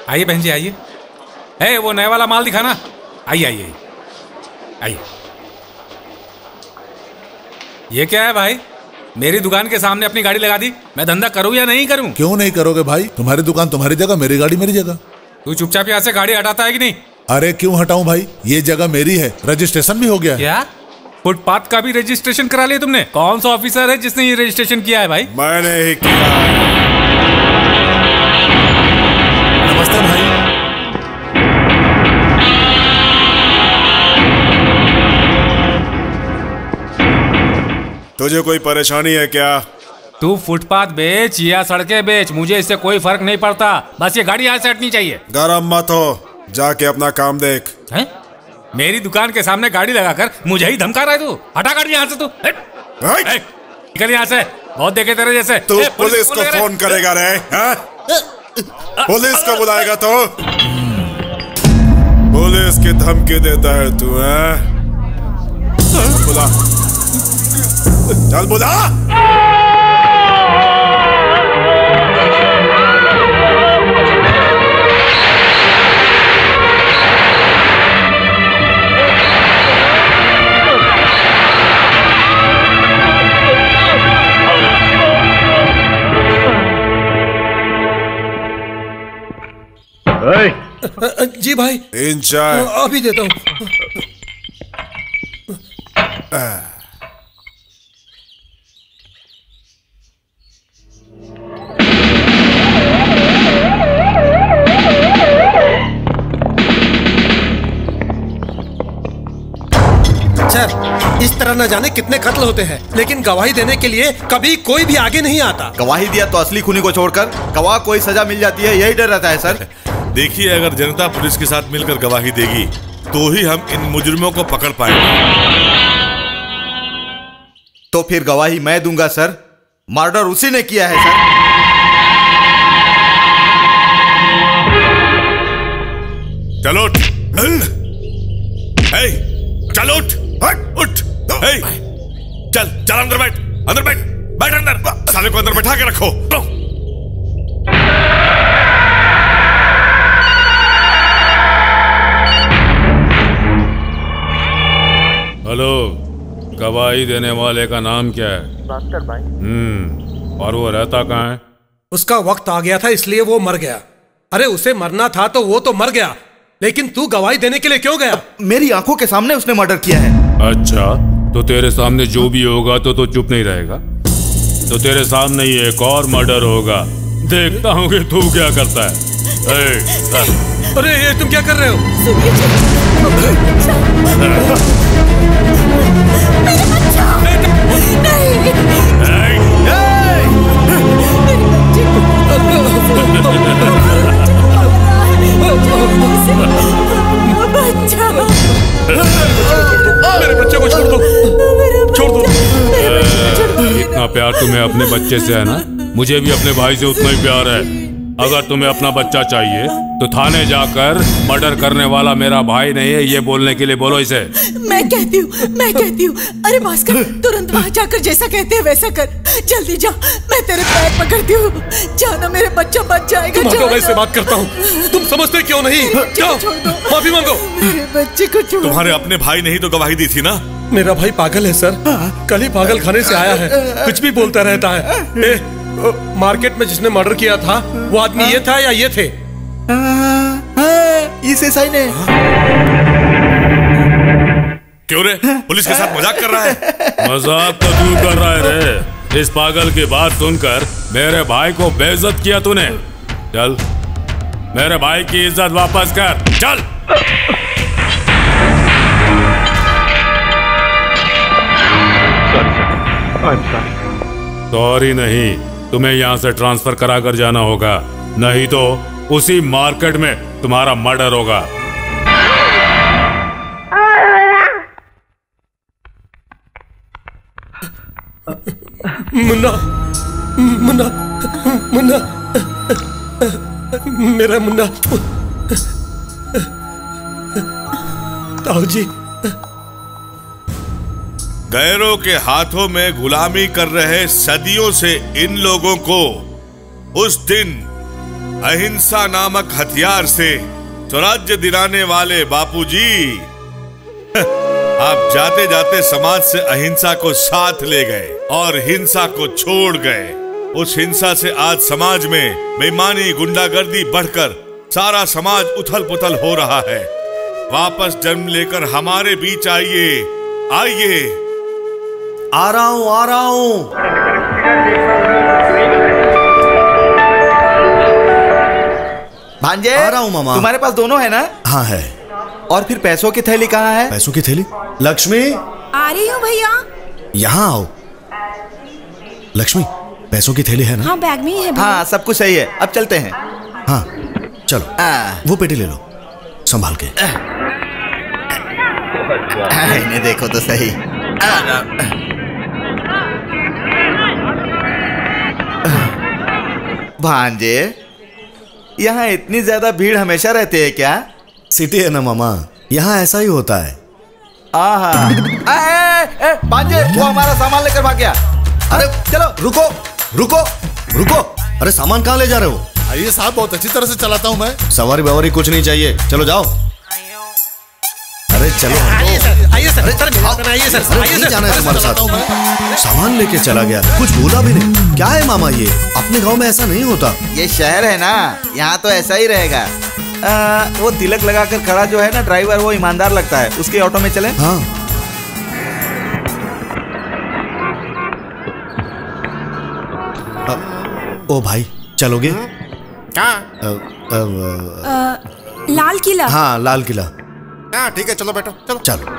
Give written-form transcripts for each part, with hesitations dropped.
आइए बहन जी आइए। वो नया वाला माल दिखाना। आइए आइए आइए। ये क्या है भाई? मेरी दुकान के सामने अपनी गाड़ी लगा दी। मैं धंधा करूं या नहीं करूं? क्यों नहीं करोगे भाई? तुम्हारी दुकान तुम्हारी जगह, मेरी गाड़ी मेरी जगह। तू चुपचाप यहाँ से गाड़ी हटाता है कि नहीं? अरे क्यों हटाऊं भाई, ये जगह मेरी है, रजिस्ट्रेशन भी हो गया है। क्या फुटपाथ का भी रजिस्ट्रेशन करा लिया तुमने? कौन सा ऑफिसर है जिसने ये रजिस्ट्रेशन किया है भाई? मैंने ही किया। नमस्ते भाई। तुझे कोई परेशानी है क्या? तू फुटपाथ बेच या सड़कें बेच, मुझे इससे कोई फर्क नहीं पड़ता। बस ये गाड़ी यहाँ से हटनी चाहिए। गरम मत हो, जाके अपना काम देख। हैं? मेरी दुकान के सामने गाड़ी लगाकर मुझे ही धमका रहा है तू? हटा गाड़ी यहाँ से तू। निकल यहाँ से, बहुत देखे तेरे जैसे। तू पुलिस को फोन करेगा रे? पुलिस को बुलाएगा तो? पुलिस की धमकी देता है तू? बुला, चल बुला। जी भाई। इन चाय अभी देता हूँ। सर, इस तरह न जाने कितने कत्ल होते हैं, लेकिन गवाही देने के लिए कभी कोई भी आगे नहीं आता। गवाही दिया तो असली खूनी को छोड़कर गवाह कोई सजा मिल जाती है, यही डर रहता है सर। देखिए, अगर जनता पुलिस के साथ मिलकर गवाही देगी तो ही हम इन मुजरिमों को पकड़ पाएंगे। तो फिर गवाही मैं दूंगा सर, मर्डर उसी ने किया है सर। चलो उठ, चलो उठ, उठ, चल चल अंदर बैठ, अंदर बैठ, बैठ अंदर। साले को अंदर बैठा के रखो। हेलो, गवाही देने वाले का नाम क्या है? भास्कर भाई। और वो रहता कहाँ है? उसका वक्त आ गया था इसलिए वो मर गया। अरे उसे मरना था तो वो तो मर गया, लेकिन तू गवाही देने के लिए क्यों गया? मेरी आंखों के सामने उसने मर्डर किया है। अच्छा, तो तेरे सामने जो भी होगा तो चुप नहीं रहेगा? तो तेरे सामने ही एक और मर्डर होगा, देखता हूँ कि तू क्या करता है। अरे ये तुम क्या कर रहे हो? मेरे बच्चे को छोड़ दो, छोड़ दो। इतना प्यार तुम्हें अपने बच्चे से है ना, मुझे भी अपने भाई से उतना ही प्यार है। अगर तुम्हें अपना बच्चा चाहिए तो थाने जाकर मर्डर करने वाला मेरा भाई नहीं है ये बोलने के लिए बोलो इसे। मैं कहती हूँ। अरे भास्कर, तुरंत वहाँ जाकर जैसा कहते हैं वैसा कर। जल्दी जा, मैं तेरे पैर पकड़ती हूँ। जाना, मेरे बच्चा बच जाएगा। तुम वैसे बात करता हूँ, तुम समझते क्यों नहीं? जाओ, माफी मांगो। मेरे बच्चे को छोड़। तुम्हारे अपने भाई नहीं तो गवाही दी थी ना? मेरा भाई पागल है सर, कल ही पागल खाने से आया है, कुछ भी बोलता रहता है। मार्केट में जिसने मर्डर किया था वो आदमी ये था या ये थे? इस एसआई ने। क्यों रे, पुलिस के साथ मजाक कर रहा है? मजाक तो तू कर रहा है रे। इस पागल की बात सुनकर मेरे भाई को बेइज्जत किया तूने। चल, मेरे भाई की इज्जत वापस कर, चल। सॉरी नहीं, तुम्हें यहाँ से ट्रांसफर कराकर जाना होगा, नहीं तो उसी मार्केट में तुम्हारा मर्डर होगा। मुन्ना, मुन्ना, मुन्ना, मेरा मुन्ना। ताऊ जी, गैरों के हाथों में गुलामी कर रहे सदियों से इन लोगों को उस दिन अहिंसा नामक हथियार से स्वराज्य दिलाने वाले बापूजी, आप जाते जाते समाज से अहिंसा को साथ ले गए और हिंसा को छोड़ गए। उस हिंसा से आज समाज में बेईमानी, गुंडागर्दी बढ़कर सारा समाज उथल पुथल हो रहा है। वापस जन्म लेकर हमारे बीच आइए, आइए। आ रहा हूं, आ रहा हूं। भांजे, आ रहा हूं मामा। तुम्हारे पास दोनों है ना? हाँ है। और फिर पैसों की थैली कहाँ है? पैसों की थैली? लक्ष्मी, आ रही हूँ भैया। यहाँ आओ। लक्ष्मी, पैसों की थैली है ना? हाँ, बैग में ही है भैया। हाँ, सब कुछ सही है। अब चलते हैं। हाँ चलो, वो पेटी ले लो, संभाल के। इन्हें देखो तो सही। भांजे, यहाँ इतनी ज्यादा भीड़ हमेशा रहती है क्या? सिटी है ना मामा, यहाँ ऐसा ही होता है। आहा। भांजे, वो हमारा सामान लेकर भाग गया। अरे चलो, रुको रुको रुको। अरे सामान कहाँ ले जा रहे हो? आइए साहब, बहुत अच्छी तरह से चलाता हूँ मैं। सवारी बवारी कुछ नहीं चाहिए, चलो जाओ। अरे चलो, आइए सर, आइए सर, अरे आइए सर, अरे आइए नहीं सर। जाना है तुम्हारे साथ। सामान लेके चला गया, कुछ बोला भी नहीं। क्या है मामा ये? अपने गांव में ऐसा नहीं होता। ये शहर है ना, यहाँ तो ऐसा ही रहेगा। वो तिलक लगाकर खड़ा जो है ना ड्राइवर, वो ईमानदार लगता है। उसके ऑटो में चले। हाँ ओ भाई, चलोगे? लाल किला। हाँ, लाल किला। हाँ ठीक है, चलो बैठो, चलो चलो।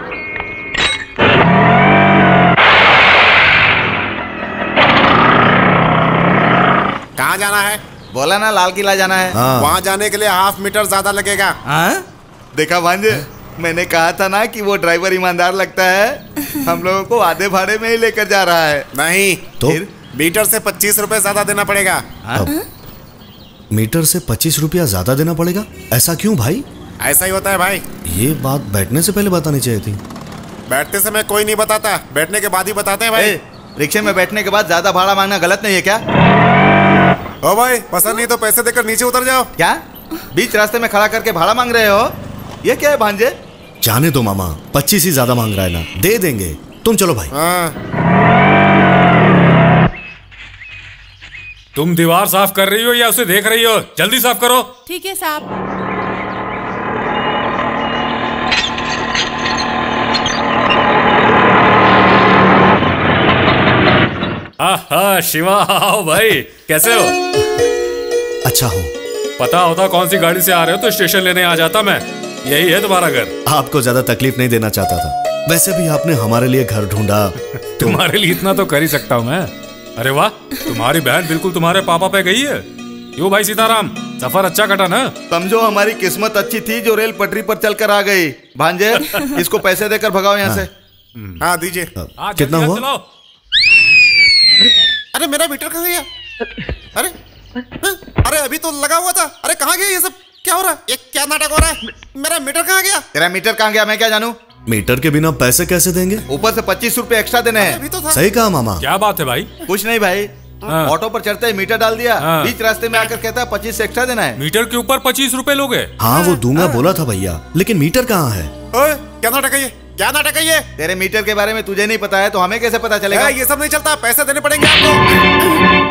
कहाँ जाना है? बोला ना लाल किला जाना है। हाँ। वहाँ जाने के लिए 1/2 मीटर ज्यादा लगेगा। हाँ? देखा भांजे, मैंने कहा था ना कि वो ड्राइवर ईमानदार लगता है। हम लोगों को आधे भाड़े में ही लेकर जा रहा है। नहीं तो फिर? मीटर से 25 रुपए ज्यादा देना पड़ेगा। मीटर से 25 रुपया ज्यादा देना पड़ेगा? ऐसा क्यों भाई? ऐसा ही होता है भाई। ये बात बैठने से पहले बतानी चाहिए थी। बैठते समय कोई नहीं बताता, बैठने के बाद ही बताते हैं भाई। रिक्शे में बैठने के बाद ज्यादा भाड़ा मांगना गलत नहीं है क्या? ओ भाई, पसंद नहीं तो पैसे देकर नीचे उतर जाओ। क्या बीच रास्ते में खड़ा करके भाड़ा मांग रहे हो? ये क्या है भांजे? जाने दो मामा, 25 ही ज्यादा मांग रहा है ना, दे देंगे। तुम चलो भाई। तुम दीवार साफ कर रही हो या उसे देख रही हो? जल्दी साफ करो। ठीक है साहब। हाँ शिवा, आओ भाई, कैसे हो? अच्छा हो। पता होता कौन सी गाड़ी से आ रहे हो तो स्टेशन लेने आ जाता मैं। यही है तुम्हारा घर? आपको ज्यादा तकलीफ नहीं देना चाहता था। वैसे भी आपने हमारे लिए घर ढूंढा। तुम्हारे लिए इतना तो कर ही सकता हूँ मैं। अरे वाह, तुम्हारी बहन बिल्कुल तुम्हारे पापा पे गई है। क्यों भाई सीताराम, सफर अच्छा कटा ना? समझो हमारी किस्मत अच्छी थी जो रेल पटरी पर चलकर आ गई। भांजे, इसको पैसे देकर भगाओ यहाँ से। हाँ दीजिए। कितना हुआ? चलो। अरे मेरा मीटर कहाँ गया? अरे अरे अभी तो लगा हुआ था। अरे कहाँ गया ये सब? क्या हो रहा है? ये क्या नाटक हो रहा है? मेरा मीटर कहाँ गया? तेरा मीटर कहाँ गया मैं क्या जानू? मीटर के बिना पैसे कैसे देंगे? ऊपर से 25 रुपए एक्स्ट्रा देने हैं। अभी तो था। सही कहा मामा। क्या बात है भाई? कुछ नहीं भाई, ऑटो पर चढ़ते ही मीटर डाल दिया। हाँ। बीच रास्ते में आकर कहता है 25 एक्स्ट्रा देना है। मीटर के ऊपर 25 रुपए लोगे? हाँ वो दूंगा बोला था भैया, लेकिन मीटर कहाँ है? ओए, क्या नाटक है ये? क्या नाटक है ये? तेरे मीटर के बारे में तुझे नहीं पता है तो हमें कैसे पता चलेगा? ये सब नहीं चलता, पैसे देने पड़ेंगे आपको।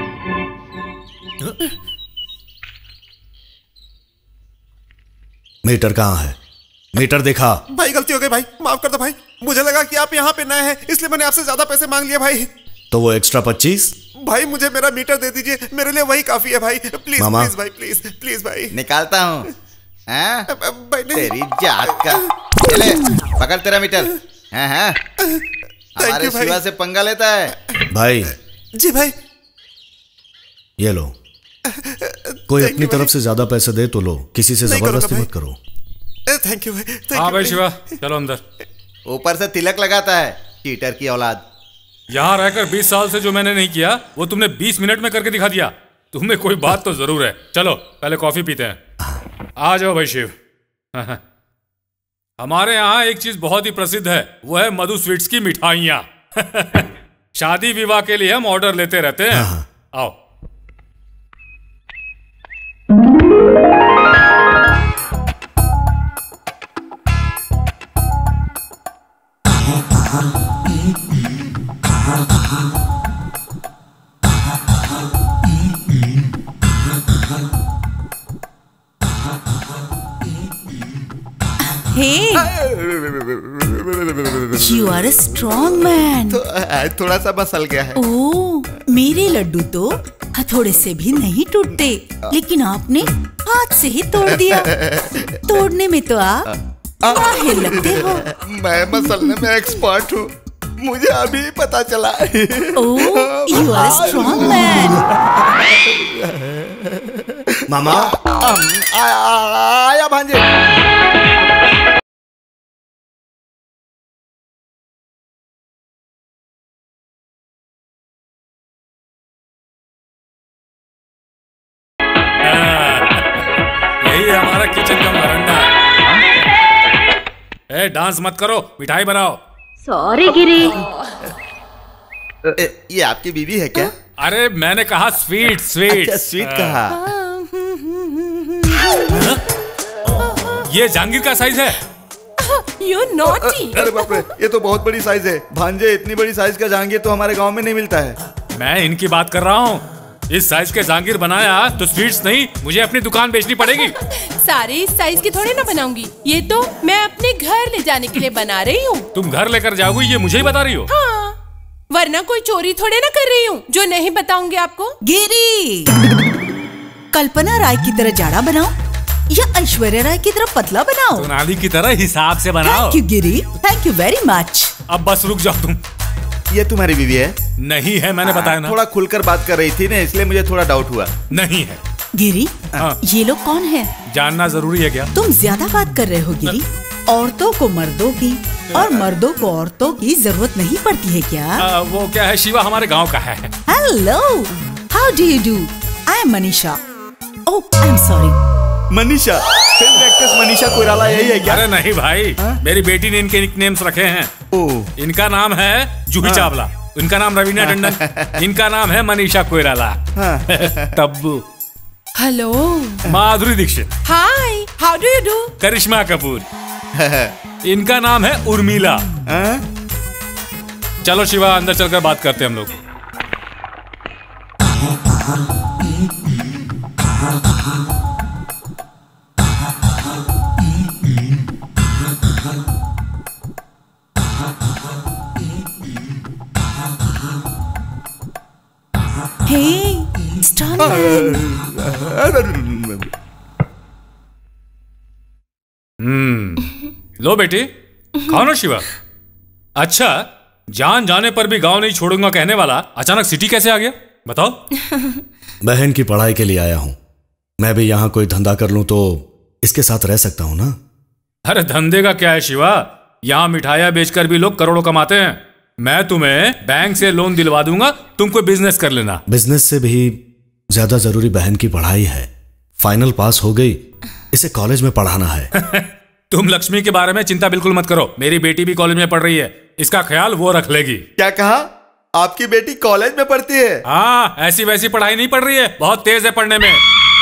मीटर कहाँ है? मीटर देखा? भाई गलती हो गई भाई, माफ कर दो भाई। मुझे लगा कि आप यहाँ पे नए हैं, इसलिए मैंने आपसे ज्यादा पैसे मांग लिए भाई। तो वो एक्स्ट्रा 25? भाई मुझे मेरा मीटर दे दीजिए, मेरे लिए वही काफी है भाई। प्लीज मामा। प्लीज भाई, प्लीज प्लीज भाई। निकालता हूँ। भाई नहीं। तेरी जात का। चले, पकड़ तेरा मीटर। हाँ। हमारे you, भाई। शिवा से पंगा लेता है। भाई जी भाई। ये लो, कोई अपनी तरफ से ज्यादा पैसे दे तो लो, किसी से नहीं जबरदस्ती करूंगा मत करो। थैंक यू भाई। हाँ भाई शिवा, चलो अंदर। ऊपर से तिलक लगाता है, चीटर की औलाद। यहाँ रहकर 20 साल से जो मैंने नहीं किया वो तुमने 20 मिनट में करके दिखा दिया। तुम्हें कोई बात तो जरूर है। चलो पहले कॉफी पीते हैं। आ जाओ भाई शिव। हमारे यहाँ एक चीज बहुत ही प्रसिद्ध है, वो है मधु स्वीट्स की मिठाइयाँ। शादी विवाह के लिए हम ऑर्डर लेते रहते हैं। आओ। You are a strong man. तो थोड़ा सा मसल गया है। ओह, मेरे लड्डू तो हथौड़े से भी नहीं टूटते, लेकिन आपने हाथ से ही तोड़ दिया। तोड़ने में तो आप माहिर लगते हो। मैं मसलने में एक्सपर्ट हूँ, मुझे अभी पता चला। ओह, you are a strong man. मामा आया भांजे। यही हमारा किचन का वरांडा। ए, डांस मत करो, मिठाई बनाओ। सॉरी गिरी। ये आपकी बीवी है क्या? अरे मैंने कहा स्वीट स्वीट। अच्छा, स्वीट कहा। ये जहांगीर का साइज है। You naughty. अरे बाप रे, ये तो बहुत बड़ी साइज है। भांजे, इतनी बड़ी साइज का जहांगीर तो हमारे गांव में नहीं मिलता है। मैं इनकी बात कर रहा हूँ। इस साइज के जहांगीर बनाया तो स्वीट्स नहीं, मुझे अपनी दुकान बेचनी पड़ेगी। सारे इस साइज के थोड़े ना बनाऊंगी, ये तो मैं अपने घर ले जाने के लिए बना रही हूँ। तुम घर लेकर जाओगी ये मुझे ही बता रही हो? हाँ, वरना कोई चोरी थोड़े ना कर रही हूँ जो नहीं बताऊंगी आपको। गिरी, कल्पना राय की तरह जाड़ा बनाओ या ऐश्वर्या राय की तरह पतला बनाओ? सोनाली की तरह हिसाब से बनाओ। Thank you Giri, thank you very much. अब बस रुक जाओ तुम। ये तुम्हारी बीवी है? नहीं है, मैंने बताया ना। थोड़ा खुलकर बात कर रही थी ना, इसलिए मुझे थोड़ा डाउट हुआ। नहीं है। गिरी, हाँ। ये लोग कौन है? जानना जरूरी है क्या? तुम ज्यादा बात कर रहे हो गिरी। औरतों को मर्दों की और मर्दों को औरतों की जरूरत नहीं पड़ती है क्या? वो क्या है, शिवा हमारे गांव का है। Hello, how do you do? I am Manisha. Oh, I am sorry. Manisha, film actress Manisha Koirala यही है क्या? अरे नहीं भाई, मेरी बेटी ने इनके निकनेम्स रखे हैं। ओह, इनका नाम है जूही चावला, इनका नाम रवीना टंडन, इनका नाम है Manisha Koirala. Tabbu. Hello. Madhuri Dixit. Hi, how do you do? Karisma Kapoor. इनका नाम है उर्मिला। चलो शिवा, अंदर चलकर बात करते हैं हम लोग। Hey, stop. लो बेटी, खाओ ना शिवा। अच्छा, जान जाने पर भी गांव नहीं छोड़ूंगा कहने वाला अचानक सिटी कैसे आ गया, बताओ? बहन की पढ़ाई के लिए आया हूं। मैं भी यहाँ कोई धंधा कर लूं तो इसके साथ रह सकता हूं ना। अरे धंधे का क्या है शिवा, यहाँ मिठाइयाँ बेचकर भी लोग करोड़ों कमाते हैं। मैं तुम्हें बैंक से लोन दिलवा दूंगा, तुम कोई बिजनेस कर लेना। बिजनेस से भी ज्यादा जरूरी बहन की पढ़ाई है। फाइनल पास हो गई, इसे कॉलेज में पढ़ाना है। तुम लक्ष्मी के बारे में चिंता बिल्कुल मत करो, मेरी बेटी भी कॉलेज में पढ़ रही है, इसका ख्याल वो रख लेगी। क्या कहा? आपकी बेटी कॉलेज में पढ़ती है? हाँ, ऐसी वैसी पढ़ाई नहीं पढ़ रही है, बहुत तेज है पढ़ने में।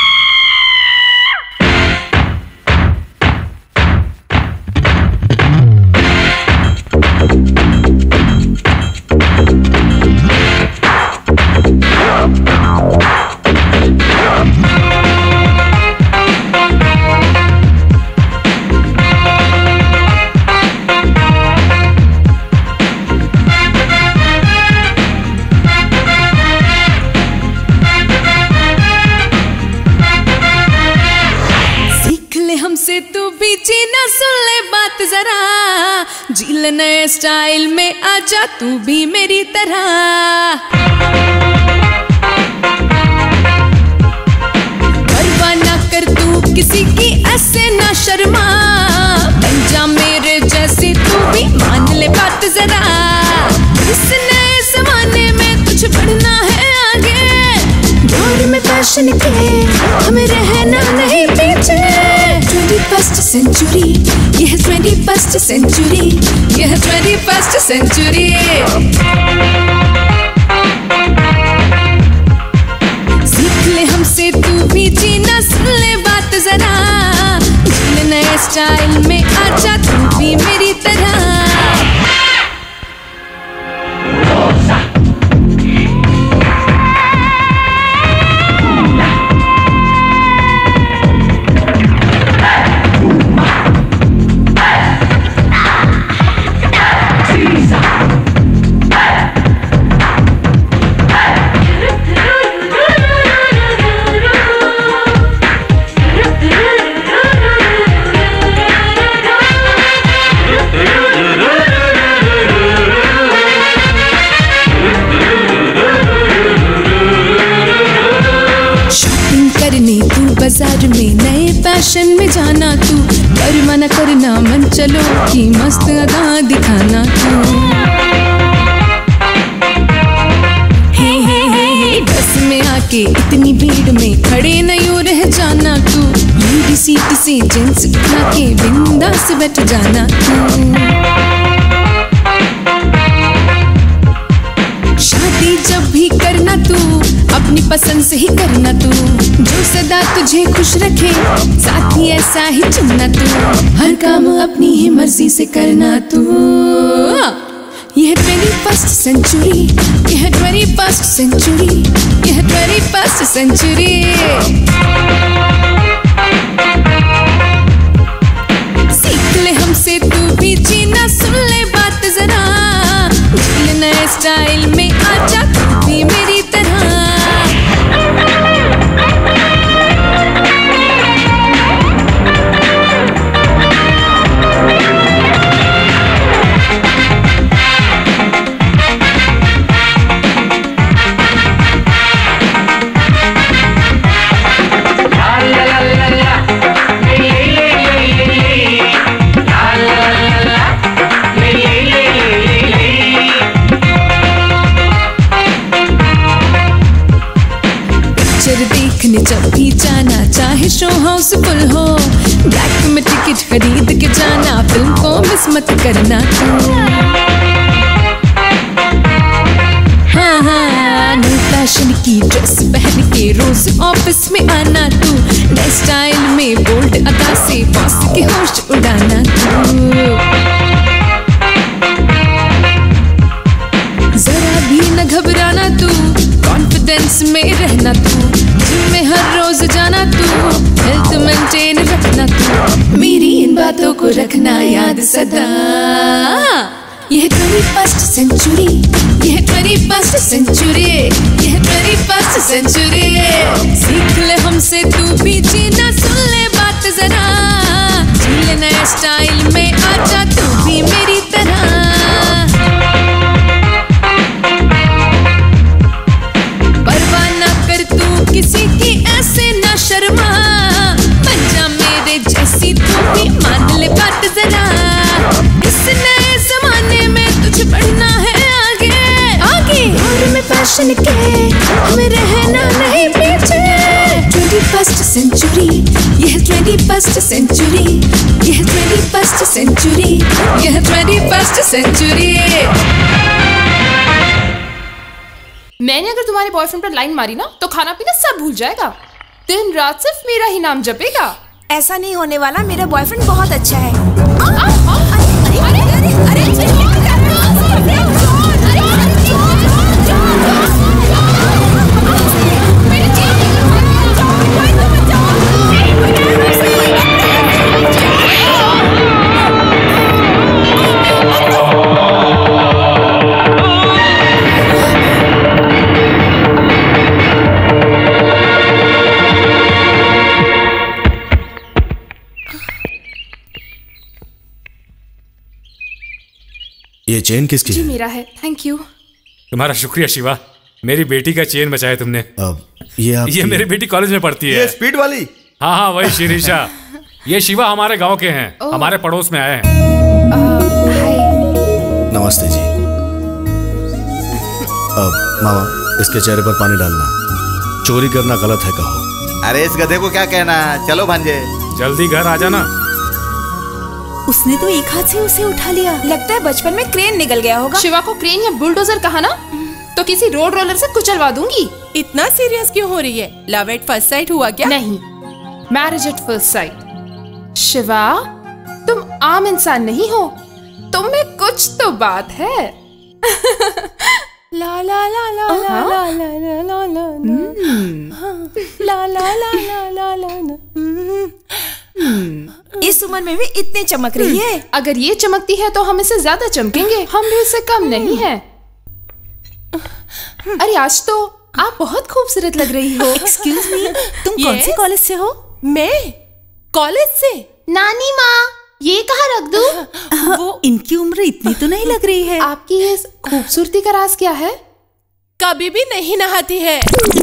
जी ले नए स्टाइल में आजा तू भी मेरी तरह। परवाह ना कर तू किसी की, ऐसे ना शर्मा, बन जा मेरे जैसी तू भी, मान ले बात जरा। इस नए जमाने में कुछ बढ़ना है आगे, दौर में फैशन के हमें रहना नहीं पीछे। 21st सेंचुरी, यह 21st सेंचुरी, यह 21st सेंचुरी। सीख ले हमसे तू भी जीना, सुन ले बात स्टाइल में आजा तू भी मेरी तरह। बाजार में नए फैशन में जाना तू, पर मना करना मन चलो कि मस्त अदा दिखाना तू। हे बस में आके इतनी भीड़ में खड़े न यूं रह जाना तू, लीडी सीट से जेंट्स उठा के बिंदास बैठ जाना तू। शादी जब भी करना तू अपनी पसंद से ही करना तू, जो सदा तुझे खुश रखे साथी ऐसा ही चुनना तू, हर काम अपनी ही मर्जी से करना तू। यह 21st सेंचुरी, यह 21st सेंचुरी, यह 21st सेंचुरी। सीख ले हमसे तू भी जीना, सुन ले बात जरा, जीले नए स्टाइल में आजा तू भी मेरी तरह। देखने जब भी जाना, चाहे शो हाउस फुल हो, ब्लैक में टिकट खरीद के जाना, फिल्म को मिस मत करना तू। हाँ, नई फैशन की ड्रेस पहन के रोज ऑफिस में आना तू, नए स्टाइल में बोल्ड अदा से बॉस के होश उड़ाना तू। जरा भी न घबराना तू, कॉन्फिडेंस में रहना तू, जिम में हर रोज जाना तू, हेल्थ मेंटेन रखना तू, मेरी इन बातों को रखना याद सदा। यह 21st सेंचुरी, यह 21st सेंचुरी, यह 21st सेंचुरी। सीख ले हमसे तू भी जीना, सुन ले बात जरा, जी ले नए स्टाइल में आजा तू भी मेरी तरह। किसी की ऐसे ना शर्मा, बन जा मेरे जैसी तू भी, मान ले बात जरा, इस नए जमाने में तुझे बढ़ना है आगे आगे, और में फैशन के हमें रहना नहीं पीछे। 21st सेंचुरी, यह 21st सेंचुरी, यह 21st सेंचुरी, यह 21st सेंचुरी। मैंने अगर तुम्हारे बॉयफ्रेंड पर लाइन मारी ना तो खाना पीना सब भूल जाएगा, दिन रात सिर्फ मेरा ही नाम जपेगा। ऐसा नहीं होने वाला, मेरा बॉयफ्रेंड बहुत अच्छा है। ये चेन किसकी जी है? मेरा है, थैंक यू। तुम्हारा शुक्रिया शिवा, मेरी बेटी का चेन बचाया तुमने। ये मेरी बेटी कॉलेज में पढ़ती है। ये स्पीड वाली? हाँ हाँ वही शिरीषा। ये शिवा हमारे गांव के हैं, हमारे पड़ोस में आए हैं। नमस्ते जी। मामा इसके चेहरे पर पानी डालना, चोरी करना गलत है कहो। अरे इस गधे को क्या कहना, चलो भांजे जल्दी घर आ जाना। उसने तो एक हाथ से उसे उठा लिया, लगता है बचपन में क्रेन निकल गया होगा। शिवा को क्रेन या बुलडोजर कहा ना तो किसी रोड रोलर से कुचलवा दूंगी। इतना सीरियस क्यों हो रही है? लव एट फर्स्ट साइट हुआ क्या? नहीं, marriage at first sight. Shiva तुम आम इंसान नहीं हो, तुम में कुछ तो बात है। ला ला ला ला ला ला ला ला ला ला ला ला ला ला। इस उम्र में भी इतनी चमक रही है। अगर ये चमकती है तो हम इससे ज्यादा चमकेंगे, हम भी इससे कम नहीं हैं। अरे आज तो आप बहुत खूबसूरत लग रही हो। एक्सक्यूज मी, तुम कौन से कॉलेज से हो? मैं कॉलेज से। नानी माँ, ये कहाँ रख दूं? वो इनकी उम्र इतनी तो नहीं लग रही है। आपकी इस खूबसूरती का राज क्या है? कभी भी नहीं नहाती है।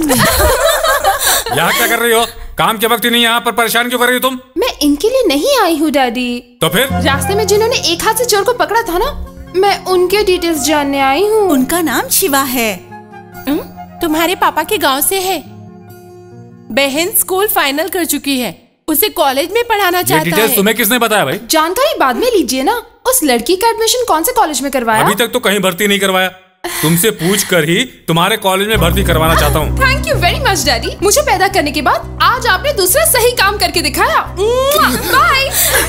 यहाँ क्या कर रही हो? काम के वक्त ही नहीं, यहाँ पर परेशान क्यों कर रही हो तुम? मैं इनके लिए नहीं आई हूँ डैडी। तो फिर? रास्ते में जिन्होंने एक हाथ से चोर को पकड़ा था ना, मैं उनके डिटेल्स जानने आई हूँ। उनका नाम शिवा है। तुम्हारे पापा के गांव से है। बहन स्कूल फाइनल कर चुकी है, उसे कॉलेज में पढ़ाना चाहता है। डिटेल्स तुम्हें किसने बताया भाई? जानकारी बाद में लीजिए ना। उस लड़की का एडमिशन कौन से कॉलेज में करवाया? अभी तक तो कहीं भर्ती नहीं करवाया। तुमसे पूछ कर ही तुम्हारे कॉलेज में भर्ती करवाना चाहता हूँ। Thank you very much daddy. मुझे पैदा करने के बाद आज आपने दूसरा सही काम करके दिखाया। बाय।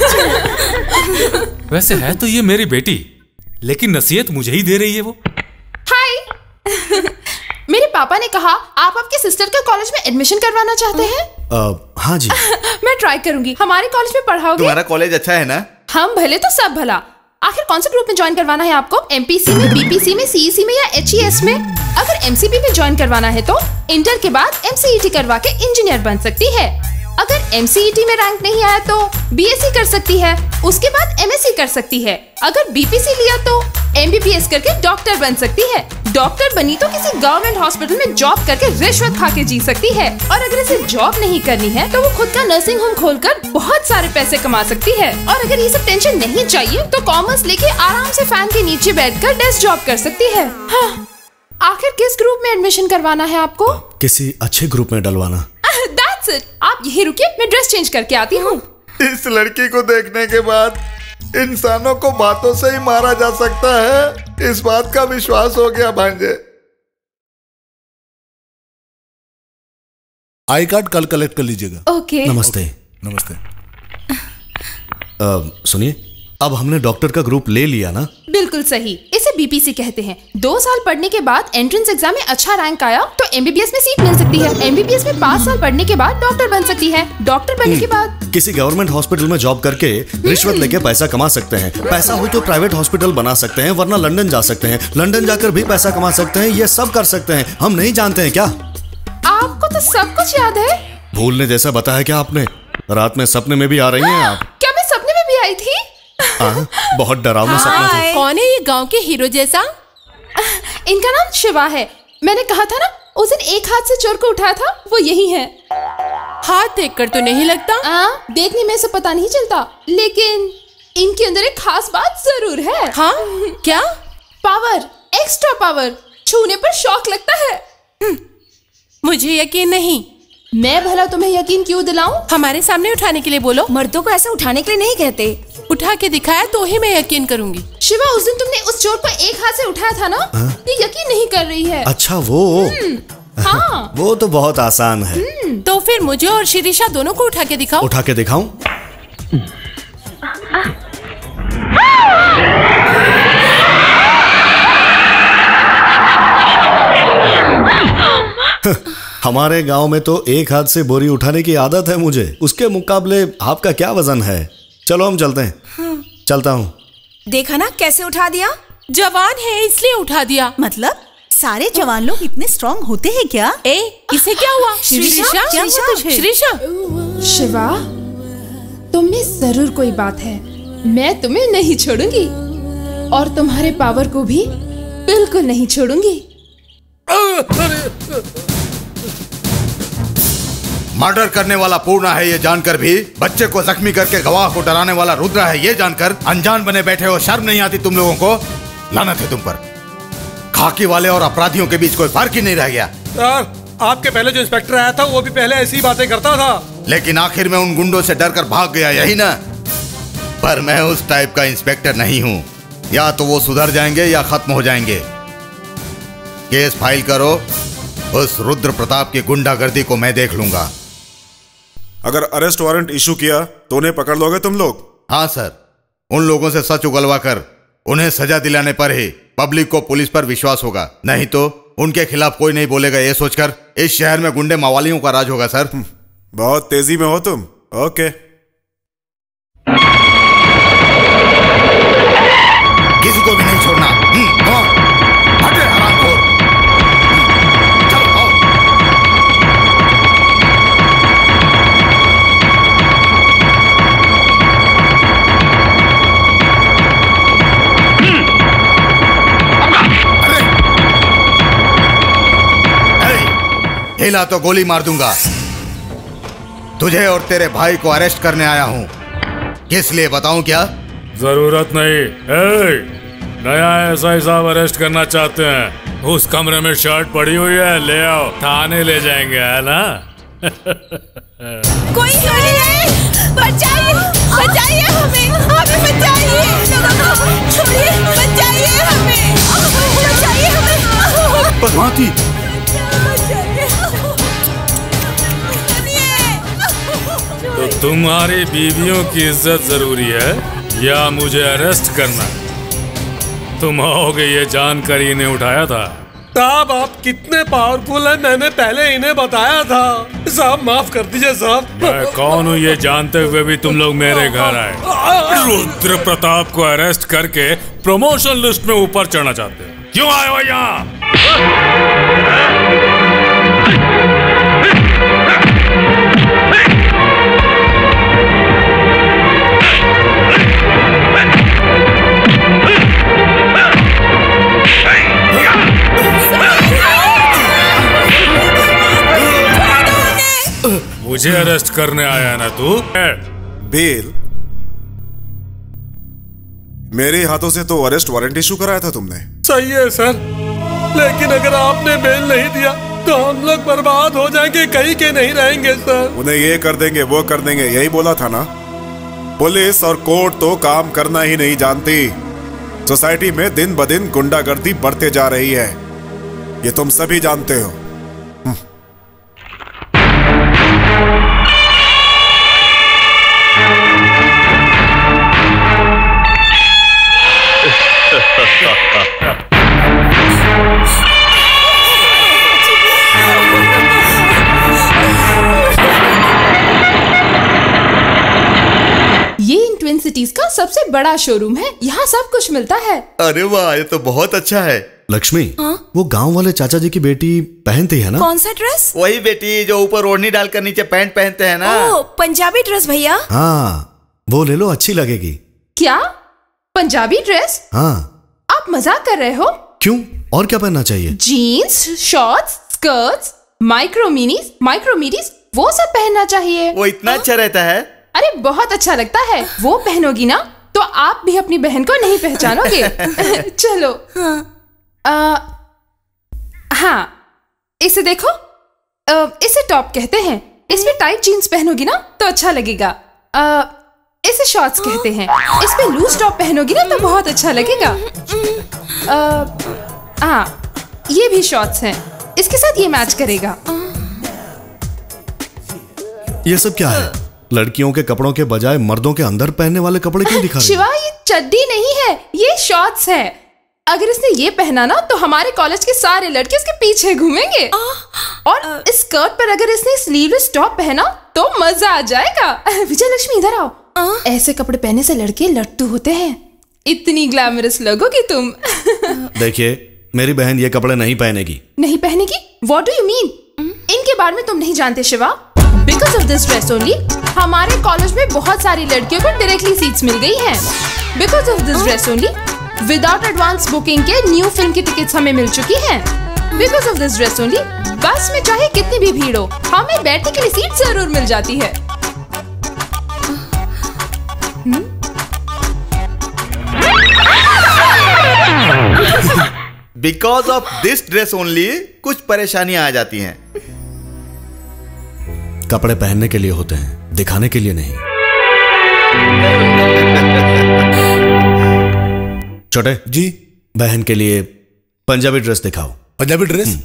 वैसे है तो ये मेरी बेटी, लेकिन नसीहत मुझे ही दे रही है वो। हाय। मेरे पापा ने कहा आप आपके सिस्टर के कॉलेज में एडमिशन करवाना चाहते हैं? हाँ जी। मैं ट्राई करूंगी। हमारे कॉलेज में पढ़ाओगे? तुम्हारा कॉलेज अच्छा है ना? हम भले तो सब भला। आखिर कौन से ग्रुप में ज्वाइन करवाना है आपको? एमपीसी में, बीपीसी में, सीईसी में या एचईएस में? अगर एमसीपी में ज्वाइन करवाना है तो इंटर के बाद एमसीईटी करवा के इंजीनियर बन सकती है। अगर एमसीईटी में रैंक नहीं आया तो बीएससी कर सकती है, उसके बाद एमएससी कर सकती है। अगर बीपीसी लिया तो एमबीबीएस करके डॉक्टर बन सकती है। डॉक्टर बनी तो किसी गवर्नमेंट हॉस्पिटल में जॉब करके रिश्वत खा के जी सकती है। और अगर इसे जॉब नहीं करनी है तो वो खुद का नर्सिंग होम खोलकर बहुत सारे पैसे कमा सकती है। और अगर ये सब टेंशन नहीं चाहिए तो कॉमर्स लेके आराम से फैन के नीचे बैठकर डेस्क जॉब कर सकती है। हाँ। आखिर किस ग्रुप में एडमिशन करवाना है आपको? किसी अच्छे ग्रुप में डलवाना। That's it. आप यही रुकिए, मैं ड्रेस चेंज करके आती हूँ। इस लड़की को देखने के बाद इंसानों को बातों से ही मारा जा सकता है, इस बात का विश्वास हो गया भांजे। आई कार्ड कल कलेक्ट कर लीजिएगा। ओके। नमस्ते। नमस्ते। सुनिए, अब हमने डॉक्टर का ग्रुप ले लिया ना? बिल्कुल सही, इसे बीपीसी कहते हैं। 2 साल पढ़ने के बाद एंट्रेंस एग्जाम में अच्छा रैंक आया तो एमबीबीएस में सीट मिल सकती है। एमबीबीएस में 5 साल पढ़ने के बाद डॉक्टर बन सकती है। डॉक्टर बनने के बाद किसी गवर्नमेंट हॉस्पिटल में जॉब करके रिश्वत लेके पैसा कमा सकते हैं। पैसा हो तो प्राइवेट हॉस्पिटल बना सकते हैं, वरना लंदन जा सकते हैं। लंदन जाकर भी पैसा कमा सकते हैं। ये सब कर सकते हैं। हम नहीं जानते हैं क्या? आपको तो सब कुछ याद है। भूलने जैसा बताया क्या आपने? रात में सपने में भी आ रही हैं आप? क्या मैं सपने में भी आई थी? बहुत डरावना सपना था। कौन है ये गांव के हीरो जैसा? इनका नाम शिवा है। मैंने कहा था ना, उस दिन एक हाथ से चोर को उठाया था, वो यही है। हाथ देखकर तो नहीं लगता। देखने में से पता नहीं चलता, लेकिन इनके अंदर एक खास बात जरूर है। हाँ? क्या? Power, extra power. छूने पर शॉक लगता है। मुझे यकीन नहीं। मैं भला तुम्हें यकीन क्यों दिलाऊं? हमारे सामने उठाने के लिए बोलो। मर्दों को ऐसा उठाने के लिए नहीं कहते। उठा के दिखाया तो ही मैं यकीन करूंगी। शिवा, उस दिन तुमने उस चोर को एक हाथ से उठाया था ना? ये यकीन नहीं कर रही है। अच्छा वो हाँ। वो तो बहुत आसान है। तो फिर मुझे और शिरीषा दोनों को उठा के दिखाओ। उठा के दिखाऊं? हमारे गांव में तो एक हाथ से बोरी उठाने की आदत है मुझे। उसके मुकाबले आपका क्या वजन है? चलो हम चलते हैं। चलता हूँ। देखा ना कैसे उठा दिया? जवान है इसलिए उठा दिया। मतलब सारे जवान लोग इतने स्ट्रांग होते हैं क्या? इसे क्या हुआ? शिरीषा, क्या हुआ तुझे? शिरीषा, शिवा, तुम में जरूर कोई बात है। मैं तुम्हें नहीं छोड़ूंगी और तुम्हारे पावर को भी बिल्कुल नहीं छोड़ूंगी। मर्डर करने वाला पूर्णा है ये जानकर भी, बच्चे को जख्मी करके गवाह को डराने वाला रुद्रा है ये जानकर अनजान बने बैठे हो। शर्म नहीं आती तुम लोगों को? लानत है तुम पर। खाकी वाले और अपराधियों के बीच कोई फर्क ही नहीं रह गया। यार, आपके पहले जो इंस्पेक्टर आया था वो भी पहले ऐसी बातें करता था, लेकिन आखिर में उन गुंडों से डरकर भाग गया, यही ना? पर मैं उस टाइप का इंस्पेक्टर नहीं हूँ। या तो वो सुधर जाएंगे या खत्म हो जाएंगे। केस फाइल करो। उस रुद्र प्रताप की गुंडागर्दी को मैं देख लूंगा। अगर अरेस्ट वारंट इशू किया तो उन्हें पकड़ लोगे तुम लोग? हाँ सर। उन लोगों से सच उगलवा कर उन्हें सजा दिलाने पर ही पब्लिक को पुलिस पर विश्वास होगा, नहीं तो उनके खिलाफ कोई नहीं बोलेगा। ये सोचकर इस शहर में गुंडे मावालियों का राज होगा सर। बहुत तेजी में हो तुम। ओके, किसी को भी नहीं छोड़ना। हटे हरामखोर। चलो आओ। हिला तो गोली मार दूंगा। तुझे और तेरे भाई को अरेस्ट करने आया हूं। किस लिए बताऊं क्या? जरूरत नहीं। नया एसआई साहब अरेस्ट करना चाहते हैं। उस कमरे में शर्ट पड़ी हुई है, ले आओ, थाने ले जाएंगे, है ना? कोई है? बचाइए, बचाइए हमें, हमें बचाइए, छोड़िए, बचाइए हमें, बचाइए हमें। पद्मावती, तो तुम्हारी बीवियों की इज्जत जरूरी है या मुझे अरेस्ट करना? तुम आओगे ये जानकर इन्हें उठाया था। साहब आप कितने पावरफुल हैं, मैंने पहले इन्हें बताया था। साहब माफ कर दीजिए साहब। मैं कौन हूँ ये जानते हुए भी तुम लोग मेरे घर आए। रुद्र प्रताप को अरेस्ट करके प्रमोशन लिस्ट में ऊपर चढ़ना चाहते हैं। क्यों आए हो यहाँ? मुझे अरेस्ट करने आया ना तू? बेल, मेरे हाथों से तो अरेस्ट वारंट इशू कराया था तुमने। सही है सर, लेकिन अगर आपने बेल नहीं दिया तो हम लोग बर्बाद हो जाएंगे, कहीं के नहीं रहेंगे सर। उन्हें ये कर देंगे वो कर देंगे, यही बोला था ना। पुलिस और कोर्ट तो काम करना ही नहीं जानती। सोसाइटी में दिन ब दिन गुंडागर्दी बढ़ते जा रही है, ये तुम सभी जानते हो। ये इन ट्विन सिटीज का सबसे बड़ा शोरूम है, यहाँ सब कुछ मिलता है। अरे वाह, ये तो बहुत अच्छा है। लक्ष्मी, वो गांव वाले चाचा जी की बेटी पहनती है ना? कौन सा ड्रेस? वही बेटी जो ऊपर ओढ़नी डालकर नीचे पैंट पहनते हैं ना। ओ, पंजाबी ड्रेस भैया। हाँ, वो ले लो, अच्छी लगेगी। क्या पंजाबी ड्रेस? हाँ। आप मजाक कर रहे हो? क्यों, और क्या पहनना चाहिए? Jeans, shorts, skirts, micro midis, वो सब पहनना चाहिए। वो इतना अच्छा रहता है। अरे बहुत अच्छा लगता है। वो पहनोगी ना तो आप भी अपनी बहन को नहीं पहचानोगे। चलो। हाँ, इसे देखो, इसे टॉप कहते हैं। इसमें टाइट जीन्स पहनोगी ना तो अच्छा लगेगा। इसे शॉर्ट्स कहते हैं। इसमें लूज टॉप पहनोगी ना तो बहुत अच्छा लगेगा। हाँ, ये भी शॉर्ट्स हैं, इसके साथ ये मैच करेगा। ये सब क्या है? लड़कियों के कपड़ों के बजाय मर्दों के अंदर पहनने वाले कपड़े क्यों दिखा रहे? शिवा, ये चड्डी नहीं है, ये शॉर्ट्स है। अगर इसने ये पहना ना तो हमारे कॉलेज के सारे लड़के इसके पीछे घूमेंगे। और इस स्कर्ट पर अगर इसने स्लीवलेस टॉप पहना तो मजा आ जाएगा। विजय लक्ष्मी इधर आओ। ऐसे कपड़े पहनने से लड़के लट्टू होते हैं। इतनी ग्लैमरस लगोगी तुम। देखिए, मेरी बहन ये कपड़े नहीं पहनेगी। नहीं पहनेगी? What do you mean? इनके बारे में तुम नहीं जानते Shiva. Because of this dress only, हमारे कॉलेज में बहुत सारी लड़कियों को डायरेक्टली सीट्स मिल गई हैं। Because of this dress only, without advance booking के न्यू फिल्म की टिकट्स हमें मिल चुकी हैं। Because of this dress only, बस में चाहे कितनी भी भीड़ हो, हमें बैठने के लिए सीट जरूर मिल जाती है। Because of this dress only कुछ परेशानियां आ जाती हैं। कपड़े पहनने के लिए होते हैं, दिखाने के लिए नहीं। छोटे जी, बहन के लिए पंजाबी ड्रेस दिखाओ। पंजाबी ड्रेस?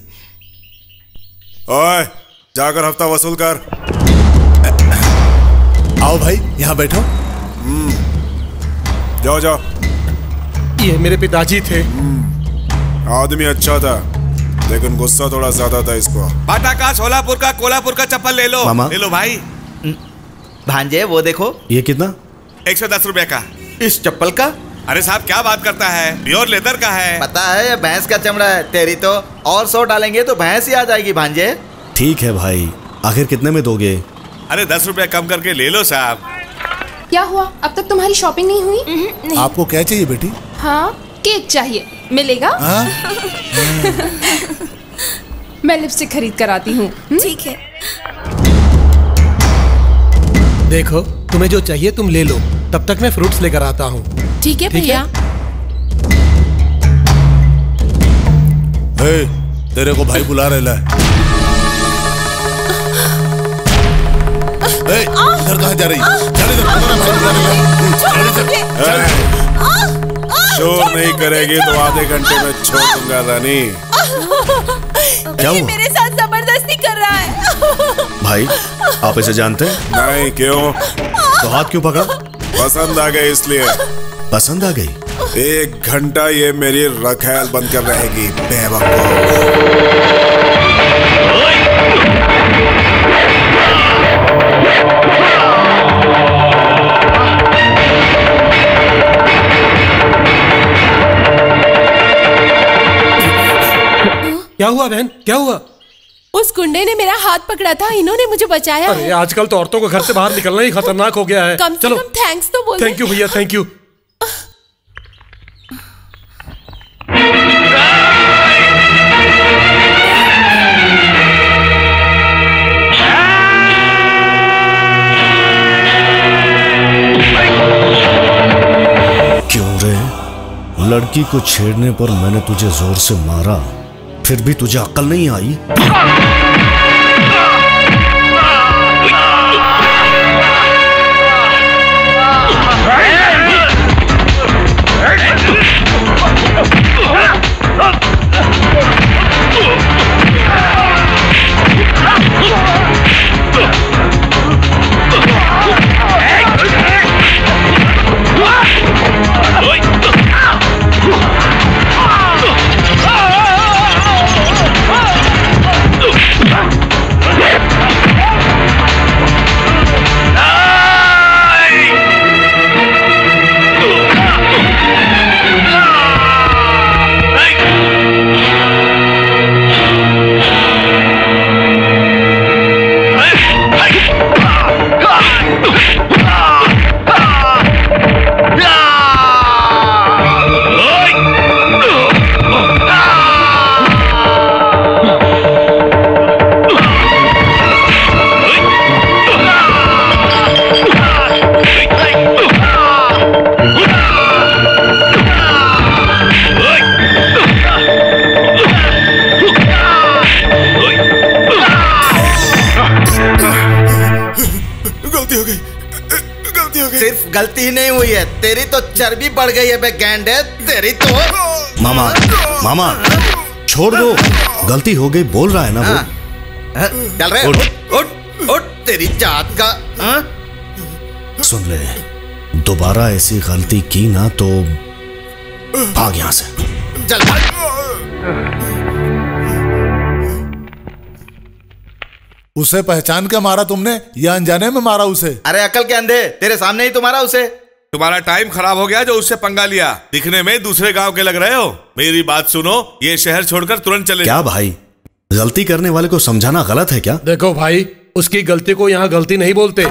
ओए, जाकर हफ्ता वसूल कर। आओ भाई, यहाँ बैठो। जाओ जाओ। ये मेरे पिताजी थे। आदमी अच्छा था लेकिन गुस्सा थोड़ा ज्यादा था इसको। बाटा का, सोलापुर का, कोल्हापुर का चप्पल ले लो। मामा। ले लो भाई। भांजे वो देखो। ये कितना? 110 रुपए का। इस चप्पल का? अरे साहब क्या बात करता है, प्योर लेदर का है। पता है ये भैंस का चमड़ा है। तेरी तो और 100 डालेंगे तो भैंस ही आ जाएगी भांजे। ठीक है भाई, आखिर कितने में दोगे? अरे 10 रुपए कम करके ले लो साहब। क्या हुआ, अब तक तुम्हारी शॉपिंग नहीं हुई? आपको क्या चाहिए बेटी? हाँ, केक चाहिए, मिलेगा? मैं लिपस्टिक खरीद कर आती हूँ। ठीक है। देखो तुम्हें जो चाहिए तुम ले लो, तब तक मैं फ्रूट्स लेकर आता हूँ। ठीक है भैया। तेरे को भाई बुला रहे है। इधर कहाँ जा रही? चल इधर, शोर नहीं करेगी तो आधे घंटे में छोड़ दूंगा रानी। क्या हुआ? मेरे साथ जबरदस्ती कर रहा है। भाई आप इसे जानते हैं? नहीं, क्यों? तो हाथ क्यों पकड़ा? पसंद आ गई इसलिए। पसंद आ गई? 1 घंटा ये मेरी रखैल बनकर रहेगी बेवकूफ। क्या हुआ बहन, क्या हुआ? उस गुंडे ने मेरा हाथ पकड़ा था, इन्होंने मुझे बचाया। अरे आजकल तो औरतों को घर से बाहर निकलना ही खतरनाक हो गया है। कम से कम थैंक्स तो बोल। थैंक यू भैया, थैंक यू। क्यों रे? लड़की को छेड़ने पर मैंने तुझे जोर से मारा, फिर भी तुझे अक्ल नहीं आई? गलती ही नहीं हुई है, तेरी तो चर्बी बढ़ गई है बे गैंडे, तेरी तो। मामा, मामा छोड़ दो, गलती हो गई बोल रहा है ना वो। चल रहे, उठ उठ तेरी जात का। सुन ले, दोबारा ऐसी गलती की ना तो भाग यहां से। चल भाग। उसे पहचान के मारा तुमने या अनजाने में मारा उसे? अरे अकल के अंधे, तेरे सामने ही तुम्हारा उसे। तुम्हारा टाइम खराब हो गया जो उससे पंगा लिया। दिखने में दूसरे गांव के लग रहे हो। मेरी बात सुनो, ये शहर छोड़कर तुरंत चले। क्या भाई, गलती करने वाले को समझाना गलत है क्या? देखो भाई, उसकी गलती को यहाँ गलती नहीं बोलते।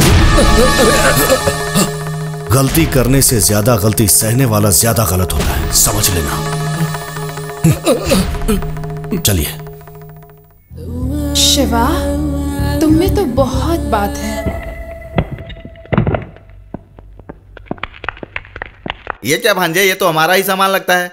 गलती करने से ज्यादा गलती सहने वाला ज्यादा गलत होता है, समझ लेना। चलिए। शिवा, तुम में तो बहुत बात है। ये क्या भांजे, ये तो हमारा ही सामान लगता है।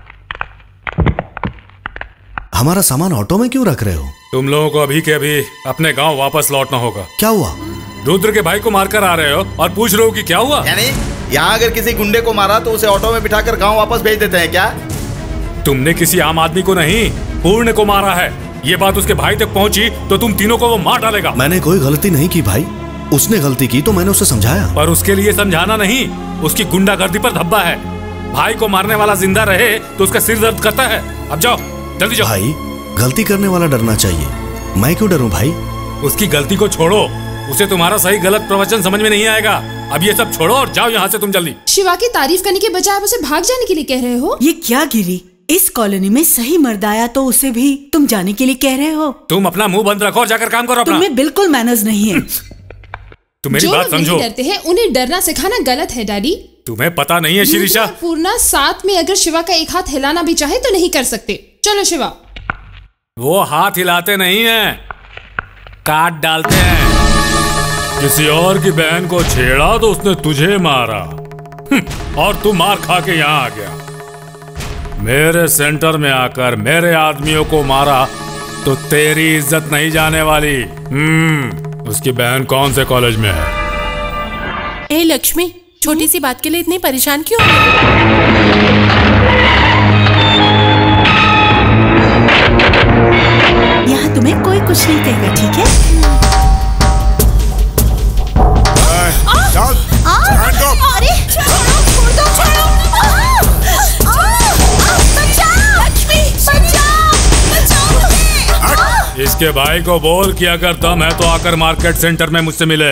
हमारा सामान ऑटो में क्यों रख रहे हो? तुम लोगों को अभी के अभी अपने गांव वापस लौटना होगा। क्या हुआ? रुद्र के भाई को मारकर आ रहे हो और पूछ रहे हो कि क्या हुआ? यानी यहाँ अगर किसी गुंडे को मारा तो उसे ऑटो में बिठाकर गांव वापस भेज देते हैं क्या? तुमने किसी आम आदमी को नहीं, पूर्ण को मारा है। ये बात उसके भाई तक पहुंची तो तुम तीनों को वो मार डालेगा। मैंने कोई गलती नहीं की भाई, उसने गलती की तो मैंने उसे समझाया। पर उसके लिए समझाना नहीं, उसकी गुंडागर्दी पर धब्बा है। भाई को मारने वाला जिंदा रहे तो उसका सिर दर्द करता है। अब जाओ, जल्दी जाओ। भाई, गलती करने वाला डरना चाहिए, मैं क्यों डरूं भाई? उसकी गलती को छोड़ो, उसे तुम्हारा सही गलत प्रवचन समझ में नहीं आएगा। अब ये सब छोड़ो और जाओ यहाँ से तुम जल्दी। शिवा की तारीफ करने के बजाय उसे भाग जाने के लिए कह रहे हो? ये क्या गिरी, इस कॉलोनी में सही मर्द आया तो उसे भी तुम जाने के लिए कह रहे हो? तुम अपना मुंह बंद रखो और जाकर काम करो अपना। तुम्हें बिल्कुल मैनर्स नहीं है। तुम मेरी बात समझो। जो लोग डरते हैं उन्हें डरना सिखाना गलत है डैडी। तुम्हें पता नहीं है शिरीषा। पूर्णा साथ में अगर शिवा का एक हाथ हिलाना भी चाहे तो नहीं कर सकते। चलो शिवा। वो हाथ हिलाते नहीं हैं, काट डालते हैं। किसी और की बहन को छेड़ा तो उसने तुझे मारा और तू मार खा के यहाँ आ गया। मेरे सेंटर में आकर मेरे आदमियों को मारा तो तेरी इज्जत नहीं जाने वाली। उसकी बहन कौन से कॉलेज में है? ए लक्ष्मी, छोटी सी बात के लिए इतनी परेशान क्यों? यहाँ तुम्हें कोई कुछ नहीं कहेगा, ठीक है? अरे छोड़ दो, इसके भाई को बोल कि अगर दम है तो आकर मार्केट सेंटर में मुझसे मिले।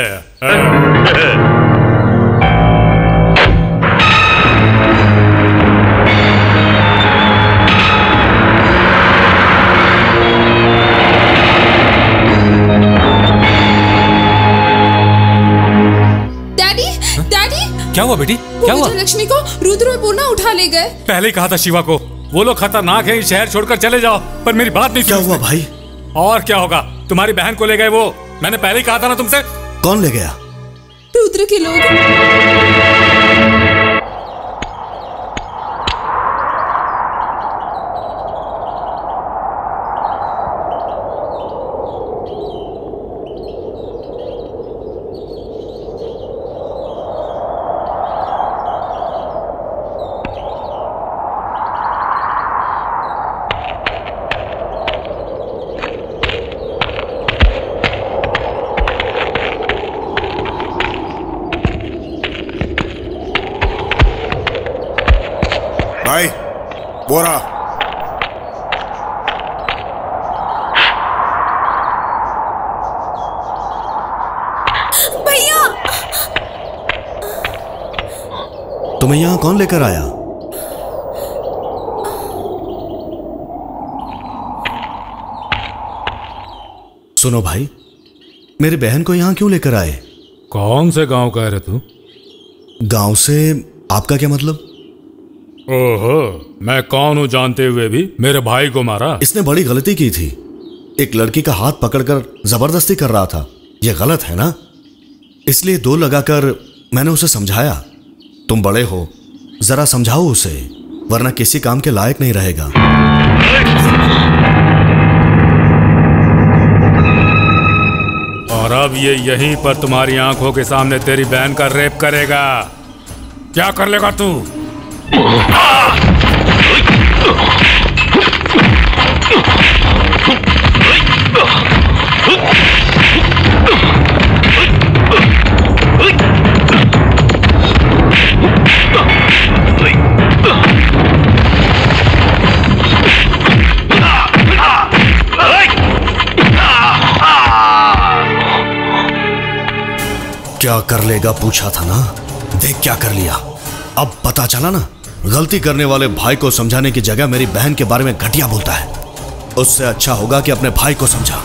क्या हुआ बेटी, क्या हुआ? लक्ष्मी को रुद्र और पूर्णा उठा ले गए। पहले ही कहा था शिवा को, वो लोग खतरनाक हैं, शहर छोड़कर चले जाओ, पर मेरी बात नहीं सुनी। क्या हुआ भाई? और क्या होगा, तुम्हारी बहन को ले गए वो। मैंने पहले ही कहा था ना तुमसे। कौन ले गया? रुद्र के लोग। भाई, बोरा। भैया, तुम्हें यहाँ कौन लेकर आया? सुनो भाई, मेरी बहन को यहाँ क्यों लेकर आए? कौन से गांव का है तू? गांव से आपका क्या मतलब? ओहो, मैं कौन हूं जानते हुए भी मेरे भाई को मारा? इसने बड़ी गलती की थी। एक लड़की का हाथ पकड़कर जबरदस्ती कर रहा था। यह गलत है ना? इसलिए दो लगाकर मैंने उसे समझाया। तुम बड़े हो, जरा समझाओ उसे, वरना किसी काम के लायक नहीं रहेगा। और अब ये यहीं पर तुम्हारी आंखों के सामने तेरी बहन का रेप करेगा। क्या कर लेगा तू? क्या कर लेगा पूछा था ना, देख क्या कर लिया। अब पता चला ना, गलती करने वाले भाई को समझाने की जगह मेरी बहन के बारे में घटिया बोलता है। उससे अच्छा होगा कि अपने भाई को समझा।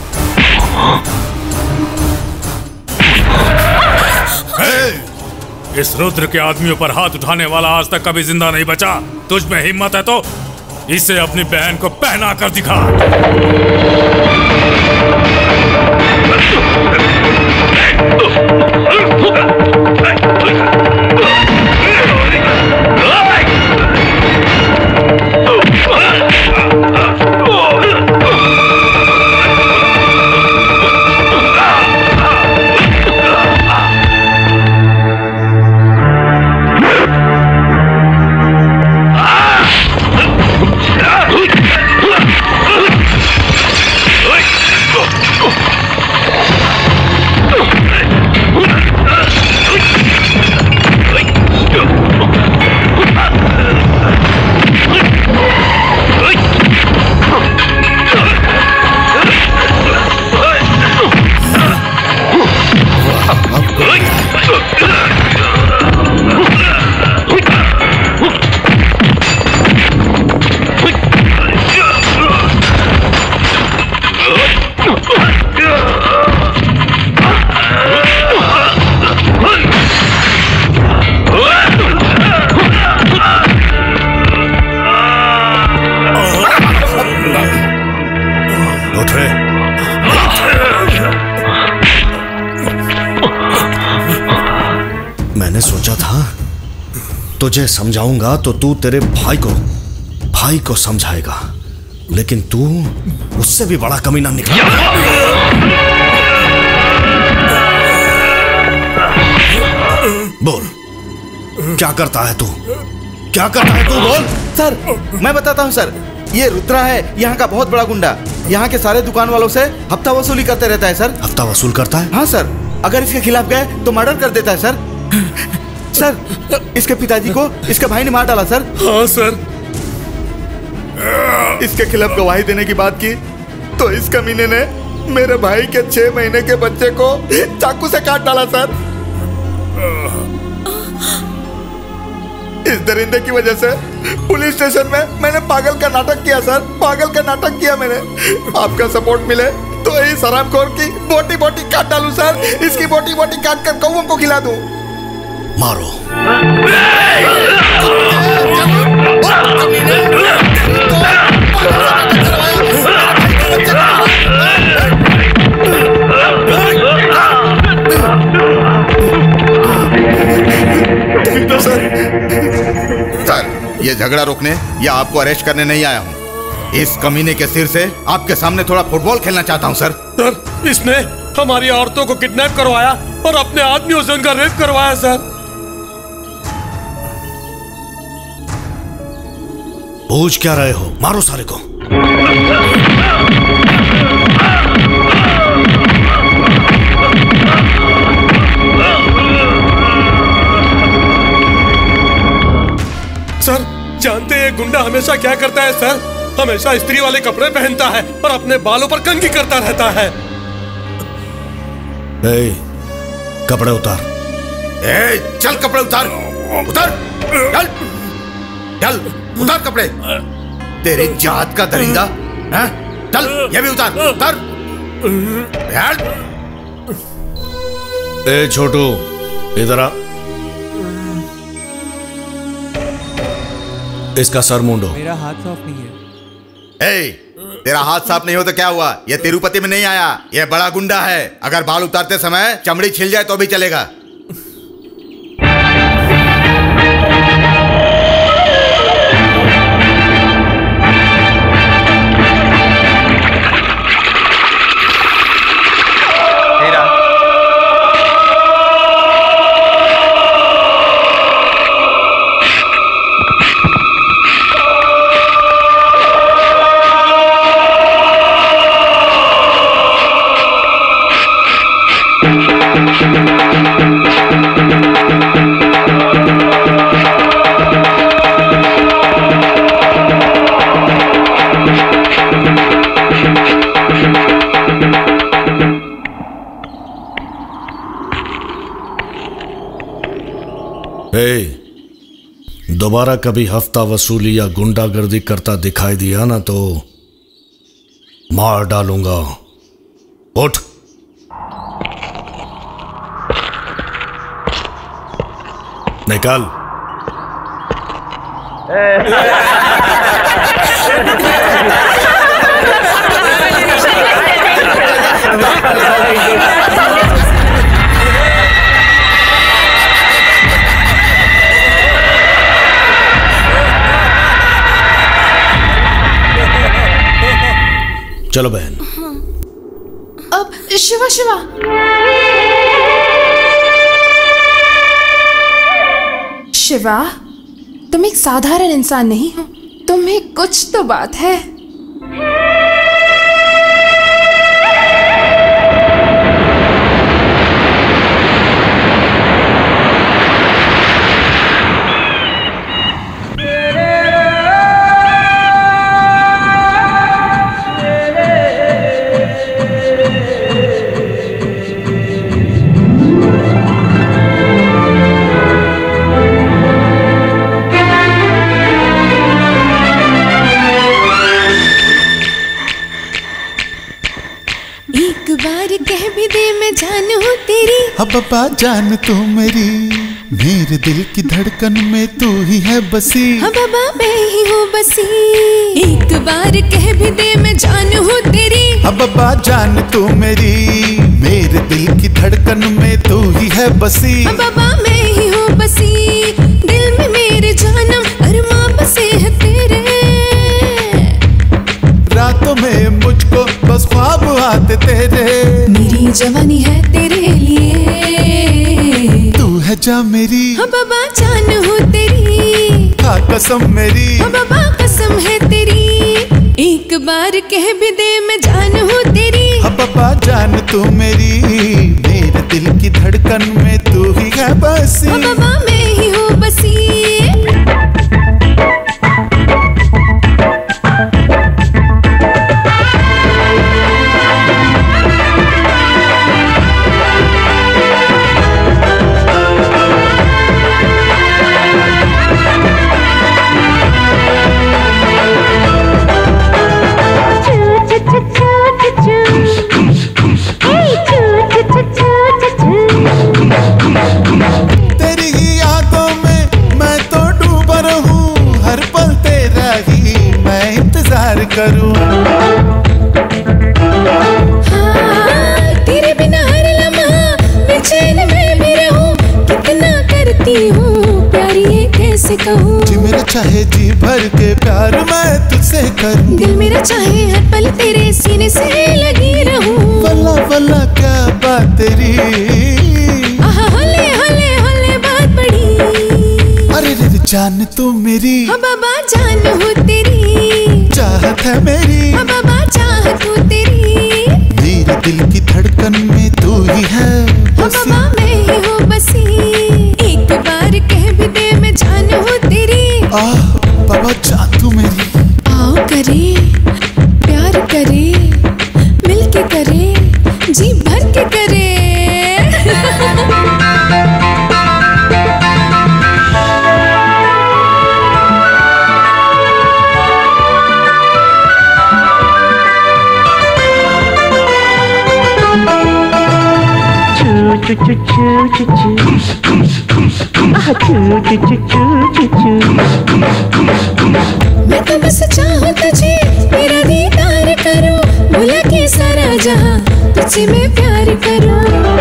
इस रुद्र के आदमियों पर हाथ उठाने वाला आज तक कभी जिंदा नहीं बचा। तुझ में हिम्मत है तो इसे अपनी बहन को पहना कर दिखा। मैंने सोचा था तुझे समझाऊंगा तो तू तेरे भाई को समझाएगा, लेकिन तू उससे भी बड़ा कमीना निकला। बोल, क्या करता है तू? क्या करता है तू? बोल। सर मैं बताता हूँ सर, ये रुद्रा है यहाँ का बहुत बड़ा गुंडा। यहाँ के सारे दुकान वालों से हफ्ता वसूली करते रहता है सर। हफ्ता वसूल करता है? हाँ सर, अगर इसके खिलाफ गए तो मर्डर कर देता है सर। सर इसके पिताजी को इसके भाई ने मार डाला सर। हाँ सर। इसके खिलाफ गवाही देने की बात की तो इस कमीने ने मेरे भाई के 6 महीने के बच्चे को चाकू से काट डाला सर। इस दरिंदे की वजह से पुलिस स्टेशन में मैंने पागल का नाटक किया सर, पागल का नाटक किया मैंने। आपका सपोर्ट मिले तो इस हरामखोर की बोटी बोटी काट डालूं सर, इसकी बोटी बोटी काट कर कौओं को खिला दूं। मारो। सर ये झगड़ा रोकने या आपको अरेस्ट करने नहीं आया हूँ। इस कमीने के सिर से आपके सामने थोड़ा फुटबॉल खेलना चाहता हूँ सर। सर इसने हमारी औरतों को किडनैप करवाया और अपने आदमियों से उनका रेप करवाया सर। पूछ क्या रहे हो? मारो सारे को। सर जानते हैं गुंडा हमेशा क्या करता है सर? हमेशा स्त्री वाले कपड़े पहनता है और अपने बालों पर कंघी करता रहता है। कपड़े उतार। चल कपड़े उतार, उतार, चल चल उतार कपड़े। तेरी जात का दरिंदा है? चल ये भी उतार, उतार। ए छोटू इधर आ। इसका सर मूंडो। मेरा हाथ साफ नहीं है। तेरा हाथ साफ नहीं हो तो क्या हुआ? ये तिरुपति में नहीं आया, ये बड़ा गुंडा है। अगर बाल उतारते समय चमड़ी छिल जाए तो भी चलेगा। दोबारा कभी हफ्ता वसूली या गुंडागर्दी करता दिखाई दिया ना तो मार डालूंगा। उठ। निकल। चलो बहन। अब शिवा शिवा शिवा, तुम एक साधारण इंसान नहीं हो, तुम्हें कुछ तो बात है। बाबा जान तू मेरी, मेरे दिल की धड़कन में तू ही है बसी। हाँ बाबा मैं ही हूँ बसी, एक बार कह भी दे मैं जान हूँ तेरी। हाँ बाबा जान तू मेरी, मेरे दिल की धड़कन में तू ही है बसी। हाँ बाबा मैं ही हूँ बसी, दिल में मेरे जानम अरमां बसे है तेरे। रातों में मुझको बस ख्वाब आते तेरे। मेरी जवानी है तेरे लिए, तू है जा मेरी, हाँ बाबा जान हो तेरी, खा कसम मेरी, हाँ बाबा कसम है तेरी। एक बार कह भी दे मैं जान हूँ तेरी, हाँ बाबा जान तू मेरी, मेरे दिल की धड़कन में तू ही है बसी, हाँ बाबा मैं ही हूँ बसी। तेरी ही यादों में मैं तो डूबा रहूं, हर पल तेरा ही मैं इंतजार करूं। हाँ, तेरे बिना हर लम्हा बेचैन मैं भी रहूं, कितना करती हूँ प्यार ये कैसे कहूँ। जी मेरा चाहे जी भर के प्यार मैं तुझसे करूं, दिल मेरा चाहे हर पल तेरे सीने से लगी रहूं। वल्ला वल्ला क्या बात तेरी, हले हले हले बात बड़ी। अरे रे जान तू मेरी, हाँ बाबा जान हो तेरी, चाहत है मेरी, हाँ बाबा चाहत हो तेरी। मेरे दिल की धड़कन में तू ही है हाँ बसी, बाबा मैं ही हूँ बसी। एक बार कह भी दे मैं जान हो तेरी, बाबा जान तू मेरी। आओ करे प्यार करे, मिलके करे, जी भर के करे। मैं तो बस चाहूँ तुझे मेरा दीदार करो, भुला के सारा जहां तुझसे मैं प्यार करूं।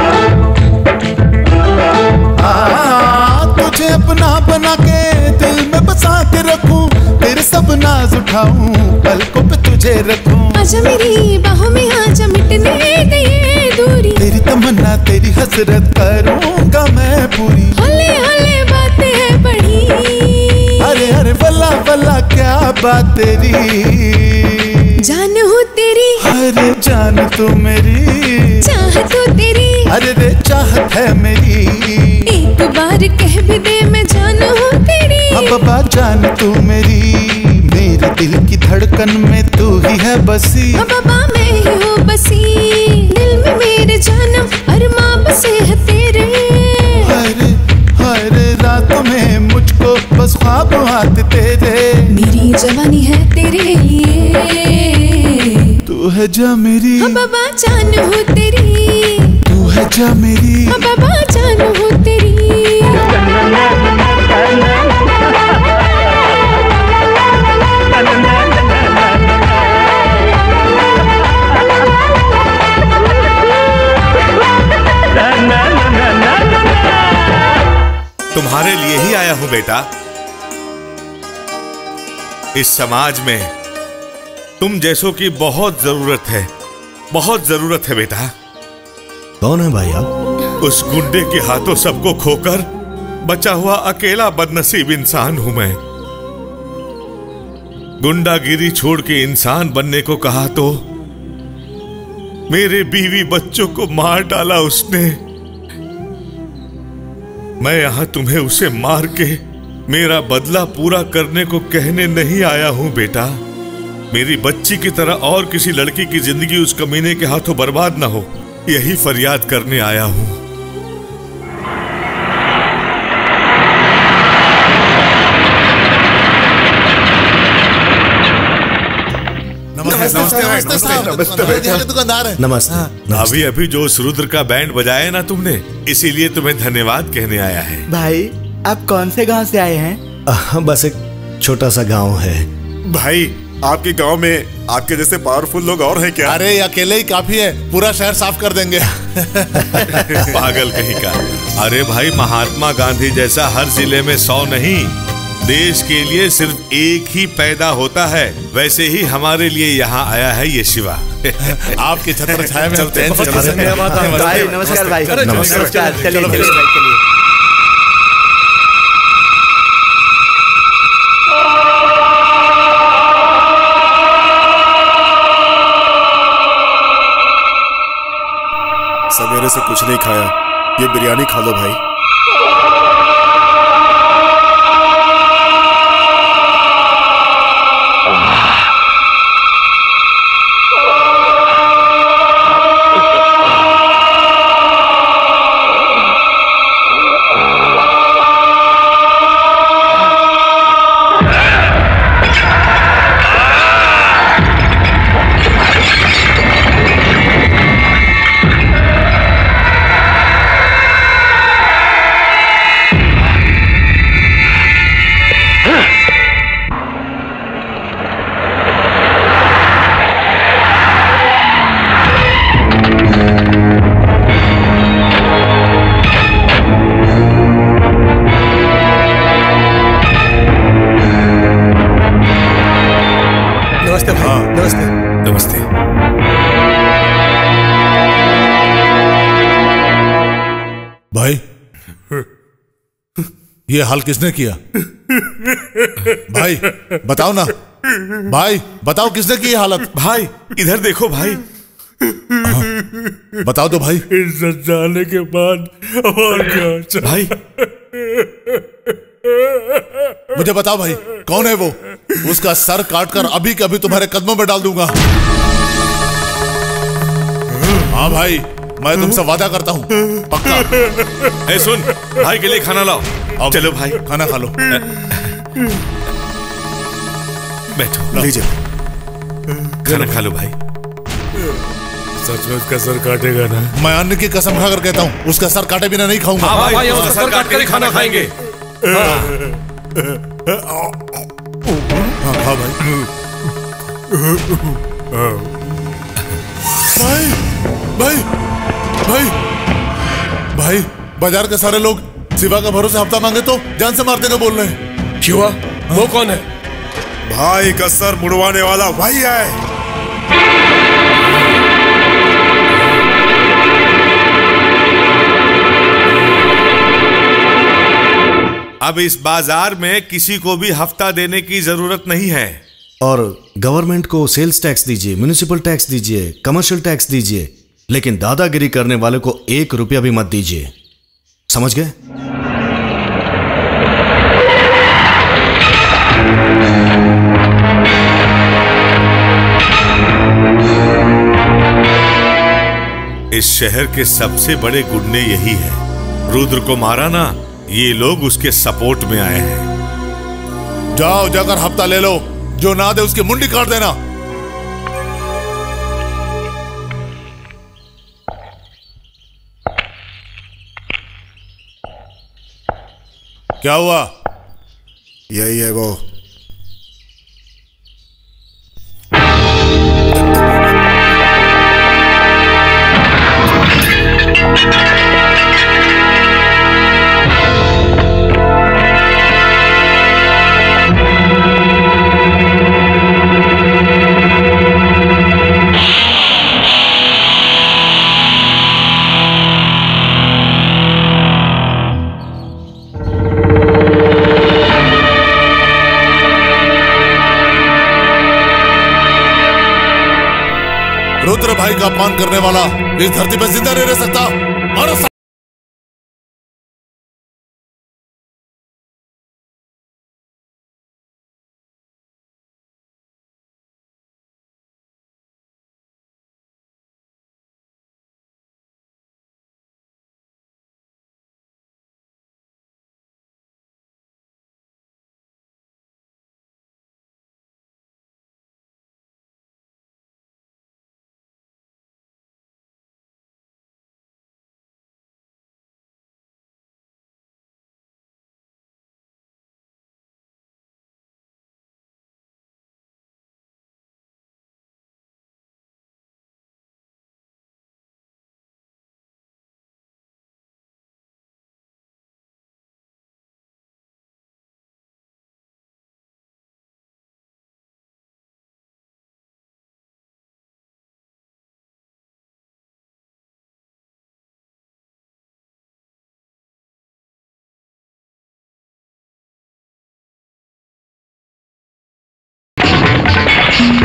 तुझे अपना बना के दिल में बसा के रखूं, तेरे सब नाज उठाऊं, पलकों पे तुझे रखूं। आजा मेरी बाहों में आजा, मिटने दे ये दूरी, तेरी तमन्ना तेरी हसरत करूंगा मैं पूरी। हले हले बातें है बड़ी, अरे अरे वल्ला वल्ला क्या बात तेरी, जान हो तेरी, अरे जान तू मेरी, चाहत हो तेरी, अरे रे चाहत है मेरी। एक बार कह भी दे मैं जान हो तेरी, अब बाबा जान तू मेरी, मेरे दिल की धड़कन में तू ही है बसी, हाँ बाबा मैं ही हूँ बसी। दिल में मेरे जानम अरमां बसे है तेरे। हरे हरे रातों में मुझको बस ख्वाब आते तेरे। मेरी जवानी है तेरे लिए, तू है जा मेरी, हाँ बाबा जान हो तेरी, तू है जा मेरी, हाँ बाबा जान हो तेरी। तुम्हारे लिए ही आया हूं बेटा। इस समाज में तुम जैसों की बहुत जरूरत है, बहुत जरूरत है बेटा। कौन है भाई आप? उस गुंडे के हाथों सबको खोकर बचा हुआ अकेला बदनसीब इंसान हूं मैं। गुंडागिरी छोड़ के इंसान बनने को कहा तो मेरे बीवी बच्चों को मार डाला उसने। मैं यहां तुम्हें उसे मार के मेरा बदला पूरा करने को कहने नहीं आया हूं बेटा। मेरी बच्ची की तरह और किसी लड़की की जिंदगी उस कमीने के हाथों बर्बाद ना हो, यही फरियाद करने आया हूं। दुकानदार है। नमस्ते। अभी अभी जो उस रुद्र का बैंड बजाया ना तुमने, इसीलिए तुम्हें धन्यवाद कहने आया है। भाई आप कौन से गांव से आए हैं? बस एक छोटा सा गांव है। भाई आपके गांव में आपके जैसे पावरफुल लोग और हैं क्या? अरे अकेले ही काफी है, पूरा शहर साफ कर देंगे। पागल कहीं का। अरे भाई, महात्मा गांधी जैसा हर जिले में 100 नहीं, देश के लिए सिर्फ एक ही पैदा होता है। वैसे ही हमारे लिए यहाँ आया है ये शिवा। आपकी छत्र छाया में चलते हैं। नमस्कार भाई। नमस्कार। चलिए। सवेरे से कुछ नहीं खाया, ये बिरयानी खा लो भाई। नमस्ते। भाई, ये हाल किसने किया? भाई बताओ ना, भाई बताओ किसने की ये हालत? भाई इधर देखो भाई। बताओ तो भाई। इज्जत जाने के बाद और क्या भाई? मुझे बताओ भाई, कौन है वो? उसका सर काटकर अभी के अभी तुम्हारे कदमों में डाल दूंगा। हाँ भाई, मैं तुमसे वादा करता हूँ, पक्का। ए सुन, भाई के लिए खाना लाओ। चलो भाई, खाना खा लो। बैठो, लीजिए खाना खा लो भाई। सच में उसका सर काटेगा ना? मैं अन्न की कसम खाकर कहता हूँ, उसका सर काटे बिना नहीं खाऊंगा। हाँ भाई, उसका सर काट कर ही खाना खाएंगे। हाँ खा भाई। भाई भाई भाई भाई, बाजार के सारे लोग शिवा का भरोसे हफ्ता मांगे तो जान से मार देगा बोल रहे हैं। शिवा? वो कौन है? भाई का सर मुड़वाने वाला वही है। अब इस बाजार में किसी को भी हफ्ता देने की जरूरत नहीं है। और गवर्नमेंट को सेल्स टैक्स दीजिए, म्युनिसिपल टैक्स दीजिए, कमर्शियल टैक्स दीजिए, लेकिन दादागिरी करने वाले को 1 रुपया भी मत दीजिए। समझ गए? इस शहर के सबसे बड़े गुंडे यही है। रुद्र को मारा ना, ये लोग उसके सपोर्ट में आए हैं। जाओ जाकर हफ्ता ले लो, जो ना दे उसकी मुंडी काट देना। क्या हुआ? यही है वो। रुद्र भाई का अपमान करने वाला इस धरती पर जिंदा नहीं रह सकता। मारो।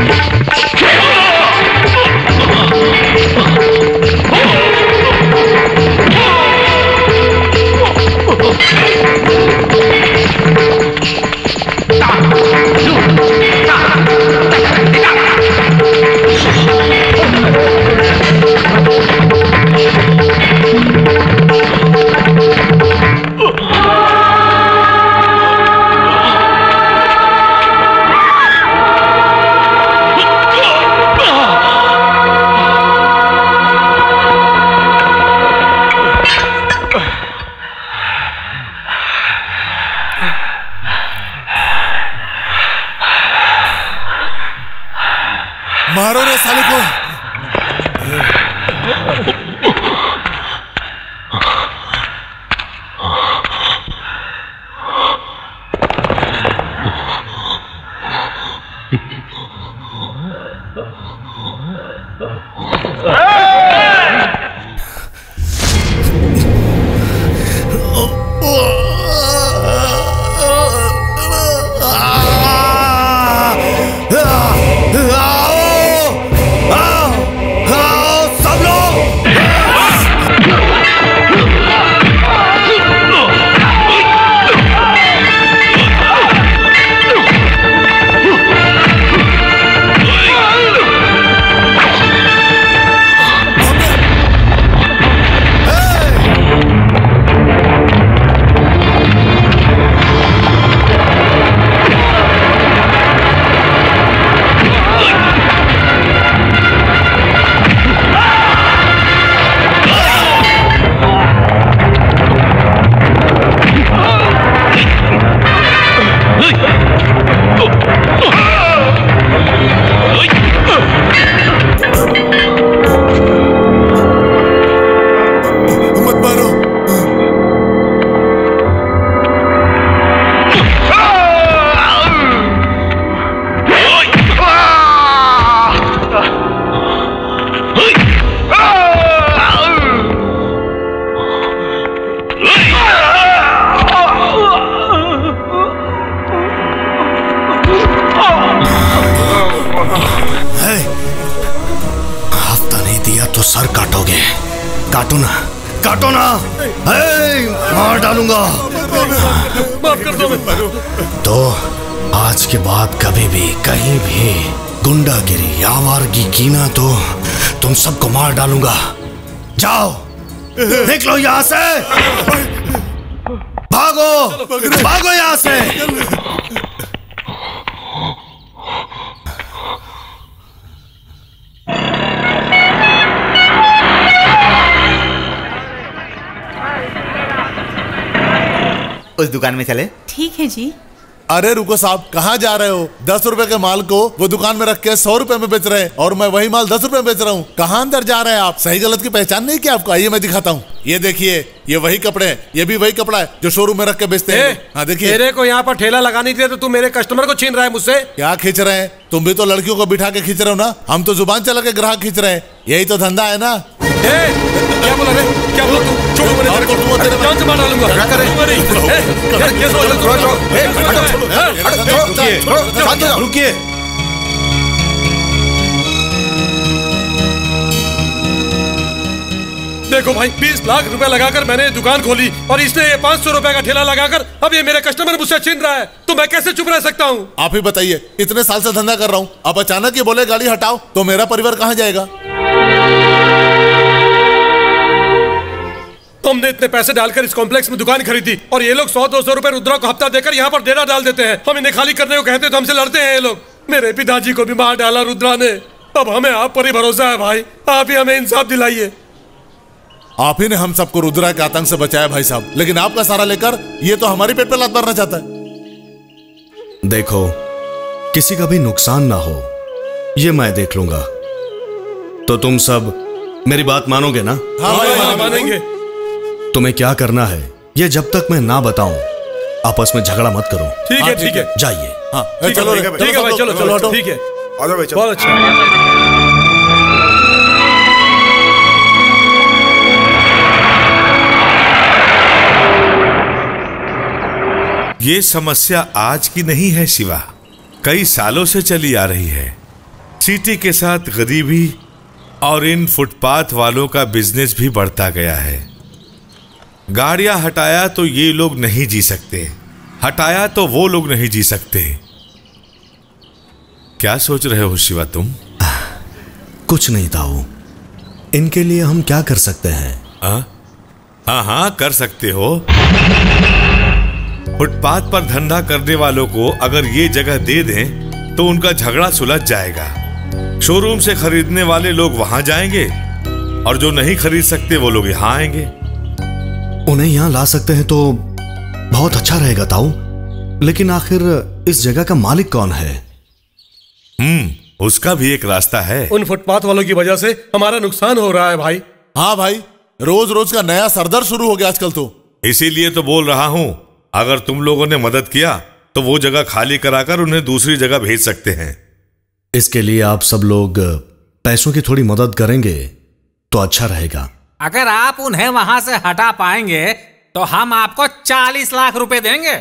मारो रे साले को। सर काटोगे, काटो ना, काटो ना, मार डालूंगा। माफ कर दो। तो आज के बाद कभी भी कहीं भी गुंडागिरी आवारगी की ना तो तुम सबको मार डालूंगा। जाओ निकलो यहाँ से, भागो भागो यहाँ से। उस दुकान में चले। ठीक है जी। अरे रुको साहब, कहाँ जा रहे हो? 10 रुपए के माल को वो दुकान में रख के 100 रुपए में बेच रहे हैं और मैं वही माल 10 रुपए में बेच रहा हूँ। कहाँ अंदर जा रहे हैं आप? सही गलत की पहचान नहीं किया आपको? आइए मैं दिखाता हूँ। ये देखिए, ये वही कपड़े हैं, ये भी वही कपड़ा है जो शोरूम में रख के बेचते हैं। हाँ देखिए। तेरे को यहाँ पर ठेला लगाने के लिए तो तू मेरे कस्टमर को छीन रहा है मुझसे। क्या खींच रहे हैं? तुम भी तो लड़कियों को बिठा के खींच रहे हो ना, हम तो जुबान चला के ग्राहक खींच रहे हैं। यही तो धंधा है ना। क्या बोला रे? क्या बोला तू? छोड़ो मेरे को, जान से मार डालूंगा। क्या करे? रुकिए। देखो भाई, 20 लाख रुपए लगाकर मैंने दुकान खोली और इसने ये 500 रुपए का ठेला लगाकर अब ये मेरे कस्टमर मुझसे छीन रहा है, तो मैं कैसे चुप रह सकता हूँ? आप ही बताइए, इतने साल से धंधा कर रहा हूँ, अब अचानक ये बोले गाड़ी हटाओ, तो मेरा परिवार कहाँ जाएगा? हमने इतने पैसे डालकर इस कॉम्प्लेक्स में दुकान खरीदी और ये लोग 100-200 रुपए रुद्रा को हफ्ता देकर यहाँ पर डेरा डाल देते हैं। हम इन्हें खाली करने को कहते तो हमसे लड़ते हैं ये लोग। मेरे पिताजी को भी मार डाला रुद्रा ने। अब हमें आप पर ही भरोसा है भाई, आप ही हमें इंसाफ दिलाइए। आप ही ने हम सबको रुद्रा के आतंक से बचाया भाई साहब, लेकिन आपका सहारा लेकर ये तो हमारी पेट पे लात मारना चाहता है। देखो, किसी का भी नुकसान ना हो ये मैं देख लूंगा। तो तुम सब मेरी बात मानोगे ना? हाँ भाई, मानेंगे। तुम्हें क्या करना है ये जब तक मैं ना बताऊं आपस में झगड़ा मत करो। ठीक है, ठीक है, जाइए। हाँ चलो, ठीक है भाई, चलो चलो, ठीक है, आ जाओ भाई, चलो। बहुत अच्छा। ये समस्या आज की नहीं है शिवा, कई सालों से चली आ रही है। सिटी के साथ गरीबी और इन फुटपाथ वालों का बिजनेस भी बढ़ता गया है। गाड़ियां हटाया तो ये लोग नहीं जी सकते, हटाया तो वो लोग नहीं जी सकते। क्या सोच रहे हो शिवा तुम? कुछ नहीं ताऊ, इनके लिए हम क्या कर सकते हैं? हाँ कर सकते हो। फुटपाथ पर धंधा करने वालों को अगर ये जगह दे दें तो उनका झगड़ा सुलझ जाएगा। शोरूम से खरीदने वाले लोग वहां जाएंगे और जो नहीं खरीद सकते वो लोग यहां आएंगे। उन्हें यहां ला सकते हैं तो बहुत अच्छा रहेगा ताऊ, लेकिन आखिर इस जगह का मालिक कौन है? उसका भी एक रास्ता है। उन फुटपाथ वालों की वजह से हमारा नुकसान हो रहा है भाई। हाँ भाई, रोज रोज का नया सरदर्द शुरू हो गया आजकल तो। इसीलिए तो बोल रहा हूं, अगर तुम लोगों ने मदद किया तो वो जगह खाली कराकर उन्हें दूसरी जगह भेज सकते हैं। इसके लिए आप सब लोग पैसों की थोड़ी मदद करेंगे तो अच्छा रहेगा। अगर आप उन्हें वहां से हटा पाएंगे तो हम आपको 40 लाख रुपए देंगे।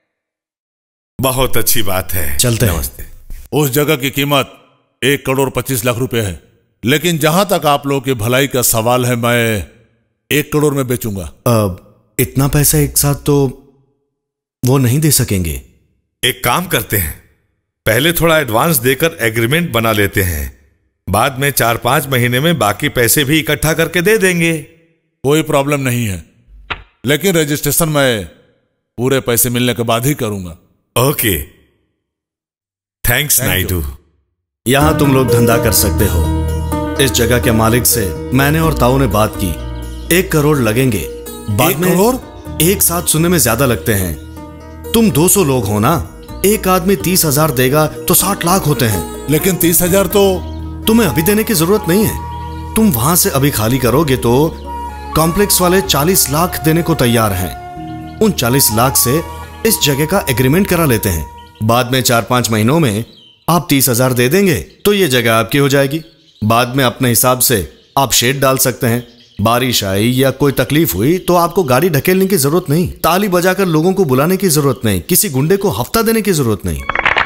बहुत अच्छी बात है, चलते हैं। उस जगह की कीमत 1,25,00,000 रुपए है, लेकिन जहां तक आप लोगों की भलाई का सवाल है, मैं 1 करोड़ में बेचूंगा। इतना पैसा एक साथ तो वो नहीं दे सकेंगे। एक काम करते हैं, पहले थोड़ा एडवांस देकर एग्रीमेंट बना लेते हैं, बाद में 4-5 महीने में बाकी पैसे भी इकट्ठा करके दे देंगे। कोई प्रॉब्लम नहीं है, लेकिन रजिस्ट्रेशन मैं पूरे पैसे मिलने के बाद ही करूंगा। Okay, thanks Naidu. यहां तुम लोग धंधा कर सकते हो। इस जगह के मालिक से मैंने और ताऊ ने बात की, 1 करोड़ लगेंगे। बाद 1 करोड़? एक साथ सुनने में ज्यादा लगते हैं। तुम 200 लोग हो ना, एक आदमी 30,000 देगा तो 60 लाख होते हैं। लेकिन 30,000 तो तुम्हें अभी देने की जरूरत नहीं है। तुम वहां से अभी खाली करोगे तो कॉम्प्लेक्स वाले 40 लाख देने को तैयार हैं। उन 40 लाख से इस जगह का एग्रीमेंट करा लेते हैं। बाद में 4-5 महीनों में आप 30,000 दे देंगे तो ये जगह आपकी हो जाएगी। बाद में अपने हिसाब से आप शेड डाल सकते हैं। बारिश आई या कोई तकलीफ हुई तो आपको गाड़ी ढकेलने की जरूरत नहीं, ताली बजाकर लोगों को बुलाने की जरूरत नहीं, किसी गुंडे को हफ्ता देने की जरूरत नहीं।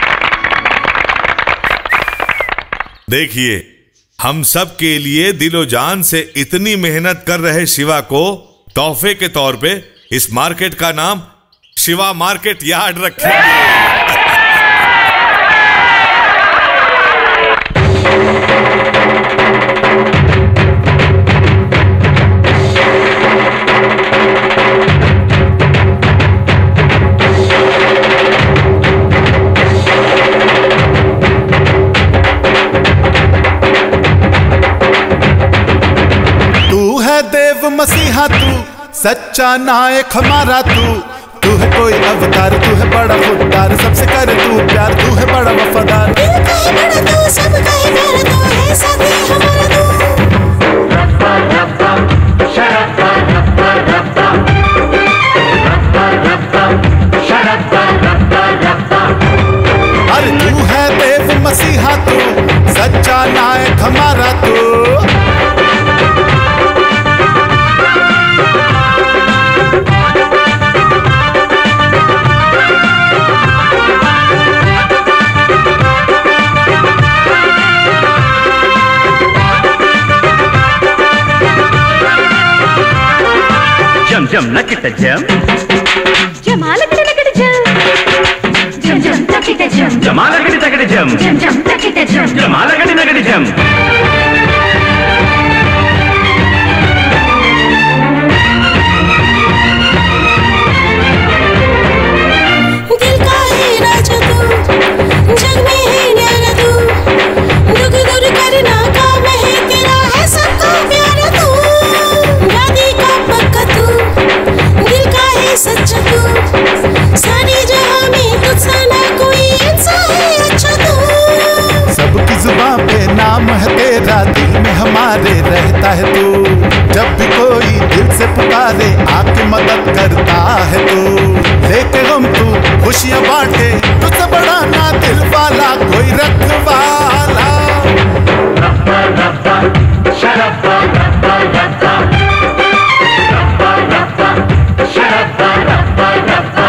देखिए, हम सब के लिए दिलो जान से इतनी मेहनत कर रहे शिवा को तोहफे के तौर पे इस मार्केट का नाम शिवा मार्केट यार्ड रखेंगे। मसीहा तू, सच्चा नायक हमारा तू है कोई अवतार, तू है बड़ा खुददार, सबसे कर तू प्यार, तू है बड़ा वफादार। दिल का है बड़ा तू, सबका है प्यारा तू, है साथी हमारा तू। रब्बा रब्बा शरब्बा रब्बा रब्बा रब्बा रब्बा शरब्बा रब्बा रब्बा। अरे तू है देव मसीहा तू, सच्चा नायक हमारा तू। जम नकिट जम जमाल नकिट जम जम जम नकिट जम जमाल नकिट जम जम जम नकिट जम जमाल नकिट जम। दिल का है राजा तू, जग में है न्यारा तू, दुख दूर करना काम है तेरा, है सबका प्यारा तू। वादी का पक्का तू, दिल का है सच्चा तू, सारी जहां में तुझसा ना कोई इंसान है अच्छा तू। सबकी जुबान पे नाम है तेरा, दिल में हमारे रहता है तू। जब भी कोई दिल से पुकारे आके मदद करता है तू। लेके गम तू खुशियां बांटे, तुझसे बड़ा ना दिल वाला कोई रखवाला। रब्बा रब्बा शरब्बा रब्बा रब्बा रब्बा रब्बा शरब्बा रब्बा रब्बा।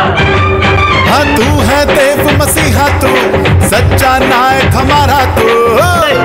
हाँ तू है देव मसीहा तू, सच्चा नायक हमारा तू।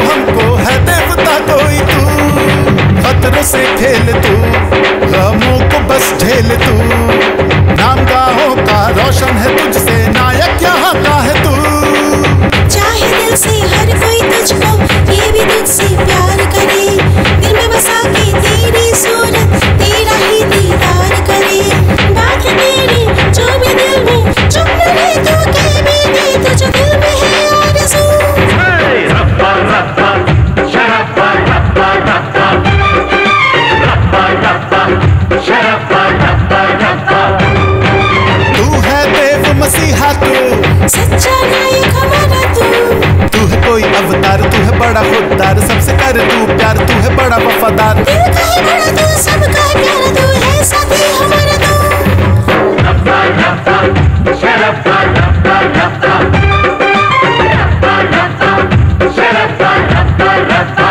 हमको है देवता कोई तू, खतरों से खेल तू, गमों को बस झेल तू, नाम गाहों का रोशन है तुझसे, नायक यहाँ का है तू। चाहे दिल से हर कोई तुझको, ये भी तुझसे प्यार करे, दिल में बसा के तेरी सूरत, तेरा ही दीदार करे। बात है तेरी जो भी दिल में, चुप न रहे तू कह भी दे तुझे दिल में है आरज़ू। रब्बा रब्बा शरब्बा रब्बा रब्बा रब्बा रब्बा शरब्बा रब्बा रब्बा। तू है देव मसीहा तू, सच्चा नायक हमारा तू है कोई अवतार, तू है बड़ा खुददार, सबसे कर तू प्यार, तू है बड़ा वफादार। दिल का है बड़ा तू, सबका है प्यारा तू, है साथी हमारा तू। रब्बा रब्बा शरब्बा रब्बा रब्बा रब्बा रब्बा शरब्बा रब्बा रब्बा।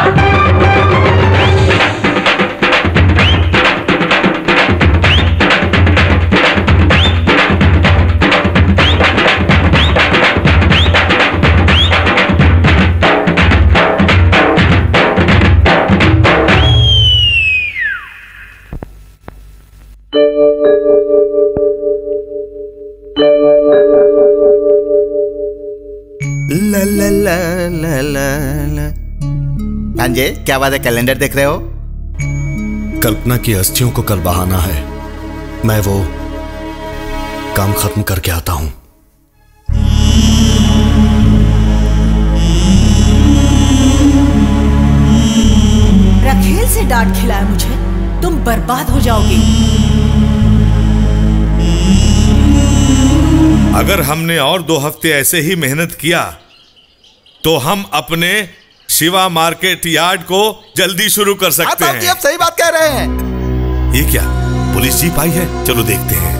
ला ला ला ला ला ला। भांजे क्या बात है, कैलेंडर देख रहे हो? कल्पना की अस्थियों को कल बहाना है, मैं वो काम खत्म करके आता हूं। रखेल से डांट खिलाया मुझे, तुम बर्बाद हो जाओगे। अगर हमने और 2 हफ्ते ऐसे ही मेहनत किया तो हम अपने शिवा मार्केट यार्ड को जल्दी शुरू कर सकते हैं। आप सही बात कह रहे हैं। ये क्या पुलिस जीप आई है, चलो देखते हैं।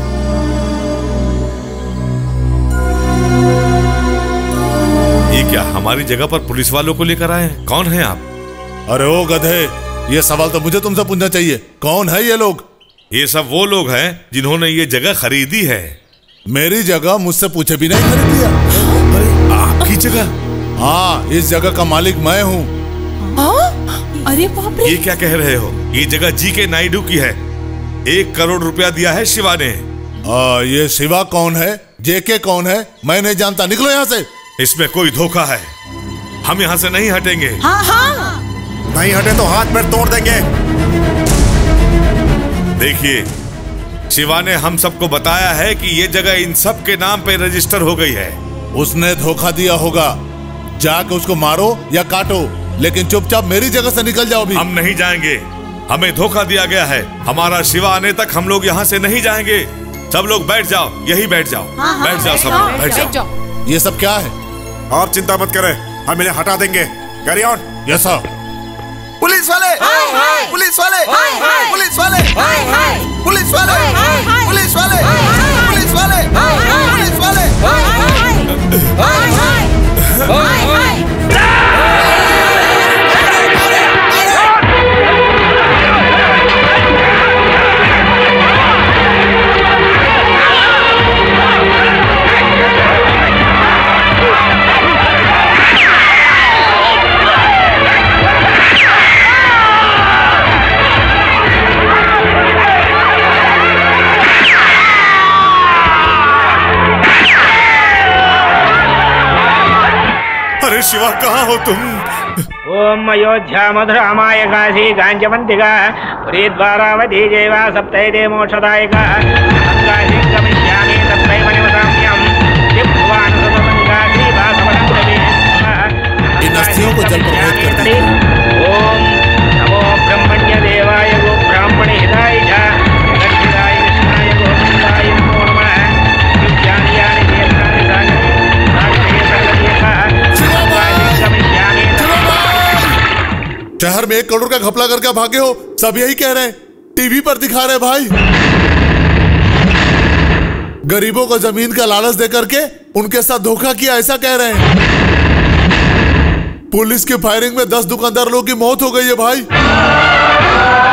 ये क्या हमारी जगह पर पुलिस वालों को लेकर आए हैं? कौन है आप? अरे ओ गधे, ये सवाल तो मुझे तुमसे पूछना चाहिए, कौन है ये लोग? ये सब वो लोग हैं जिन्होंने ये जगह खरीदी है। मेरी जगह मुझसे पूछे भी नहीं खरीद लिया। आपकी जगह? हाँ, इस जगह का मालिक मैं हूँ। अरे बाप रे! ये क्या कह रहे हो? ये जगह जीके नायडू की है। 1 करोड़ रुपया दिया है शिवा ने। ये शिवा कौन है, जेके कौन है, मैं नहीं जानता, निकलो यहाँ से। इसमें कोई धोखा है, हम यहाँ से नहीं हटेंगे। हाँ हाँ, नहीं हटे तो हाथ पैर तोड़ देंगे। देखिए, शिवा ने हम सबको बताया है कि ये जगह इन सब के नाम पे रजिस्टर हो गई है। उसने धोखा दिया होगा, जाके उसको मारो या काटो, लेकिन चुपचाप मेरी जगह से निकल जाओ भी। हम नहीं जाएंगे, हमें धोखा दिया गया है। हमारा शिवा आने तक हम लोग यहाँ से नहीं जाएंगे। सब लोग बैठ जाओ, यही बैठ जाओ। बैठ जाओ सब लोग, बैठ जाओ। ये सब क्या है? और चिंता मत करें, हम इन्हें हटा देंगे। Carry on. Yes sir. Police वाले, पुलिस वाले, पुलिस वाले, पुलिस वाले, पुलिस वाले, पुलिस वाले, पुलिस वाले। शिवा कहाँ हो तुम? ओम अयोध्या मधुरामाय काशी कांचमंतिका पुरी द्वारावती जैवा सप्तैते मोक्षदायिका काशी गमिष्यामि तत्रैव निवसाम्यहं दिव्वान सर्वमंगासी वासवनंदवे। इन अस्थियों को जल प्रवाहित कर दे। ओम नमो ब्रह्मण्य देवाय गो ब्राह्मणे हिताय च जगद्धिताय कृष्णाय गोविंदाय नमो नमः। दिव्यानि यानि देशानि सागरे शहर में 1 करोड़ का घपला करके भागे हो, सब यही कह रहे हैं, टीवी पर दिखा रहे भाई। गरीबों को जमीन का लालच दे करके उनके साथ धोखा किया, ऐसा कह रहे हैं। पुलिस की फायरिंग में 10 दुकानदार लोगों की मौत हो गई है भाई।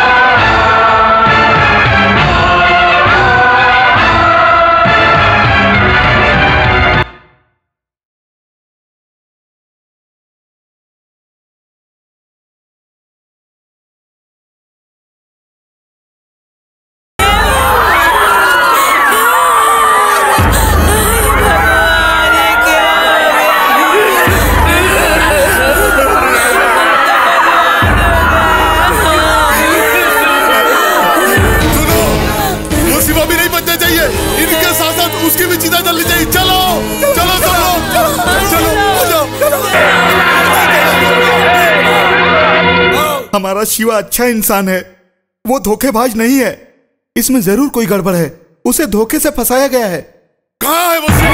हमारा शिवा अच्छा इंसान है, वो धोखेबाज नहीं है। इसमें जरूर कोई गड़बड़ है, उसे धोखे से फंसाया गया है। कहाँ है वो शिवा?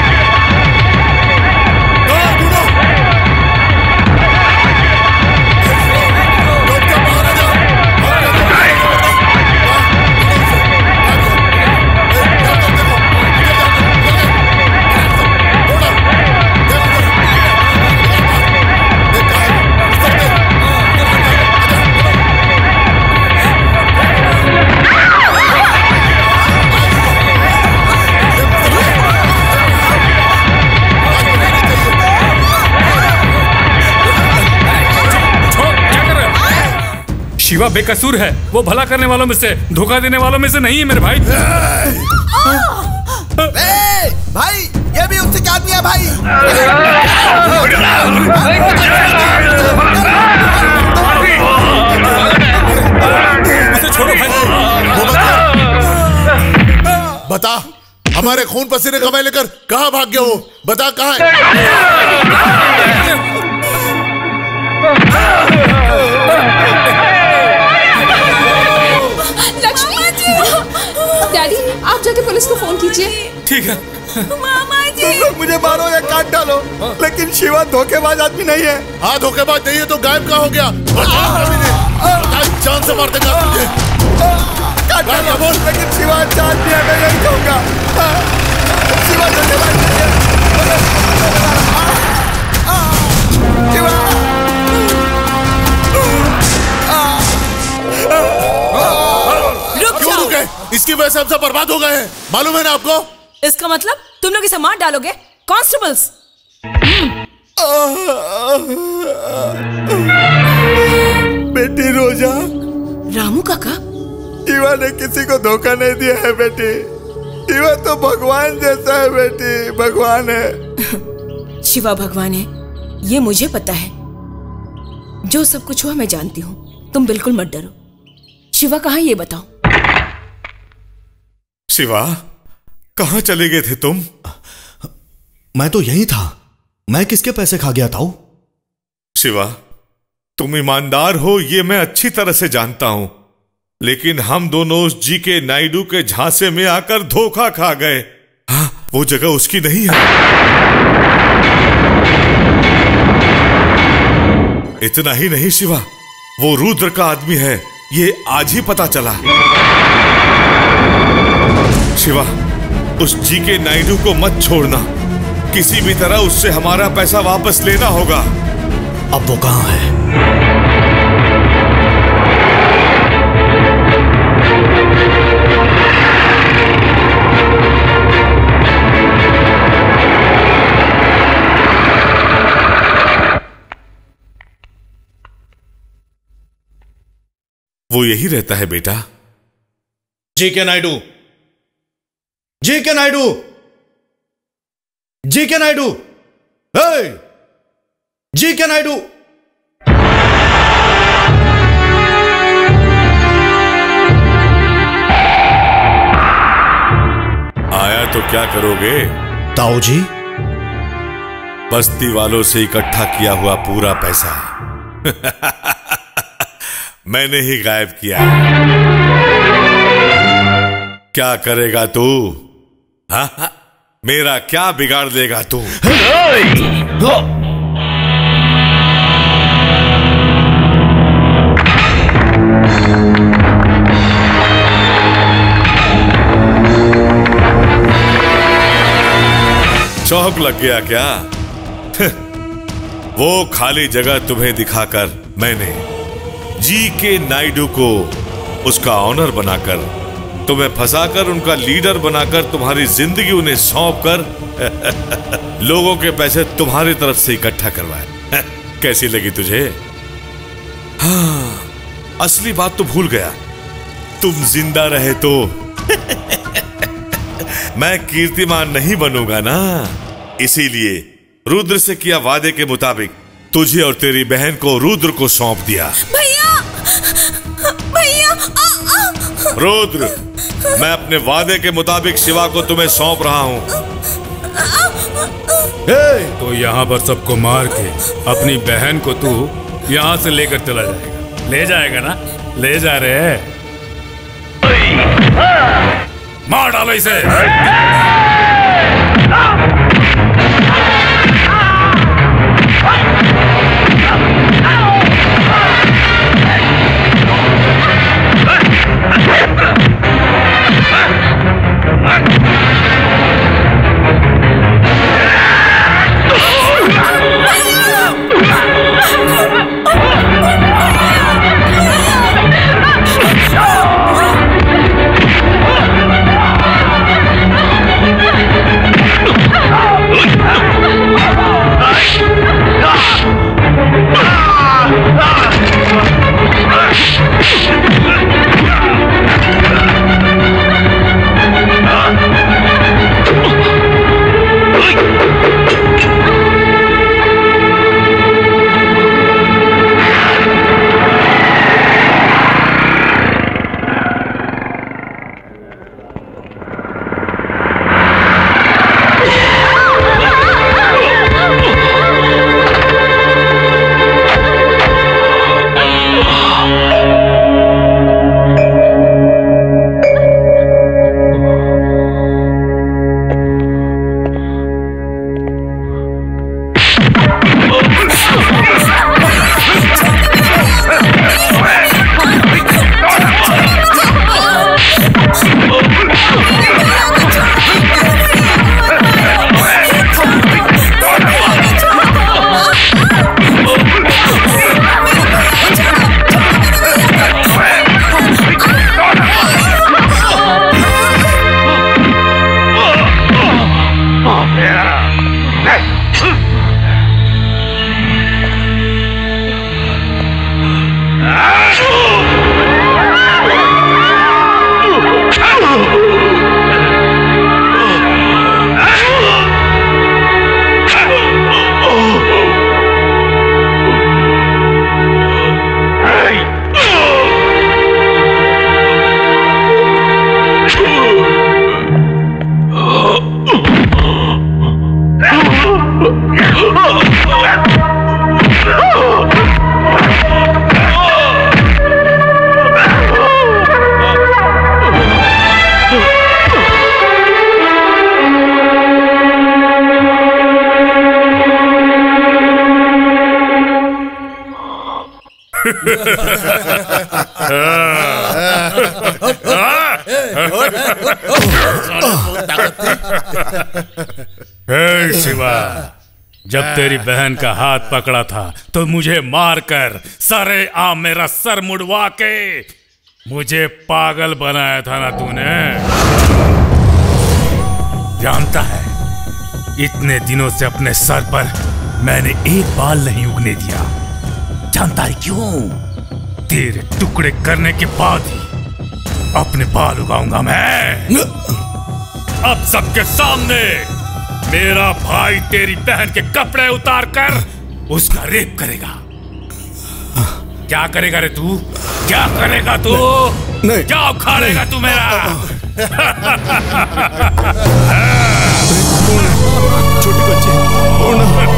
शिवा बेकसूर है, वो भला करने वालों में से, धोखा देने वालों में से नहीं है मेरे भाई। भाई ये भी उससे आदमी है भाई। उसे छोड़ो भाई। बता, हमारे खून पसीने कमाई लेकर कहाँ भाग गया वो? बता कहाँ है? लक्ष्मी जी, डैडी आप जाके पुलिस को फोन कीजिए। ठीक है। मामा जी, मुझे मारो या काट डालो, लेकिन शिवा धोखेबाज आदमी नहीं है। हाँ धोखेबाज नहीं है तो गायब कहाँ हो गया? जान से मार देगा तुझे। काट डालो, लेकिन शिवा अच्छा आदमी है, मैं नहीं कहूँगा। शिवा धोखेबाज नहीं है। क्यों रुके? इसकी वजह से हम सब बर्बाद हो गए हैं, मालूम है ना आपको? इसका मतलब तुम लोग इसे मार डालोगे? कांस्टेबल्स! बेटी रोजा। रामू काका, शिवा ने किसी को धोखा नहीं दिया है बेटी। शिवा तो भगवान जैसा है बेटी, भगवान है। शिवा भगवान है ये मुझे पता है। जो सब कुछ हुआ मैं जानती हूँ, तुम बिल्कुल मत डरो। शिवा कहाँ ये बताओ। शिवा कहाँ चले गए थे तुम? मैं तो यही था। मैं किसके पैसे खा गया था? शिवा तुम ईमानदार हो ये मैं अच्छी तरह से जानता हूं, लेकिन हम दोनों उस जीके नायडू के झांसे में आकर धोखा खा गए। हाँ, वो जगह उसकी नहीं है। इतना ही नहीं शिवा, वो रुद्र का आदमी है, ये आज ही पता चला। शिवा उस जीके नायडू को मत छोड़ना, किसी भी तरह उससे हमारा पैसा वापस लेना होगा। अब वो कहाँ है? वो यही रहता है बेटा। G K Naidu, G K Naidu, G K Naidu, G K Naidu. आया तो क्या करोगे? ताऊ जी, बस्ती वालों से इकट्ठा किया हुआ पूरा पैसा मैंने ही गायब किया। क्या करेगा तू? हाँ? मेरा क्या बिगाड़ देगा तू? शौक लग गया क्या? वो खाली जगह तुम्हें दिखाकर मैंने जीके नायडू को उसका ऑनर बनाकर, तुम्हें फंसाकर उनका लीडर बनाकर, तुम्हारी जिंदगी उन्हें सौंप कर लोगों के पैसे तुम्हारी तरफ से इकट्ठा करवाए। कैसी लगी तुझे? हाँ, असली बात तो भूल गया। तुम जिंदा रहे तो मैं कीर्तिमान नहीं बनूंगा ना, इसीलिए रुद्र से किया वादे के मुताबिक तुझे और तेरी बहन को रुद्र को सौंप दिया। भैया, भैया, रुद्र, मैं अपने वादे के मुताबिक शिवा को तुम्हें सौंप रहा हूं। तो यहाँ पर सबको मार के अपनी बहन को तू यहाँ से लेकर चला जाएगा। ले जाएगा ना? ले जा रे। मार डालो इसे। हे शिवा, जब तेरी बहन का हाथ पकड़ा था तो मुझे मारकर सरे आम मेरा सर मुड़वा के मुझे पागल बनाया था ना तूने। जानता है इतने दिनों से अपने सर पर मैंने एक बाल नहीं उगने दिया। जानता है क्यों? तेरे टुकड़े करने के बाद ही अपने बाल उगाऊंगा मैं। अब सबके सामने मेरा भाई तेरी बहन के कपड़े उतार कर उसका रेप करेगा। क्या करेगा रे तू? क्या करेगा तू? नहीं। क्या उखाड़ेगा तू मेरा? छोटे बच्चे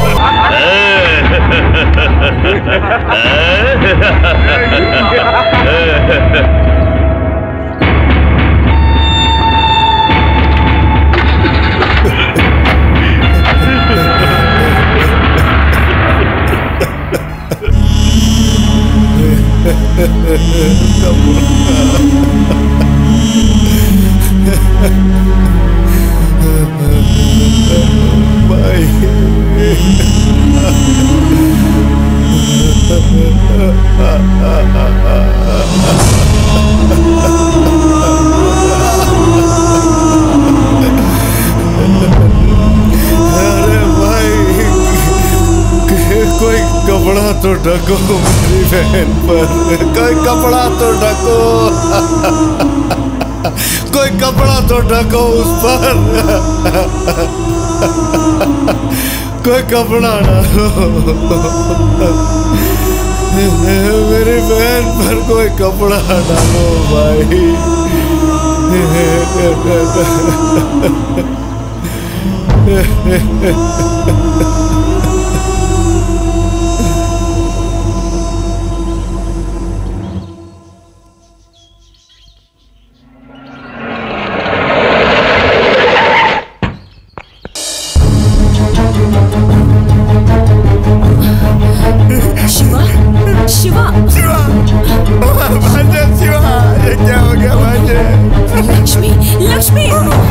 कोई कपड़ा तो ढको मेरी बहन पर, कोई कपड़ा तो ढको, कोई कपड़ा तो ढको उस पर, कोई कपड़ा डालो मेरी बहन पर, कोई कपड़ा डालो भाई। शिवा भांजे, शिवा, ये क्या हो गया भांजे? लक्ष्मी लक्ष्मी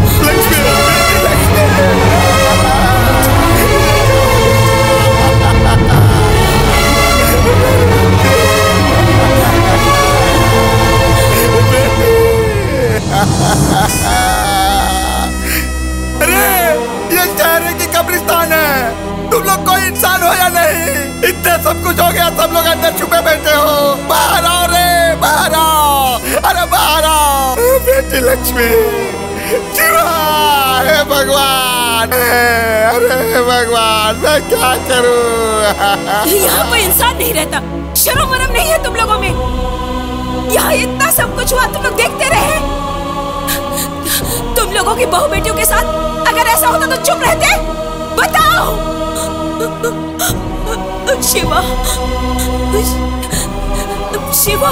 अरे ये शहर की कब्रिस्तान है। तुम लोग कोई इंसान हो या नहीं? इतना सब कुछ हो गया, सब लोग अंदर छुपे बैठे हो। बाहर आओ रे, बाहर आओ, अरे बाहर आओ। बेटी लक्ष्मी, शिवा, हे भगवान, अरे भगवान, मैं क्या करूं? यहाँ कोई इंसान नहीं रहता, शर्म वरम नहीं है तुम लोगों में। यहाँ इतना सब कुछ हुआ, तुम लोग देखते रहे। तुम लोगों की बहू बेटियों के साथ अगर ऐसा होता तो चुप रहते? बताओ। शिवा, शिवा,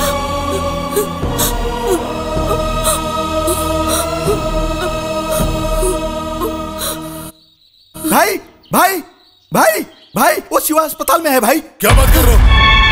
भाई भाई भाई भाई, वो शिवा अस्पताल में है भाई। क्या बात कर रहे हो?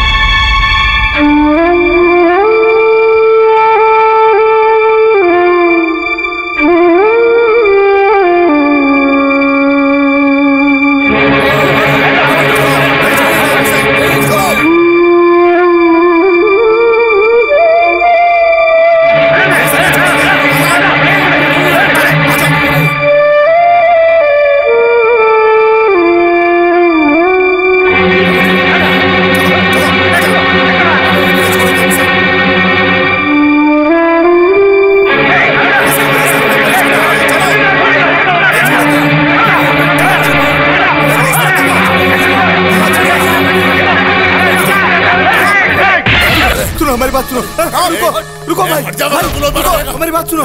हमारी बात सुनो, रुको रुको भाई, हमारी बात सुनो,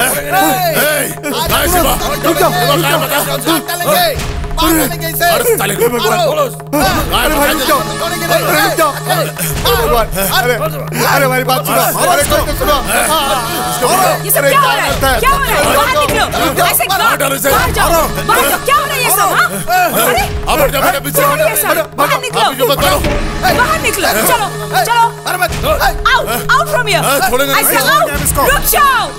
रुक जाओ, अरे हमारी बात सुनो, अरे कोई तो सुनो। ये सब क्या हो रहा है? क्या हो रहा है? बाहर निकलो, ऐसे बाहर जाओ, बाहर जाओ, क्या हो रहा है ये सब? बाहर निकलो, बाहर निकलो, चलो चलो, आउट फ्रॉम हियर, रुक जाओ।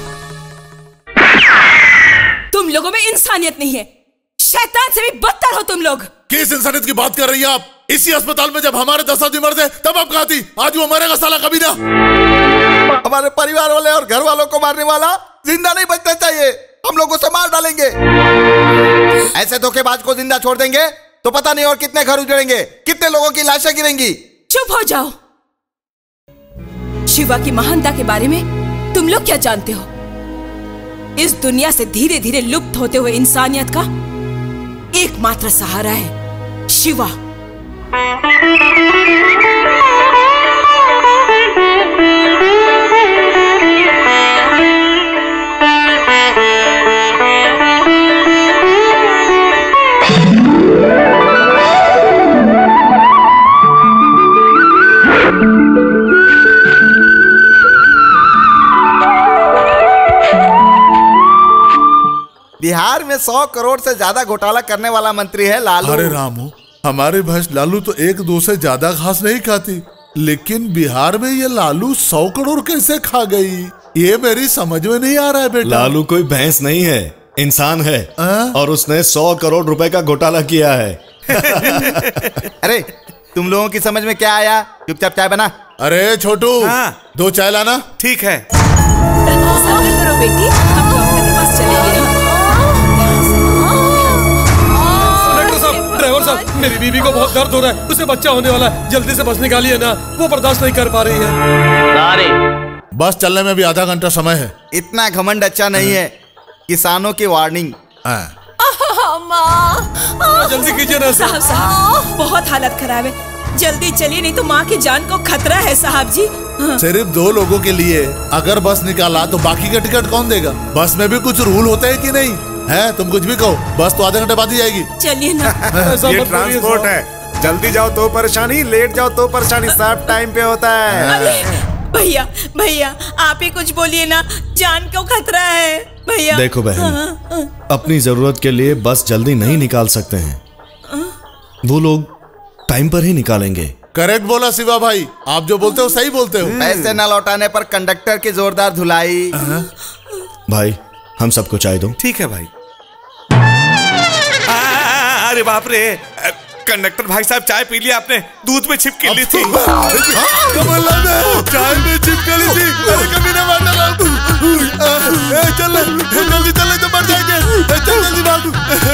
तुम लोगों में इंसानियत नहीं है, शैतान से भी बदतर हो तुम लोग। किस इंसानियत की बात कर रही है आप? इसी अस्पताल में जब हमारे 10 आदमी मर थे तब आप कहा थी, आज वो मरेगा साला कभी ना। हमारे परिवार वाले और घर वालों को मारने वाला जिंदा नहीं बचना चाहिए, हम लोगों से मार डालेंगे। ऐसे धोखेबाज को जिंदा छोड़ देंगे तो पता नहीं और कितने घर उजड़ेंगे, कितने लोगों की लाशें गिरेंगी। चुप हो जाओ। शिवा की महानता के बारे में तुम लोग क्या जानते हो? इस दुनिया से धीरे धीरे लुप्त होते हुए इंसानियत का एकमात्र सहारा है शिवा। बिहार में 100 करोड़ से ज्यादा घोटाला करने वाला मंत्री है लालू। अरे रामू, हमारी भैंस लालू तो 1-2 से ज्यादा घास नहीं खाती, लेकिन बिहार में ये लालू 100 करोड़ कैसे खा गई? ये मेरी समझ में नहीं आ रहा है बेटा। लालू कोई भैंस नहीं है, इंसान है। और उसने 100 करोड़ रुपए का घोटाला किया है। अरे तुम लोगों की समझ में क्या आया? चुपचाप चाय बना। अरे छोटू, 2 चाय लाना। ठीक है। सब्र करो बेटी, हम डॉक्टर के पास चलेंगे। ड्राइवर साहब, मेरी बीवी को बहुत दर्द हो रहा है, उसे बच्चा होने वाला है, जल्दी से बस निकालिए ना, वो बर्दाश्त नहीं कर पा रही है। बस चलने में भी आधा घंटा समय है। इतना घमंड अच्छा नहीं है। किसानों की वार्निंग। जल्दी कीजिए ना साहब, बहुत हालत खराब है, जल्दी चलिए नहीं तो माँ की जान को खतरा है साहब जी। सिर्फ 2 लोगों के लिए अगर बस निकाला तो बाकी का टिकट कौन देगा? बस में भी कुछ रूल होते हैं कि नहीं है? तुम कुछ भी कहो, बस तो आधे घंटे बाद ही जाएगी। चलिए ना। ये ट्रांसपोर्ट है, जल्दी जाओ तो परेशानी, लेट जाओ तो परेशानी, सब टाइम पे होता है। भैया भैया आप ही कुछ बोलिए ना, जान को खतरा है भैया। देखो बहन, अपनी जरूरत के लिए बस जल्दी नहीं निकाल सकते हैं, वो लोग टाइम पर ही निकालेंगे। करेक्ट बोला शिवा भाई, आप जो बोलते हो सही बोलते हो। पैसे न लौटाने पर कंडक्टर की जोरदार धुलाई। भाई हम सबको चाय दो। ठीक है भाई। अरे बाप रे, कंडक्टर भाई साहब चाय पी लिया आपने, दूध में छिपकली ली थी। चाय में छिपकली थी, कभी ना मार डाला। चल जल्दी चल, तो मर जाएंगे। चल जल्दी भाग।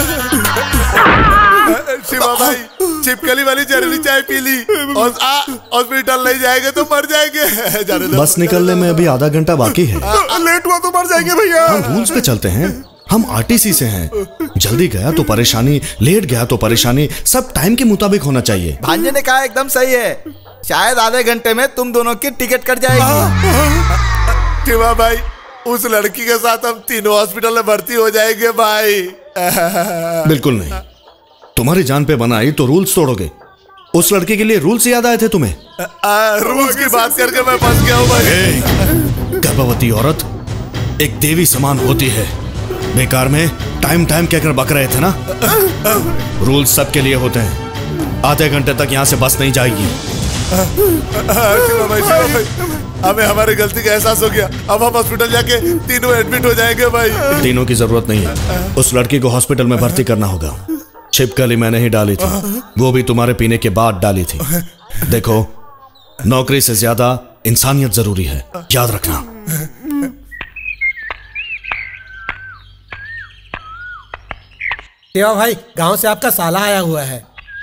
शिवा भाई छिपकली वाली जहरीली चाय पी ली और हॉस्पिटल नहीं जाएंगे तो मर जाएंगे। बस निकलने में अभी आधा घंटा बाकी है। लेट हुआ तो मर जाएंगे भैया। हम रूल्स पे चलते हैं, हम आरटीसी से हैं। जल्दी गया तो परेशानी, लेट गया तो परेशानी, सब टाइम के मुताबिक होना चाहिए। भांजे ने कहा एकदम सही है, शायद आधे घंटे में तुम दोनों की टिकट कट जाएगी। शिवा भाई उस लड़की के साथ हम तीनों हॉस्पिटल में भर्ती हो जाएंगे भाई। बिल्कुल नहीं, तुम्हारी जान पे बना आई तो रूल्स तोड़ोगे। उस लड़के के लिए रूल्स याद आए थे तुम्हें? रूल्स की बात करके मैं फंस गया हूँ भाई। गर्भवती औरत एक देवी समान होती है। बेकार में टाइम कहकर बक रहे थे ना। रूल्स सबके लिए होते हैं। आधे घंटे तक यहाँ से बस नहीं जाएगी। शिवा भाई हमें हमारी गलती का एहसास हो गया। अब हम हॉस्पिटल जाके तीनों एडमिट हो जाएंगे भाई। तीनों की जरूरत नहीं है, उस लड़की को हॉस्पिटल में भर्ती करना होगा। छिपकली मैंने ही डाली थी, वो भी तुम्हारे पीने के बाद डाली थी। देखो, नौकरी से ज्यादा इंसानियत जरूरी है, याद रखना। शिवा भाई गांव से आपका साला आया हुआ है।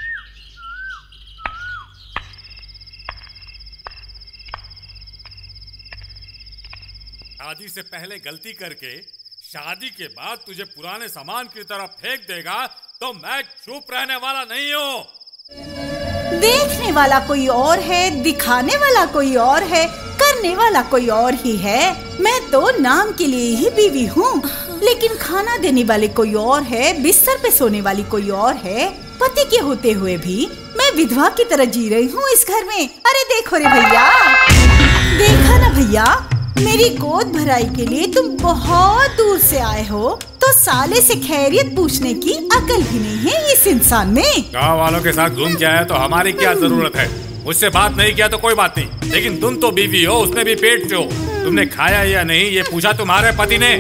शादी से पहले गलती करके शादी के बाद तुझे पुराने सामान की तरफ फेंक देगा तो मैं चुप रहने वाला नहीं हूँ। देखने वाला कोई और है, दिखाने वाला कोई और है, करने वाला कोई और ही है। मैं तो नाम के लिए ही बीवी हूँ, लेकिन खाना देने वाले कोई और है, बिस्तर पे सोने वाली कोई और है। पति के होते हुए भी मैं विधवा की तरह जी रही हूँ इस घर में। अरे देखो रे भैया, देखा ना भैया, मेरी गोद भराई के लिए तुम बहुत दूर से आए हो, तो साले से खैरियत पूछने की अकल भी नहीं है इस इंसान में। गाँव वालों के साथ घूम के आया तो हमारी क्या जरूरत है? मुझसे बात नहीं किया तो कोई बात नहीं, लेकिन तुम तो बीवी हो, उसमें भी पेट से हो। तुमने खाया या नहीं ये पूछा तुम्हारे पति ने?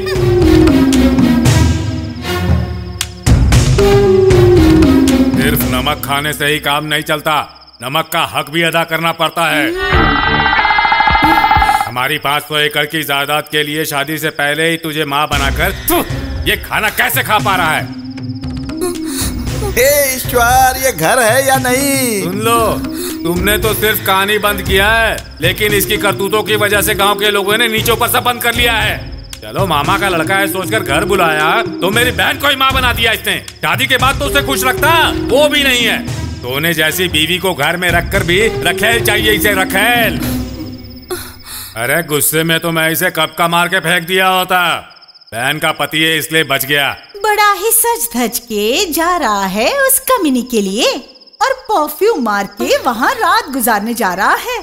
सिर्फ नमक खाने से ही काम नहीं चलता, नमक का हक भी अदा करना पड़ता है। हमारी 500 एकड़ की जायदाद के लिए शादी से पहले ही तुझे माँ बनाकर ये खाना कैसे खा पा रहा है? हे ईश्वर, ये घर है या नहीं? सुन लो, तुमने तो सिर्फ कहानी बंद किया है, लेकिन इसकी करतूतों की वजह से गांव के लोगों ने नीचे ऊपर सब बंद कर लिया है। चलो मामा का लड़का है सोचकर घर बुलाया तो मेरी बहन को ही माँ बना दिया इसने। शादी के बाद तो उसे खुश रखता, वो भी नहीं है। सोने जैसी बीवी को घर में रखकर भी रखेल चाहिए इसे, रखेल। अरे गुस्से में तो मैं इसे कब का मार के फेंक दिया होता। बहन का पति है इसलिए बच गया। बड़ा ही सज धज के जा रहा है उस कमीनी के लिए और परफ्यूम मार के वहाँ रात गुजारने जा रहा है।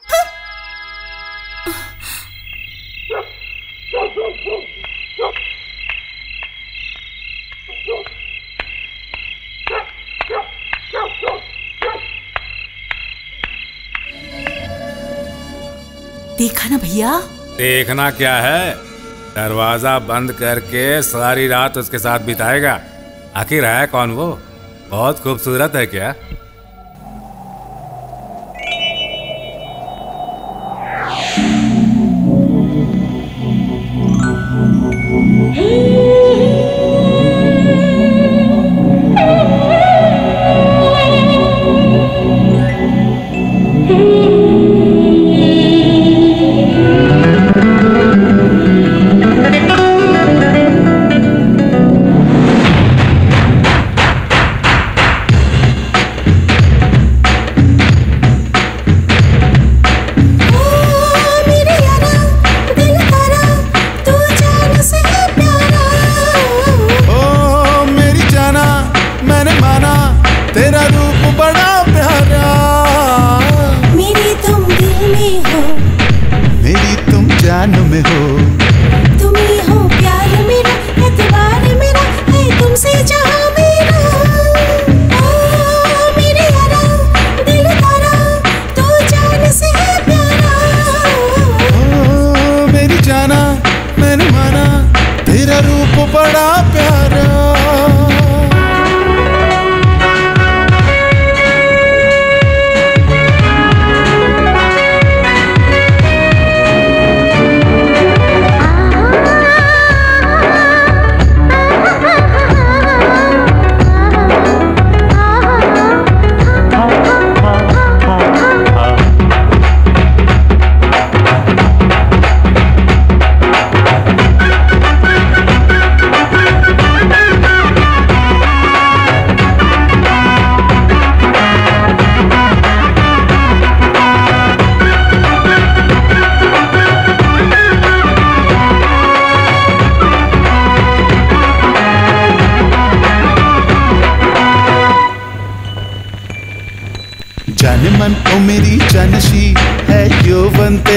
देखा ना भैया? देखना क्या है, दरवाजा बंद करके सारी रात उसके साथ बिताएगा। आखिर है कौन वो? बहुत खूबसूरत है क्या?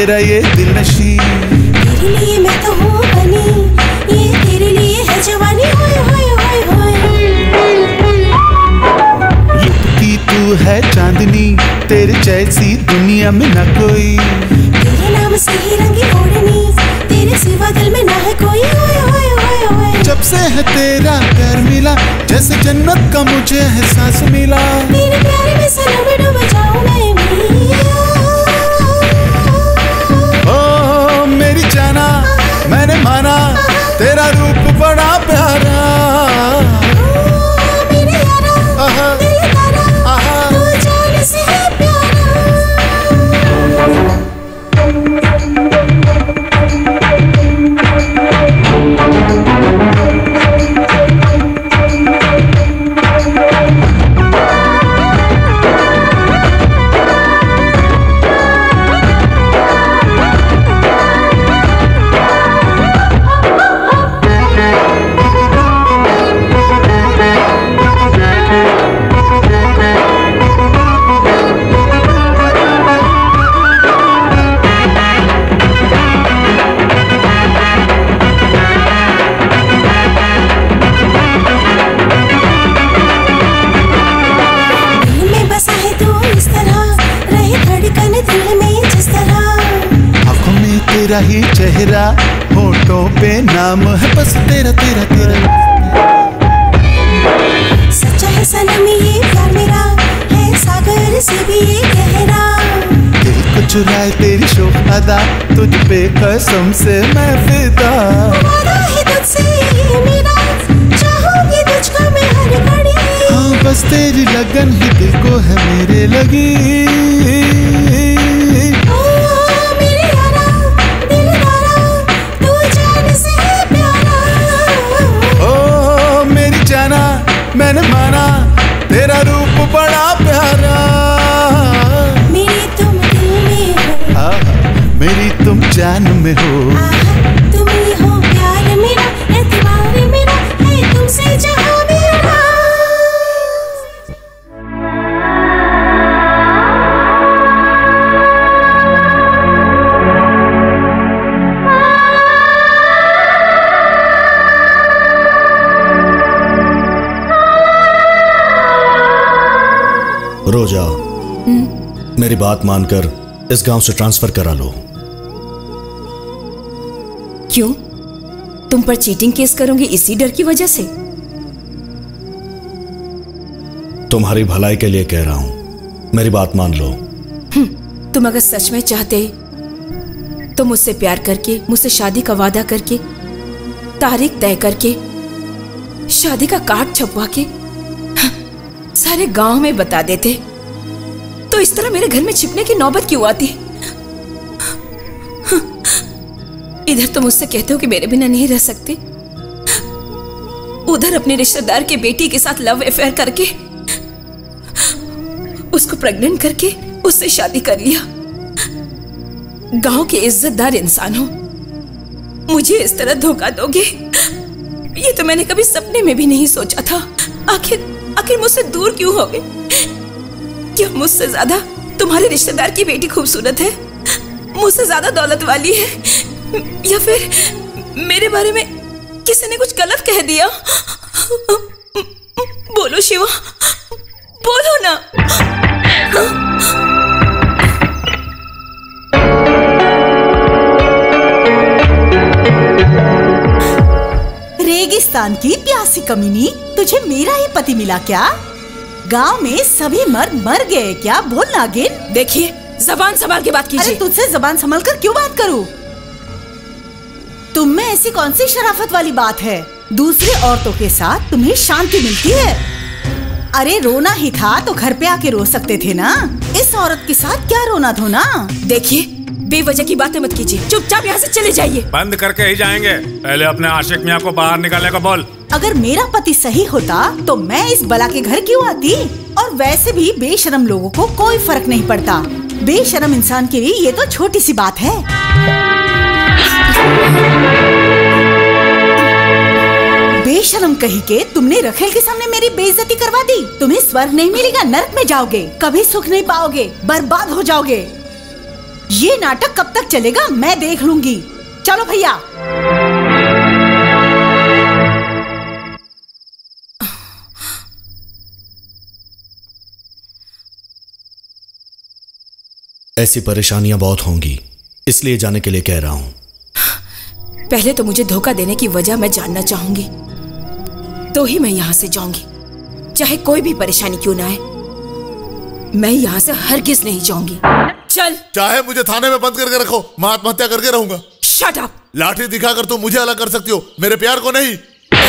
मेरा ये दिल नशी। तेरे लिए मैं तो हूँ बनी, ये तेरे लिए है जवानी। होए होए होए होए। लुटती तू है चांदनी, तेरे जैसी दुनिया में न कोई। तेरे नाम से ही रंगी ओढ़नी, तेरे सिवा दिल में ना है कोई। होए होए होए होए। जब से है तेरा प्यार मिला, जैसे जन्नत का मुझे एहसास मिला। तेरे प्यार में सनम डूब जाऊं मैं भी। ओ मेरी जाना, मैंने माना तेरा रूप बड़ा प्यारा। मेरे यारा, दिल तारा, तू जान से है तेरा ही चेहरा, होठों पे नाम है बस तेरा तेरा तेरा। सच्चा है सनम ये प्यार मेरा, है सागर से भी ये गहरा। दिल को चुराए तेरी शोक अदा, तुझ पे कसम से मैं फिदा। वादा है तुझसे ये मेरा, चाहूंगी तुझको मैं हर घड़ी। हाँ बस तेरी लगन ही दिल को है मेरे लगी। मैंने माना तेरा रूप बड़ा प्यारा। मेरी तुम दिल में हो, मेरी तुम जान में हो। तुम ही हो प्यार मेरा, एतबार मेरा, है तुमसे जहां मेरा। रोजा, मेरी बात मानकर इस गांव से ट्रांसफर करा लो। क्यों? तुम पर चीटिंग केस करोगे इसी डर की वजह से? तुम्हारी भलाई के लिए कह रहा हूं, मेरी बात मान लो। तुम अगर सच में चाहते तो मुझसे प्यार करके, मुझसे शादी का वादा करके, तारीख तय करके, शादी का कार्ड छपवा के सारे गांव में बता देते, तो इस तरह मेरे घर में छिपने की नौबत क्यों आती? इधर तुम मुझसे कहते हो कि मेरे बिना नहीं रह सकते, उधर अपने रिश्तेदार के बेटी के साथ लव अफेयर करके, उसको प्रेग्नेंट करके उससे शादी कर लिया। गांव के इज्जतदार इंसान हो, मुझे इस तरह धोखा दोगे, ये तो मैंने कभी सपने में भी नहीं सोचा था। आखिर मुझसे दूर क्यों हो गए? क्या मुझसे ज्यादा तुम्हारे रिश्तेदार की बेटी खूबसूरत है, मुझसे ज्यादा दौलत वाली है, या फिर मेरे बारे में किसी ने कुछ गलत कह दिया? बोलो शिवा, बोलो ना। रेगिस्तान की प्यासी कमीनी, तुझे मेरा ही पति मिला क्या? गांव में सभी मर्द मर गए क्या? बोल नागिन। देखिए, जबान संभाल के बात कीजिए। अरे तुझसे जबान संभाल कर क्यों बात करूं? तुम में ऐसी कौन सी शराफत वाली बात है? दूसरी औरतों के साथ तुम्हें शांति मिलती है। अरे रोना ही था तो घर पे आके रो सकते थे ना, इस औरत के साथ क्या रोना धोना? देखिए, बेवजह की बातें मत कीजिए, चुपचाप यहाँ से चले जाइए। बंद करके ही जाएंगे, पहले अपने आशिक मियाँ को बाहर निकालने को बोल। अगर मेरा पति सही होता तो मैं इस बला के घर क्यों आती? और वैसे भी बेशरम लोगों को कोई फर्क नहीं पड़ता, बेशरम इंसान के लिए ये तो छोटी सी बात है। बेशरम कही के तुमने रखेल के सामने मेरी बेइज्जती करवा दी। तुम्हें स्वर्ग नहीं मिलेगा, नरक में जाओगे, कभी सुख नहीं पाओगे, बर्बाद हो जाओगे। ये नाटक कब तक चलेगा मैं देख लूंगी। चलो भैया। ऐसी परेशानियां बहुत होंगी, इसलिए जाने के लिए कह रहा हूं। पहले तो मुझे धोखा देने की वजह मैं जानना चाहूंगी, तो ही मैं यहाँ से जाऊंगी, चाहे कोई भी परेशानी क्यों ना आए। मैं यहाँ से हरगिज नहीं जाऊंगी। चल। चाहे मुझे थाने में बंद करके रखो, मैं आत्महत्या करके रहूंगा। Shut up. लाठी दिखाकर तुम मुझे अलग कर सकती हो, मेरे प्यार को नहीं।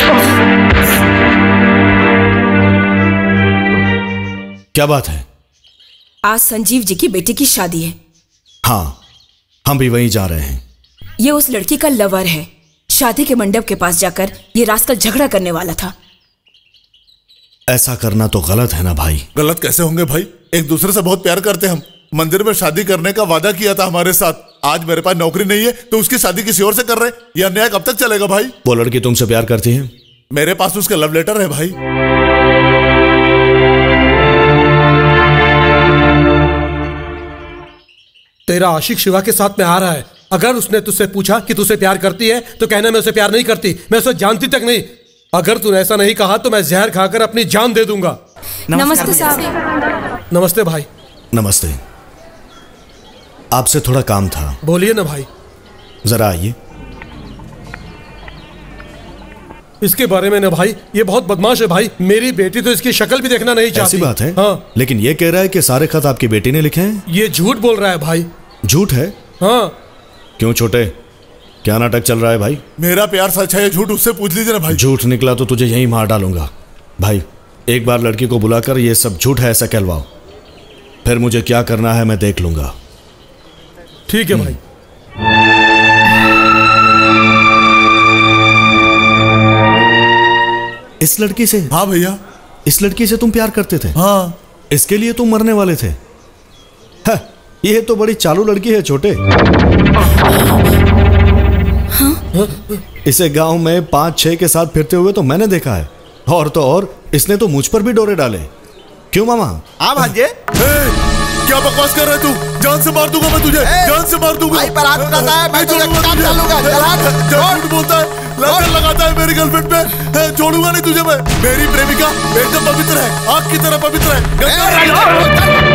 क्या बात है? आज संजीव जी की बेटी की शादी है। हाँ, हम भी वहीं जा रहे हैं। ये उस लड़की का लवर है। शादी के मंडप के पास जाकर ये रास्कल झगड़ा करने वाला था। ऐसा करना तो गलत है ना भाई। गलत कैसे होंगे भाई? एक दूसरे से बहुत प्यार करते हम। मंदिर में शादी करने का वादा किया था हमारे साथ। आज मेरे पास नौकरी नहीं है तो उसकी शादी किसी और से कर रहे। यह अन्याय कब तक चलेगा भाई? वो लड़की तुमसे प्यार करती है? मेरे पास उसका लव लेटर है भाई। तेरा आशिक शिवा के साथ में आ रहा है। अगर उसने तुझसे पूछा कि तुझसे प्यार करती है तो कहना मैं उसे प्यार नहीं करती, मैं उसे जानती तक नहीं। अगर तूने ऐसा नहीं कहा तो मैं जहर खाकर अपनी जान दे दूंगा। नमस्ते साहब। नमस्ते भाई। नमस्ते। आपसे थोड़ा काम था। बोलिए ना भाई। जरा आइए। इसके बारे में ना भाई, ये बहुत बदमाश है भाई। मेरी बेटी तो इसकी शक्ल भी देखना नहीं चाहती। ऐसी बात है? हाँ। लेकिन ये कह रहा है कि सारे खत आपकी बेटी ने लिखे हैं। ये झूठ बोल रहा है भाई। झूठ है? हाँ। क्यों छोटे, क्या नाटक चल रहा है भाई? मेरा प्यार सच है, झूठ उससे पूछ लीजिए ना भाई। झूठ निकला तो तुझे यहीं मार डालूंगा। भाई एक बार लड़की को बुलाकर ये सब झूठ है ऐसा कहलवाओ, फिर मुझे क्या करना है मैं देख लूंगा। ठीक है भाई। इस लड़की से? हाँ भैया। इस लड़की से तुम प्यार करते थे? हाँ। इसके लिए तुम मरने वाले थे? ये तो बड़ी चालू लड़की है छोटे। इसे गांव में 5-6 के साथ फिरते हुए तो मैंने देखा है। और तो और इसने तो मुझ पर भी डोरे डाले। क्यों मामा? हाँ भांजे। क्या बकवास कर रहा है तू? जान से मार दूंगा मैं तुझे। जान से मार दूंगा। भाई पर हाथ उठाता है, मैं तुझे काम डालूंगा। झूठ बोलता है, नजर लगाता है मेरी गर्लफ्रेंड पे। छोड़ूंगा नहीं तुझे मैं। मेरी प्रेमिका एकदम पवित्र है, आग की तरह पवित्र है।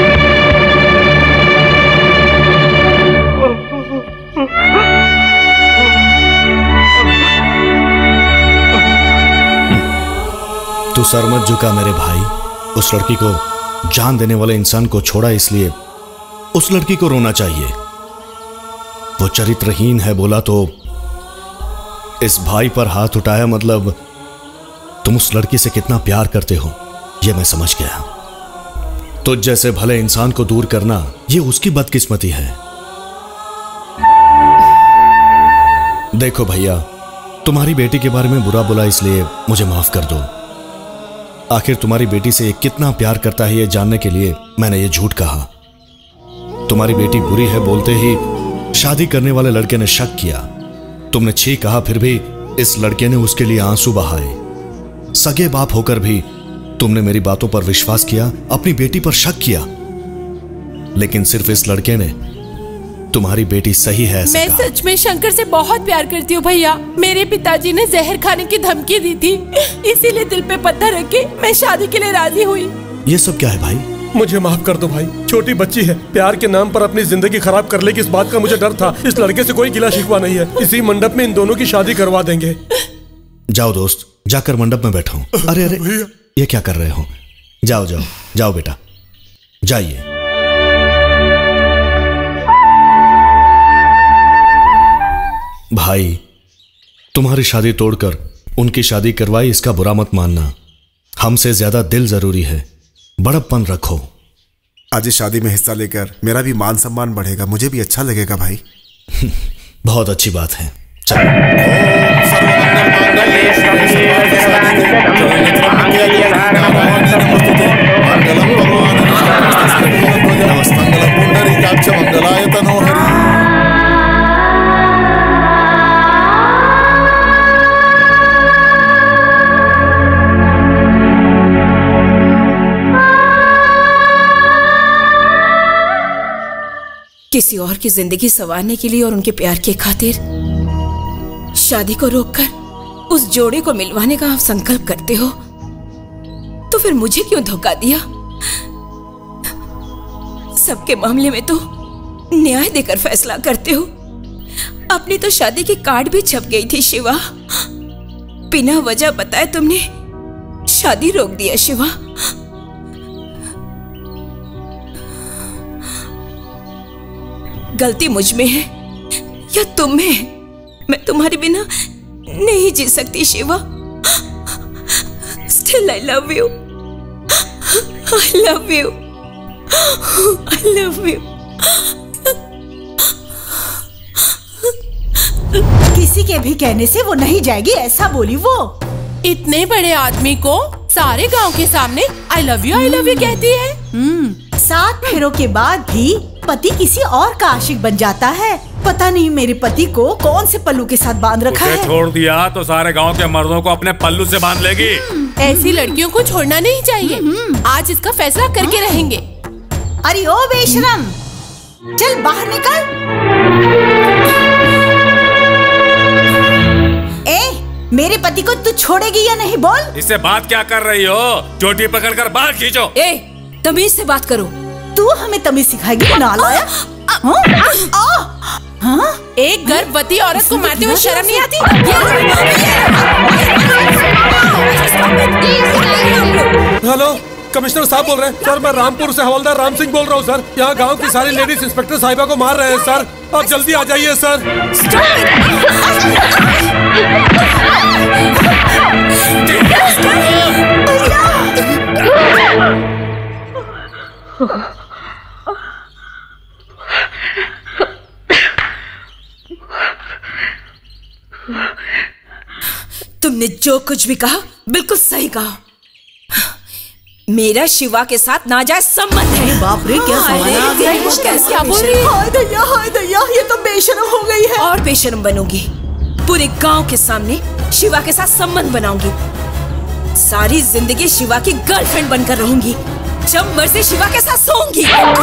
तू सर मत झुका मेरे भाई। उस लड़की को जान देने वाले इंसान को छोड़ा, इसलिए उस लड़की को रोना चाहिए। वो चरित्रहीन है बोला तो इस भाई पर हाथ उठाया, मतलब तुम उस लड़की से कितना प्यार करते हो ये मैं समझ गया। तुझ जैसे भले इंसान को दूर करना ये उसकी बदकिस्मती है। देखो भैया, तुम्हारी बेटी के बारे में बुरा बोला इसलिए मुझे माफ कर दो। आखिर तुम्हारी बेटी से कितना प्यार करता है ये जानने के लिए मैंने ये झूठ कहा। तुम्हारी बेटी बुरी है बोलते ही शादी करने वाले लड़के ने शक किया। तुमने छी कहा, फिर भी इस लड़के ने उसके लिए आंसू बहाए। सगे बाप होकर भी तुमने मेरी बातों पर विश्वास किया, अपनी बेटी पर शक किया। लेकिन सिर्फ इस लड़के ने तुम्हारी बेटी सही है ऐसा मैं कहा। सच में शंकर से बहुत प्यार करती हूँ भैया। मेरे पिताजी ने जहर खाने की धमकी दी थी, इसीलिए दिल पे पत्थर रख के मैं शादी के लिए राजी हुई। ये सब क्या है भाई? मुझे माफ कर दो भाई। छोटी बच्ची है, प्यार के नाम पर अपनी जिंदगी खराब कर लेगी इस बात का मुझे डर था। इस लड़के से कोई गिला शिकवा नहीं है। इसी मंडप में इन दोनों की शादी करवा देंगे। जाओ दोस्त, जाकर मंडप में बैठो। अरे अरे ये क्या कर रहे हो? जाओ जाओ जाओ बेटा, जाइए। भाई तुम्हारी शादी तोड़कर उनकी शादी करवाई, इसका बुरा मत मानना। हमसे ज्यादा दिल जरूरी है, बड़प्पन रखो। आज इस शादी में हिस्सा लेकर मेरा भी मान सम्मान बढ़ेगा, मुझे भी अच्छा लगेगा भाई। बहुत अच्छी बात है। किसी और की जिंदगी संवारने के लिए और उनके प्यार के खातिर शादी को रोककर उस जोड़े को मिलवाने का आप संकल्प करते हो, तो फिर मुझे क्यों धोखा दिया? सबके मामले में तो न्याय देकर फैसला करते हो। अपनी तो शादी की कार्ड भी छप गई थी शिवा। बिना वजह बताए तुमने शादी रोक दिया शिवा। गलती मुझ में है या तुम में है? मैं तुम्हारे बिना नहीं जी सकती Shiva. Still I love you. I love you. I love you. किसी के भी कहने से वो नहीं जाएगी, ऐसा बोली वो। इतने बड़े आदमी को सारे गांव के सामने I love you कहती है। 7 फेरों के बाद भी पति किसी और का आशिक बन जाता है। पता नहीं मेरे पति को कौन से पल्लू के साथ बांध रखा है। छोड़ दिया तो सारे गांव के मर्दों को अपने पल्लू से बांध लेगी। ऐसी लड़कियों को छोड़ना नहीं चाहिए। आज इसका फैसला करके रहेंगे। अरे ओ बेशरम, चल बाहर निकल। मेरे पति को तू छोड़ेगी या नहीं बोल? इससे बात क्या कर रही हो? चोटी पकड़कर बाहर खींचो। तमीज से बात करो। तू हमें तमीज सिखाएगी नालायक? एक गर्भवती औरत को मारते हुए शर्म नहीं आती? हेलो, कमिश्नर साहब बोल रहे हैं। सर मैं रामपुर से हवलदार राम सिंह बोल रहा हूँ सर। यहाँ गांव की सारी लेडीज इंस्पेक्टर साहिबा को मार रहे हैं सर। आप जल्दी आ जाइए सर। तुमने जो कुछ भी कहा बिल्कुल सही कहा। मेरा शिवा के साथ नाजायज संबंध है। बाप रे, क्या क्या बोल रही है? हाय दया, ये तो बेशरम हो गई है। और बेशरम बनूंगी। पूरे गांव के सामने शिवा के साथ संबंध बनाऊंगी। सारी जिंदगी शिवा की गर्लफ्रेंड बनकर रहूंगी। जब मर्जी शिवा के साथ सोऊंगी।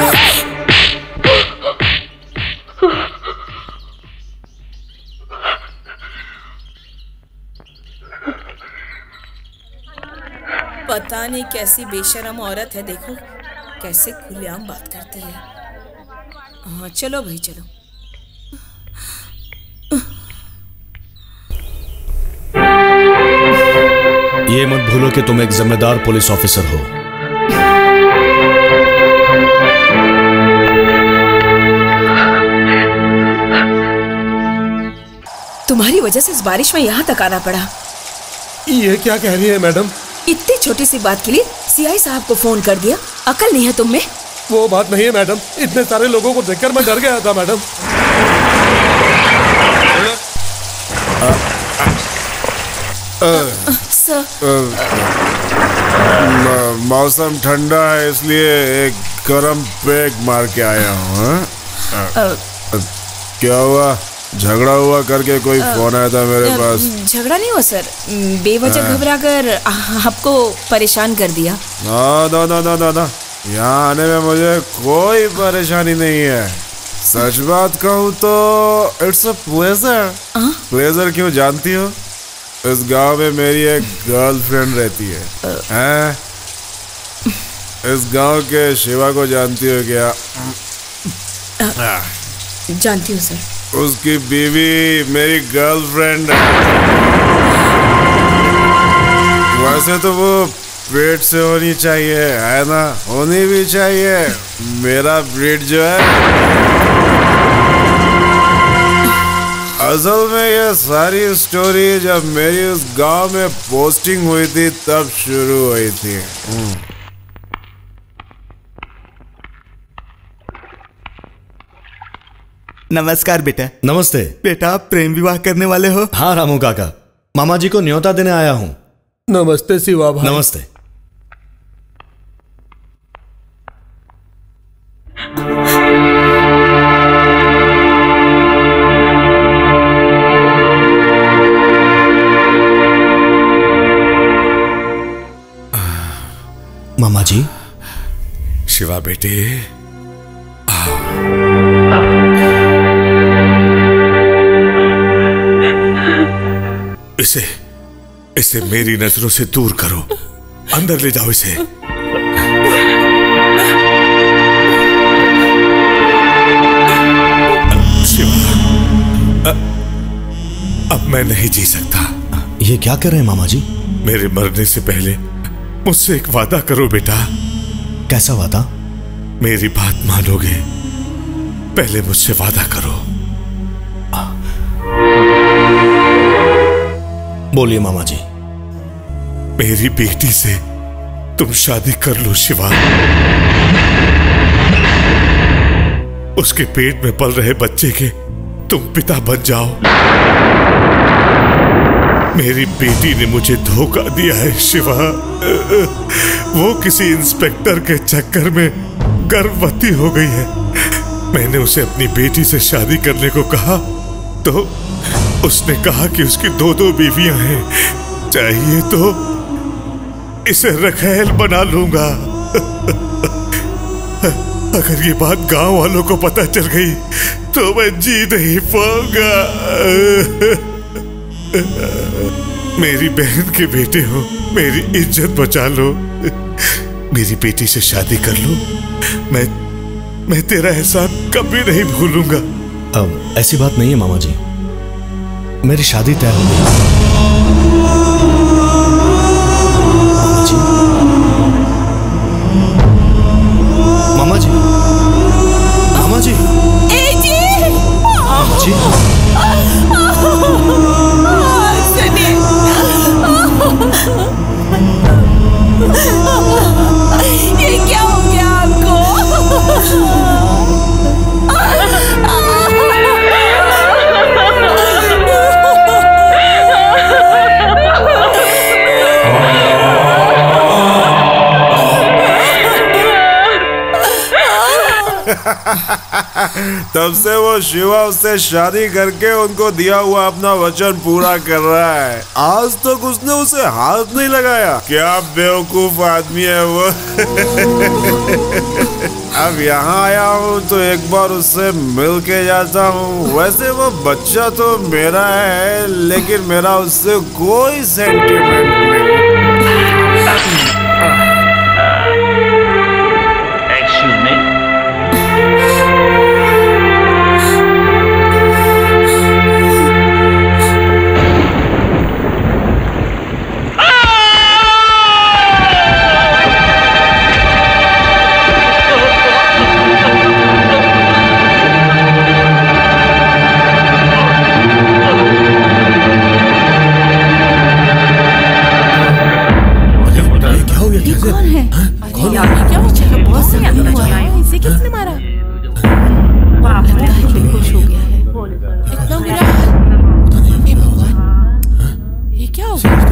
पता नहीं कैसी बेशरम औरत है, देखो कैसे खुलेआम बात करती है। हाँ चलो भाई चलो। ये मत भूलो कि तुम एक जिम्मेदार पुलिस ऑफिसर हो। तुम्हारी वजह से इस बारिश में यहाँ तक आना पड़ा। ये क्या कह रही है मैडम? इतनी छोटी सी बात के लिए सीआई साहब को फोन कर दिया। अकल नहीं है तुम में? वो बात नहीं है मैडम, इतने सारे लोगों को देखकर मैं डर गया था मैडम। मौसम ठंडा है इसलिए एक गरम पैक मार के आया हूँ। क्या हुआ? झगड़ा हुआ करके कोई फोन आया था मेरे पास? झगड़ा नहीं हुआ सर, बेवजह घबरा कर आपको परेशान कर दिया। ना यहाँ आने में मुझे कोई परेशानी नहीं है। सच बात कहूँ तो इट्स अ प्लेजर। प्लेजर क्यों जानती हो? इस गांव में मेरी एक गर्लफ्रेंड रहती है। इस गांव के शिवा को जानती हो क्या? जानती हूँ सर। उसकी बीवी मेरी गर्लफ्रेंड है। वैसे तो वो पेट से होनी चाहिए, है ना? होनी भी चाहिए। मेरा ब्रीड जो है, असल में ये सारी स्टोरी जब मेरी उस गांव में पोस्टिंग हुई थी तब शुरू हुई थी। नमस्कार बेटा। नमस्ते बेटा, आप प्रेम विवाह करने वाले हो? हाँ रामू काका, मामा जी को न्योता देने आया हूँ। नमस्ते शिवा भाई। नमस्ते। मामा जी। शिवा बेटे, इसे मेरी नजरों से दूर करो। अंदर ले जाओ इसे। शिवा, अब मैं नहीं जी सकता। ये क्या कर रहे हैं मामा जी? मेरे मरने से पहले मुझसे एक वादा करो बेटा। कैसा वादा? मेरी बात मानोगे? पहले मुझसे वादा करो। बोलिए मामा जी। मेरी बेटी से तुम शादी कर लो शिवा। उसके पेट में पल रहे बच्चे के तुम पिता बन जाओ। मेरी बेटी ने मुझे धोखा दिया है शिवा। वो किसी इंस्पेक्टर के चक्कर में गर्भवती हो गई है। मैंने उसे अपनी बेटी से शादी करने को कहा तो उसने कहा कि उसकी 2 बीवियां हैं, चाहिए तो इसे रखैल बना लूंगा। अगर ये बात गांव वालों को पता चल गई तो मैं जी नहीं पाऊंगा। मेरी बहन के बेटे हो, मेरी इज्जत बचा लो। मेरी बेटी से शादी कर लो। मैं तेरा एहसान कभी नहीं भूलूंगा। अब ऐसी बात नहीं है मामा जी, मेरी शादी तय हो गई। मामा जी, मामा जी, मामा जी, ये क्या हो गया आपको? तब से वो शिवा उससे शादी करके उनको दिया हुआ अपना वचन पूरा कर रहा है। आज तक उसने उसे हाथ नहीं लगाया। क्या बेवकूफ आदमी है वो। अब यहाँ आया हूँ तो एक बार उससे मिल के जाता हूँ। वैसे वो बच्चा तो मेरा है, लेकिन मेरा उससे कोई सेंटिमेंट नहीं। किसने मारा? बेहोश हो गया है। इतना बुरा हाल। हे भगवान, ये क्या हो गया?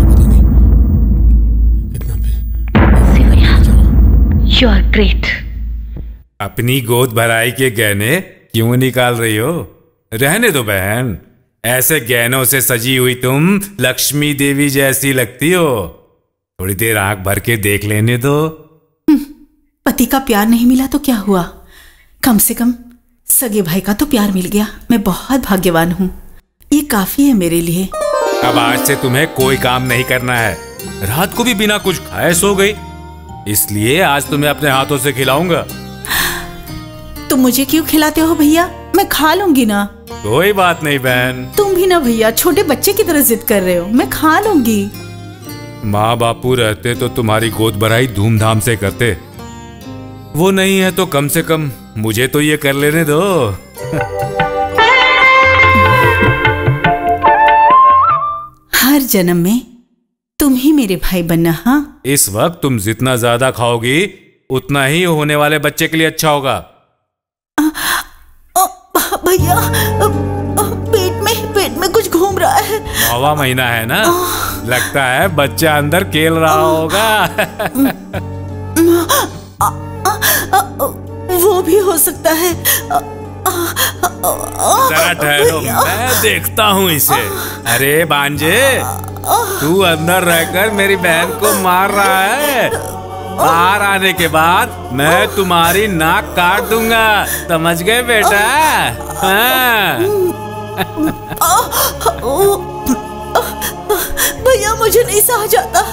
You are great. अपनी गोद भराई के गहने क्यों निकाल रही हो? रहने दो बहन। ऐसे गहनों से सजी हुई तुम लक्ष्मी देवी जैसी लगती हो। थोड़ी देर आंख भर के देख लेने दो। पति का प्यार नहीं मिला तो क्या हुआ, कम से कम सगे भाई का तो प्यार मिल गया। मैं बहुत भाग्यवान हूँ। ये काफी है मेरे लिए। अब आज से तुम्हें कोई काम नहीं करना है। रात को भी बिना कुछ खाए सो गई, इसलिए आज तुम्हें अपने हाथों से खिलाऊंगा। तुम मुझे क्यों खिलाते हो भैया? मैं खा लूंगी ना। कोई बात नहीं बहन। तुम भी ना भैया, छोटे बच्चे की तरह जिद कर रहे हो। मैं खा लूंगी। माँ बापू रहते तो तुम्हारी गोद भराई धूमधाम से करते। वो नहीं है तो कम से कम मुझे तो ये कर लेने दो। हर जन्म में तुम ही मेरे भाई बनना। हाँ, इस वक्त तुम जितना ज्यादा खाओगी उतना ही होने वाले बच्चे के लिए अच्छा होगा। भैया, पेट में कुछ घूम रहा है। 9वां महीना है ना, लगता है बच्चा अंदर खेल रहा होगा। वो भी हो सकता है। जरा ठहरो, मैं देखता हूँ इसे। अरे बांजे, तू अंदर रहकर मेरी बहन को मार रहा है। बाहर आने के बाद मैं तुम्हारी नाक काट दूंगा, समझ गए बेटा? हाँ। भैया मुझे नहीं सहा जाता।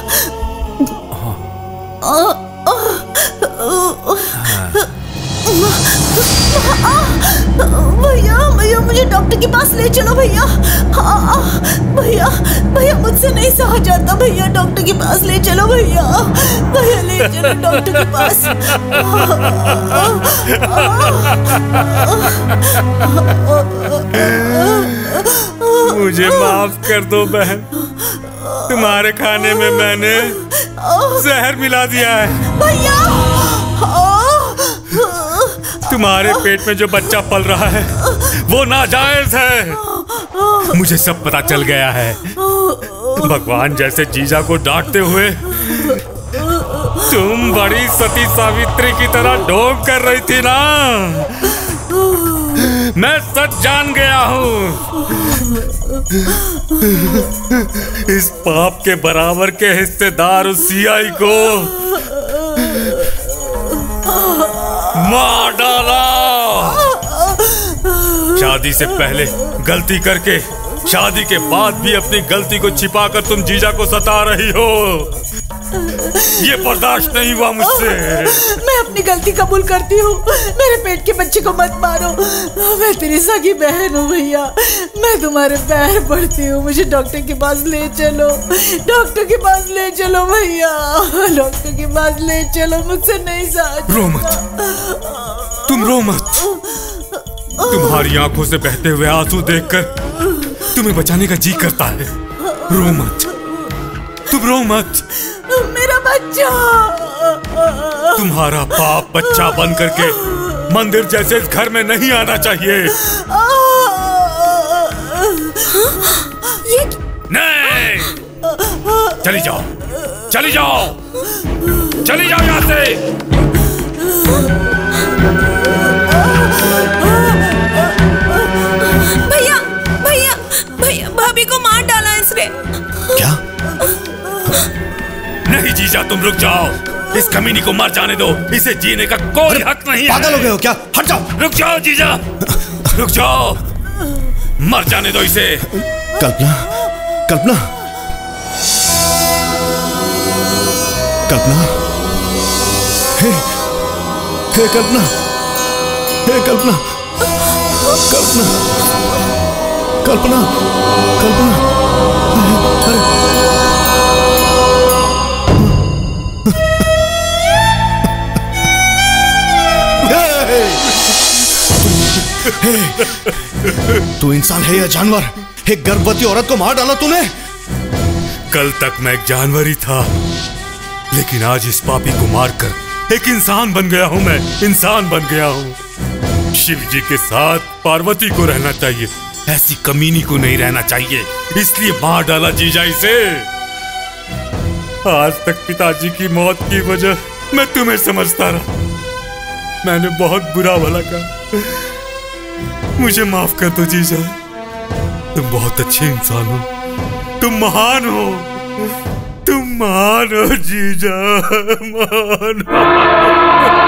भैया भैया मुझे डॉक्टर के पास ले चलो भैया। भैया भैया मुझसे नहीं सहा जाता भैया, डॉक्टर के पास ले चलो भैया। भैया ले चलो डॉक्टर के पास। मुझे माफ कर दो बहन, तुम्हारे खाने में मैंने जहर मिला दिया है। भैया तुम्हारे पेट में जो बच्चा पल रहा है वो नाजायज है। मुझे सब पता चल गया है। भगवान जैसे जीजा को डांटते हुए तुम बड़ी सती सावित्री की तरह ढोंग कर रही थी ना। मैं सच जान गया हूँ। इस पाप के बराबर के हिस्सेदार उस सीआई को मार डाला। शादी से पहले गलती करके शादी के बाद भी अपनी गलती को छिपाकर तुम जीजा को सता रही हो। ये बर्दाश्त नहीं हुआ मुझसे। मैं अपनी गलती कबूल करती हूँ। मेरे पेट के बच्चे को मत मारो। मैं तेरी सगी बहन हूँ भैया। मैं तुम्हारे पैर पड़ती हूँ। मुझे डॉक्टर के पास ले चलो, डॉक्टर के पास ले चलो भैया, डॉक्टर के पास ले चलो। मुझसे नहीं सहा। रो मत, तुम रो मत। तुम्हारी आंखों से बहते हुए आंसू देखकर तुम्हें बचाने का जी करता है। रो मत, तुम रो मत। मेरा बच्चा, तुम्हारा बाप बच्चा बन करके मंदिर जैसे इस घर में नहीं आना चाहिए। नहीं, चली जाओ, चली जाओ, चली जाओ यहाँ से। भैया भैया भैया भाभी को मार डाला इसने। क्या? नहीं जीजा, तुम रुक जाओ। इस कमीनी को मर जाने दो। इसे जीने का कोई हक नहीं है। पागल हो गए हो क्या? हट जाओ। रुक जाओ जीजा, रुक जाओ। मर जाने दो इसे। कल्पना, कल्पना, कल्पना, हे कल्पना, हे कल्पना, कल्पना, कल्पना, कल्पना। तू इंसान है या जानवर? एक गर्भवती औरत को मार डाला तूने। कल तक मैं एक जानवर ही था, लेकिन आज इस पापी को मारकर एक इंसान बन गया हूं। मैं इंसान बन गया हूं। शिव जी के साथ पार्वती को रहना चाहिए, ऐसी कमीनी को नहीं रहना चाहिए, इसलिए मार डाला जीजा इसे। आज तक पिताजी की मौत की वजह मैं तुम्हें समझता रहा। मैंने बहुत बुरा भला कहा। मुझे माफ कर दो जीजा। तुम बहुत अच्छे इंसान हो, तुम महान हो, तुम महान हो जीजा, महान हो।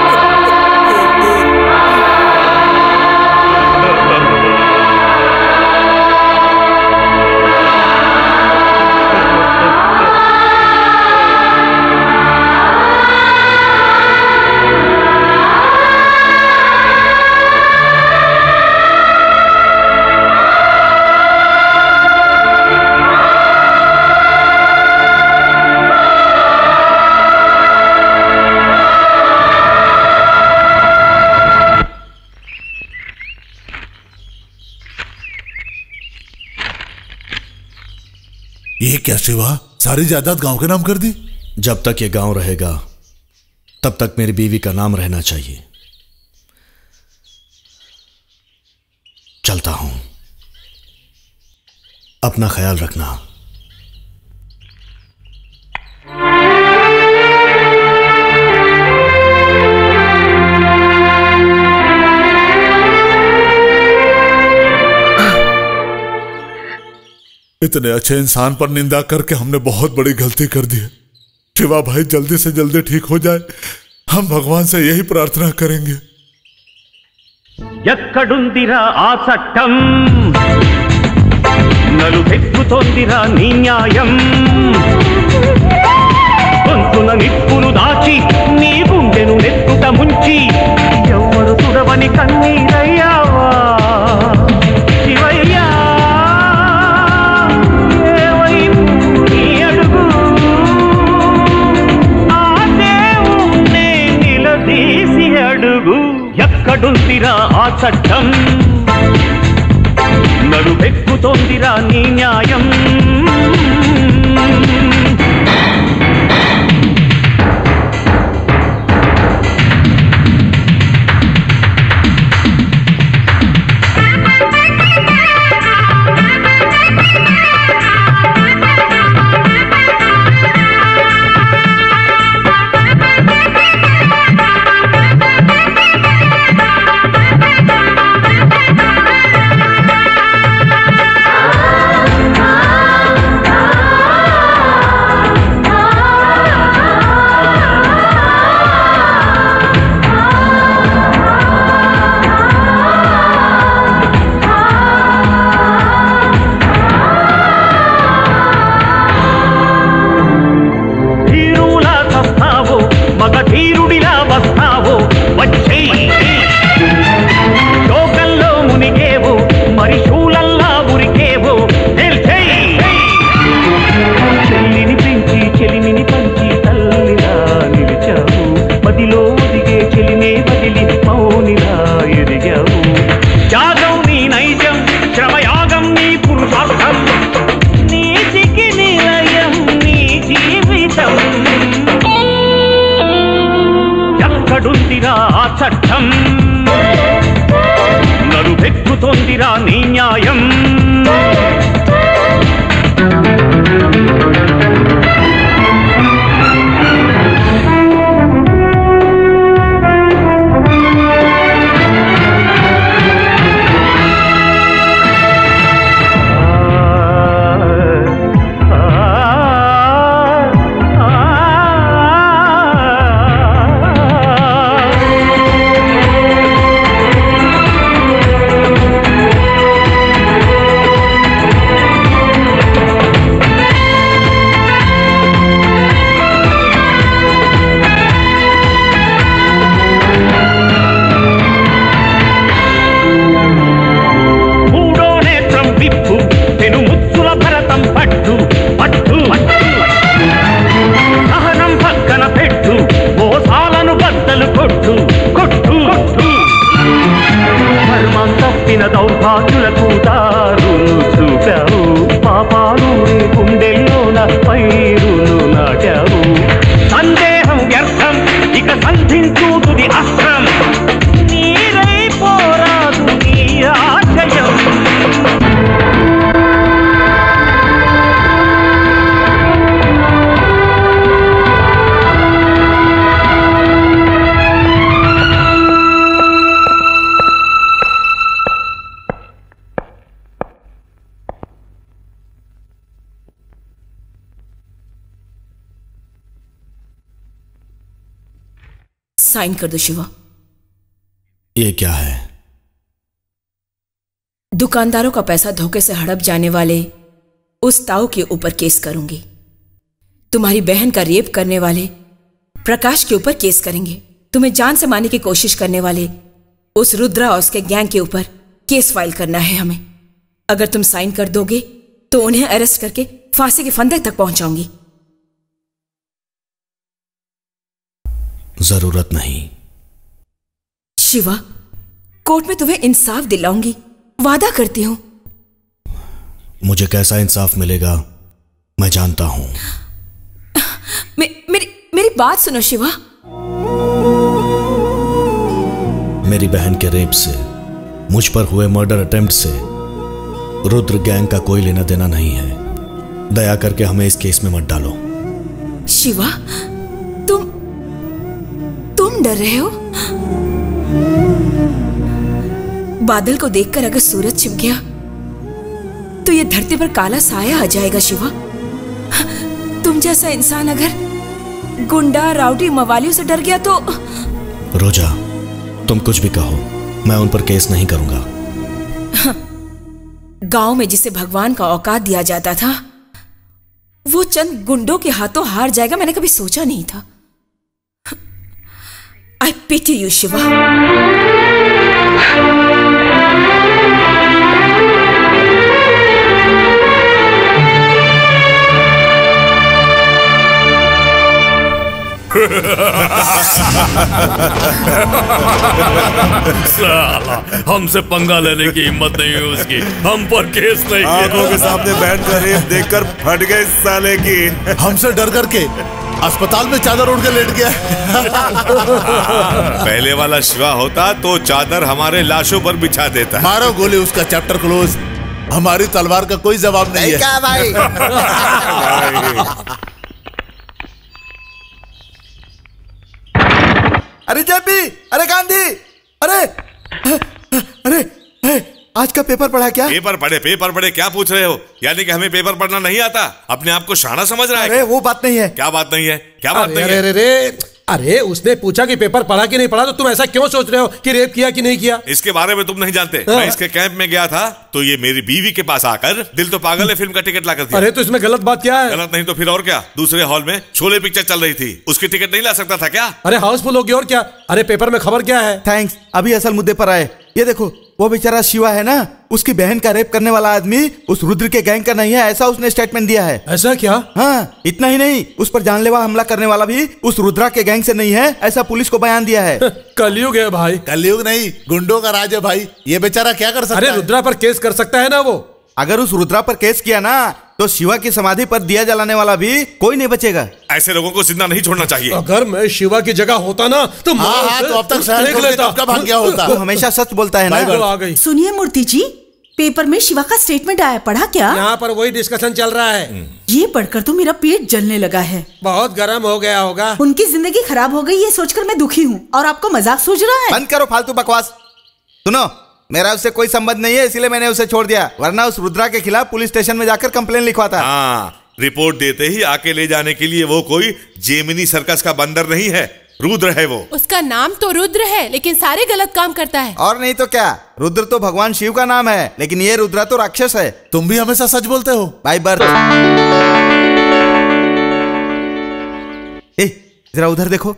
ये क्या शिवा, सारी जायदाद गांव के नाम कर दी? जब तक ये गांव रहेगा तब तक मेरी बीवी का नाम रहना चाहिए। चलता हूं, अपना ख्याल रखना। इतने अच्छे इंसान पर निंदा करके हमने बहुत बड़ी गलती कर दी है। शिवा भाई जल्दी से जल्दी ठीक हो जाए, हम भगवान से यही प्रार्थना करेंगे। ఎక్కడుందిరా ఆ చట్టం నలుపెక్కుతోందిరా నీ న్యాయం గొంతున నిప్పును దాచి నీ గుండెను నెత్తుట ముంచి ఎవరు తుడవని కన్నీరయ్యావా శివయ్యా ఏవైపు నీ అడుగు ఆ దేవుణ్ణే నిలదీసి అడుగు ఎక్కడుందిరా ఆ చట్టం నడుపెక్కుతోందిరా నీ న్యాయం చట్టం నడుపెక్కుతోందిరా నీ న్యాయం దౌర్భాగ్యులకు దారులు చూపావు పాపాలు గుండెల్లోన పైరులు నాటావు సందేహం వ్యర్థం ఇక సంధించు తుది అస్త్రం నీరై పోరాదు నీ ఆశయం साइन कर दो शिवा। ये क्या है? दुकानदारों का पैसा धोखे से हड़प जाने वाले उस ताऊ के ऊपर केस करूंगी। तुम्हारी बहन का रेप करने वाले प्रकाश के ऊपर केस करेंगे। तुम्हें जान से मारने की कोशिश करने वाले उस रुद्रा और उसके गैंग के ऊपर केस फाइल करना है हमें। अगर तुम साइन कर दोगे तो उन्हें अरेस्ट करके फांसी के फंदे तक पहुंचाऊंगी। जरूरत नहीं। शिवा, कोर्ट में तुम्हें इंसाफ दिलाऊंगी, वादा करती हूं। मुझे कैसा इंसाफ मिलेगा मैं जानता हूं। मेरी बात सुनो शिवा। मेरी बहन के रेप से, मुझ पर हुए मर्डर अटेम्प्ट से रुद्र गैंग का कोई लेना देना नहीं है। दया करके हमें इस केस में मत डालो। शिवा, तुम डर रहे हो? बादल को देखकर अगर सूरज छिप गया तो ये धरती पर काला साया आ जाएगा शिवा। तुम जैसा इंसान अगर गुंडा राउडी मवालियों से डर गया तो। रोजा, तुम कुछ भी कहो, मैं उन पर केस नहीं करूंगा। गांव में जिसे भगवान का औकात दिया जाता था वो चंद गुंडों के हाथों हार जाएगा, मैंने कभी सोचा नहीं था। I pity you Shiva. साला, हमसे पंगा लेने की हिम्मत नहीं है उसकी, हम पर केस नहीं किया। आंखों के सामने बहन का रेप देखकर फट गए इस साले की। हमसे डर करके अस्पताल में चादर ओढ़ के लेट गया। पहले वाला शिवा होता तो चादर हमारे लाशों पर बिछा देता। मारो गोली, उसका चैप्टर क्लोज। हमारी तलवार का कोई जवाब नहीं है। क्या भाई? अरे जेपी, अरे गांधी, अरे आज का पेपर पढ़ा क्या? पेपर पढ़े क्या पूछ रहे हो? यानी कि हमें पेपर पढ़ना नहीं आता? अपने आप को शाना समझ रहा है? अरे वो बात नहीं है। क्या बात नहीं है? क्या बात नहीं है? अरे उसने पूछा कि पेपर पढ़ा कि नहीं पढ़ा, तो तुम ऐसा क्यों सोच रहे हो कि रेप किया कि नहीं किया? इसके बारे में तुम नहीं जानते। मैं इसके कैंप में गया था तो ये मेरी बीवी के पास आकर दिल तो पागल है फिल्म का टिकट ला कर दिया। अरे तो इसमें गलत बात क्या है? गलत नहीं तो फिर और क्या? दूसरे हॉल में शोले पिक्चर चल रही थी, उसकी टिकट नहीं ला सकता था क्या? अरे हाउसफुल होगी और क्या? अरे पेपर में खबर क्या है? थैंक्स, अभी असल मुद्दे पर आए। ये देखो, वो बेचारा शिवा है ना, उसकी बहन का रेप करने वाला आदमी उस रुद्र के गैंग का नहीं है, ऐसा उसने स्टेटमेंट दिया है। ऐसा क्या? हाँ, इतना ही नहीं, उस पर जानलेवा हमला करने वाला भी उस रुद्रा के गैंग से नहीं है, ऐसा पुलिस को बयान दिया है। कलयुग है भाई। कलयुग नहीं, गुंडों का राज है भाई। ये बेचारा क्या कर सकता है? अरे रुद्रा पर केस कर सकता है ना वो। अगर उस रुद्रा पर केस किया ना तो शिवा की समाधि पर दिया जलाने वाला भी कोई नहीं बचेगा। ऐसे लोगों को जिंदा नहीं छोड़ना चाहिए। अगर मैं शिवा की जगह होता ना तो तो अब तक शहर छोड़ के कब का भाग गया होता। वो हमेशा सच बोलता है ना। आ गई। सुनिए मूर्ति जी, पेपर में शिवा का स्टेटमेंट आया, पढ़ा क्या? यहाँ पर वही डिस्कशन चल रहा है। ये पढ़कर तो मेरा पेट जलने लगा है। बहुत गर्म हो गया होगा। उनकी जिंदगी खराब हो गई ये सोचकर मैं दुखी हूँ, और आपको मजाक सूझ रहा है? बंद करो फालतू बकवास। सुनो, मेरा उससे कोई संबंध नहीं है, इसीलिए मैंने उसे छोड़ दिया, वरना उस रुद्रा के खिलाफ पुलिस स्टेशन में जाकर कंप्लेन लिखवाता। हाँ, रिपोर्ट देते ही आके ले जाने के लिए वो कोई जेमिनी सर्कस का बंदर नहीं है, रुद्र है वो। उसका नाम तो रुद्र है, लेकिन सारे गलत काम करता है। और नहीं तो क्या, रुद्र तो भगवान शिव का नाम है, लेकिन ये रुद्रा तो राक्षस है। तुम भी हमेशा सच बोलते हो बाय बर्थ। जरा उधर देखो।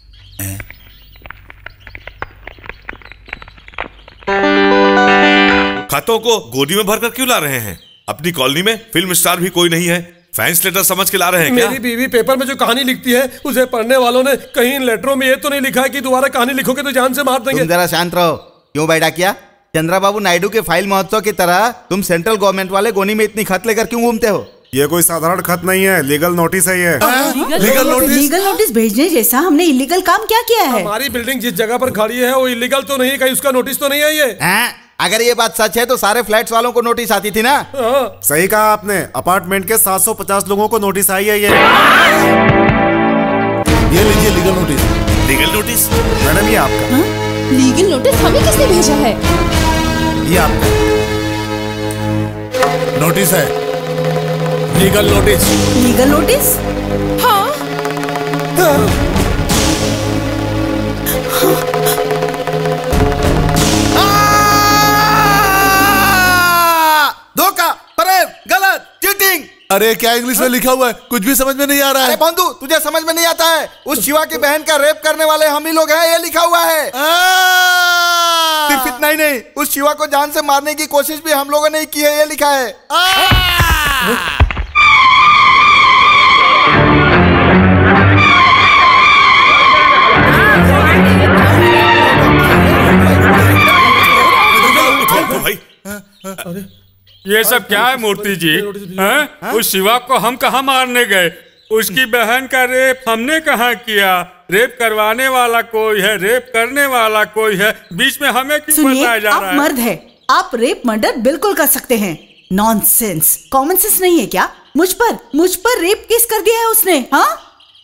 खतों को गोदी में भरकर क्यों ला रहे हैं? अपनी कॉलोनी में फिल्म स्टार भी कोई नहीं है, फैंस लेटर समझ के ला रहे हैं क्या? मेरी बीवी पेपर में जो कहानी लिखती है उसे पढ़ने वालों ने कहीं इन लेटरों में ये तो नहीं लिखा है कि दोबारा कहानी लिखोगे तो जान से मार देंगे। तुम जरा शांत रहो। क्यों बैठा किया? चंद्रबाबू नायडू के फाइल महोत्सव की तरह तुम सेंट्रल गवर्नमेंट वाले गोनी में इतनी खत लेकर क्यों घूमते हो? ये कोई साधारण खत नहीं है, लीगल नोटिस है ये। लीगल नोटिस भेजने जैसा हमने इलीगल काम क्या किया है? हमारी बिल्डिंग जिस जगह पर खड़ी है वो इलीगल तो नहीं, कहीं उसका नोटिस तो नहीं है ये? अगर ये बात सच है तो सारे फ्लैट्स वालों को नोटिस आती थी ना। सही कहा आपने, अपार्टमेंट के 750 लोगों को नोटिस आई है ये लीजिए legal notice. Legal notice? Madam ये आपका। लीगल नोटिस हमें किसने भेजा है? ये आपका नोटिस है। Legal notice. Legal notice? हाँ। धोखा, फरेब, गलत, चीटिंग। अरे क्या इंग्लिश में लिखा हुआ है? कुछ भी समझ में नहीं आ रहा है। अरे बंधु, तुझे समझ में नहीं आता है? उस शिवा की बहन का रेप करने वाले हम ही लोग हैं, ये लिखा हुआ है। सिर्फ इतना ही नहीं, उस शिवा को जान से मारने की कोशिश भी हम लोगों ने की है, ये लिखा है। ये सब क्या है मूर्ति जी? हैं? उस शिवा को हम कहाँ मारने गए? उसकी बहन का रेप हमने कहाँ किया? रेप करवाने वाला कोई है, रेप करने वाला कोई है, बीच में हमें क्यों बताया जा रहा है? आप मर्द है, आप रेप मर्डर बिल्कुल कर सकते हैं। नॉनसेंस, कॉमन सेंस नहीं है क्या? मुझ पर रेप केस कर दिया है उसने। हाँ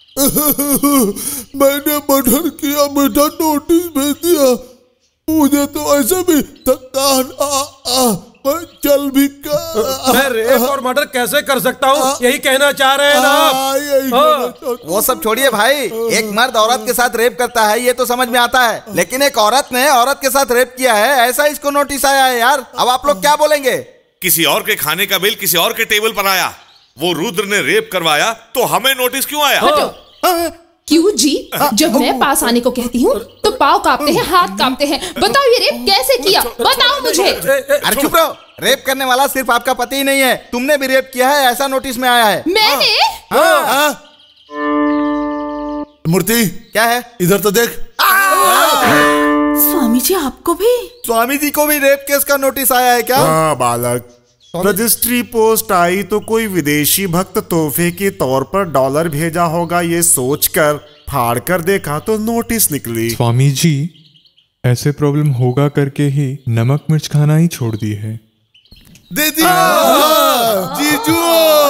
मैंने मर्डर किया, बेटा नोटिस भेज दिया। मुझे तो ऐसे भी थकान मैं चल भी मैं रेप और मर्डर कैसे कर सकता हूँ, यही कहना चाह रहे हैं ना आप? वो सब छोड़िए भाई, एक मर्द औरत के साथ रेप करता है ये तो समझ में आता है, लेकिन एक औरत ने औरत के साथ रेप किया है, ऐसा इसको नोटिस आया है यार। अब आप लोग क्या बोलेंगे? किसी और के खाने का बिल किसी और के टेबल पर आया। वो रुद्र ने रेप करवाया तो हमें नोटिस क्यों आया? क्यों जी? जब मैं पास आने को कहती हूँ तो पाँव कांपते हैं, हाथ कांपते हैं। बताओ ये रेप कैसे किया, बताओ मुझे। अरे चुप रहो। रेप करने वाला सिर्फ आपका पति ही नहीं है, तुमने भी रेप किया है, ऐसा नोटिस में आया है। मैंने? मूर्ति क्या है? इधर तो देख। स्वामी जी आपको भी? स्वामी जी को भी रेप केस का नोटिस आया है क्या? हाँ बालक, रजिस्ट्री पोस्ट आई तो कोई विदेशी भक्त तोहफे के तौर पर डॉलर भेजा होगा, ये सोचकर फाड़ कर देखा तो नोटिस निकली। स्वामी जी ऐसे प्रॉब्लम होगा करके ही नमक मिर्च खाना ही छोड़ दी है। दीदी जीजू,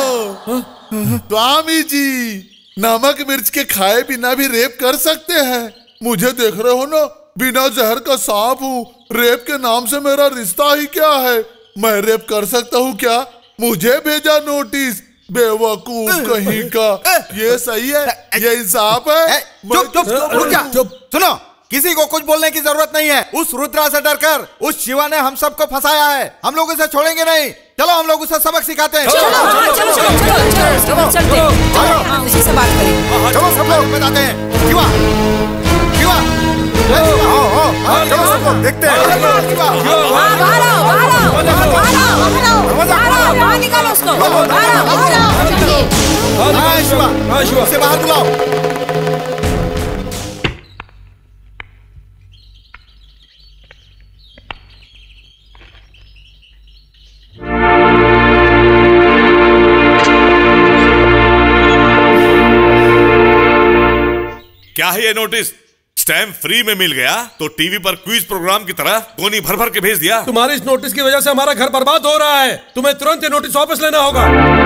स्वामी जी नमक मिर्च के खाए बिना भी रेप कर सकते हैं। मुझे देख रहे हो ना, बिना जहर का सांप हूँ। रेप के नाम से मेरा रिश्ता ही क्या है? मैं रेप कर सकता हूँ क्या? मुझे भेजा नोटिस, बेवकूफ कहीं का। ये सही है? ये इंसाफ है? चुप सुनो, किसी को कुछ बोलने की जरूरत नहीं है। उस रुद्रा से डरकर उस शिवा ने हम सबको फंसाया है। हम लोग उसे छोड़ेंगे नहीं। चलो हम लोग उसे सबक सिखाते हैं। चलो उसी से बात करें। चलो सब लोग बताते हैं। शिवा शिवा चलो सब लोग देखते हैं। निकालो उसको। शिवा उसे बाहर बुलाओ। क्या है ये नोटिस? स्टैम्प फ्री में मिल गया तो टीवी पर क्विज प्रोग्राम की तरह गोनी भर भर के भेज दिया। तुम्हारी इस नोटिस की वजह से हमारा घर बर्बाद हो रहा है। तुम्हें तुरंत ये नोटिस वापस लेना होगा।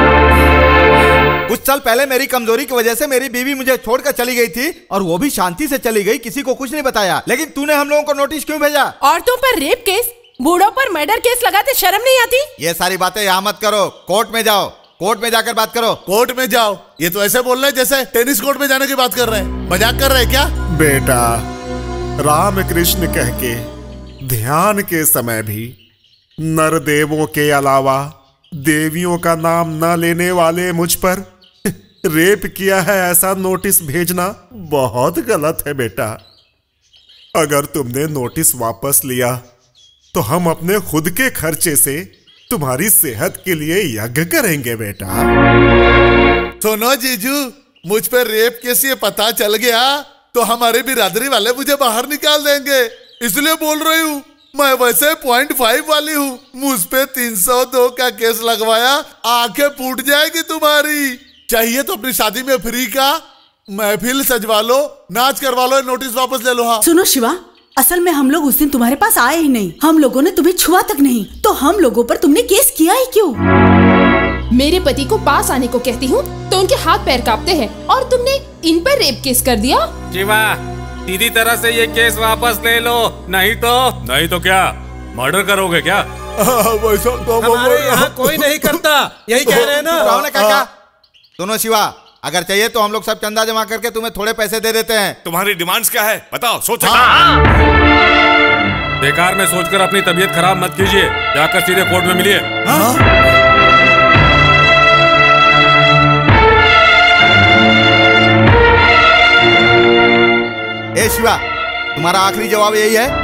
कुछ साल पहले मेरी कमजोरी की वजह से मेरी बीवी मुझे छोड़कर चली गई थी, और वो भी शांति से चली गई, किसी को कुछ नहीं बताया। लेकिन तूने हम लोगों को नोटिस क्यों भेजा? औरतों पर रेप केस, बूढ़ों पर मर्डर केस लगाते शर्म नहीं आती? ये सारी बातें यहाँ मत करो, कोर्ट में जाओ। कोर्ट में जाकर बात करो। कोर्ट में जाओ? ये तो ऐसे बोल रहे हैं जैसे टेनिस कोर्ट में जाने की बात कर रहे हैं। मजाक कर रहे हैं क्या? बेटा, राम कृष्ण कह के ध्यान के समय भी नर देवों के अलावा देवियों का नाम न लेने वाले मुझ पर रेप किया है ऐसा नोटिस भेजना बहुत गलत है बेटा। अगर तुमने नोटिस वापस लिया तो हम अपने खुद के खर्चे से तुम्हारी सेहत के लिए यज्ञ करेंगे बेटा। सुनो जीजू, मुझ पर रेप केस ये पता चल गया तो हमारे बिरादरी वाले मुझे बाहर निकाल देंगे, इसलिए बोल रही हूँ। मैं वैसे 0.5 वाली हूँ, मुझ पे 302 का केस लगवाया, आंखें फूट जाएगी तुम्हारी। चाहिए तो अपनी शादी में फ्री का महफिल सजवा लो, नाच करवा लो, नोटिस वापस ले लो। हाँ सुनो शिवा, असल में हम लोग उस दिन तुम्हारे पास आए ही नहीं। हम लोगों ने तुम्हें छुआ तक नहीं, तो हम लोगों पर तुमने केस किया ही क्यों? मेरे पति को पास आने को कहती हूँ तो उनके हाथ पैर कांपते हैं, और तुमने इन पर रेप केस कर दिया। शिवा, सीधी तरह से ये केस वापस ले लो, नहीं तो क्या मर्डर करोगे क्या? वैसा तो हमारे यहाँ कोई नहीं करता, यही कह रहे हैं ना। काका सुनो शिवा, अगर चाहिए तो हम लोग सब चंदा जमा करके तुम्हें थोड़े पैसे दे देते हैं। तुम्हारी डिमांड्स क्या है बताओ, सोचो। बेकार में सोचकर अपनी तबीयत खराब मत कीजिए, जाकर सीधे कोर्ट में मिलिए। ए शिवा, तुम्हारा आखिरी जवाब यही है?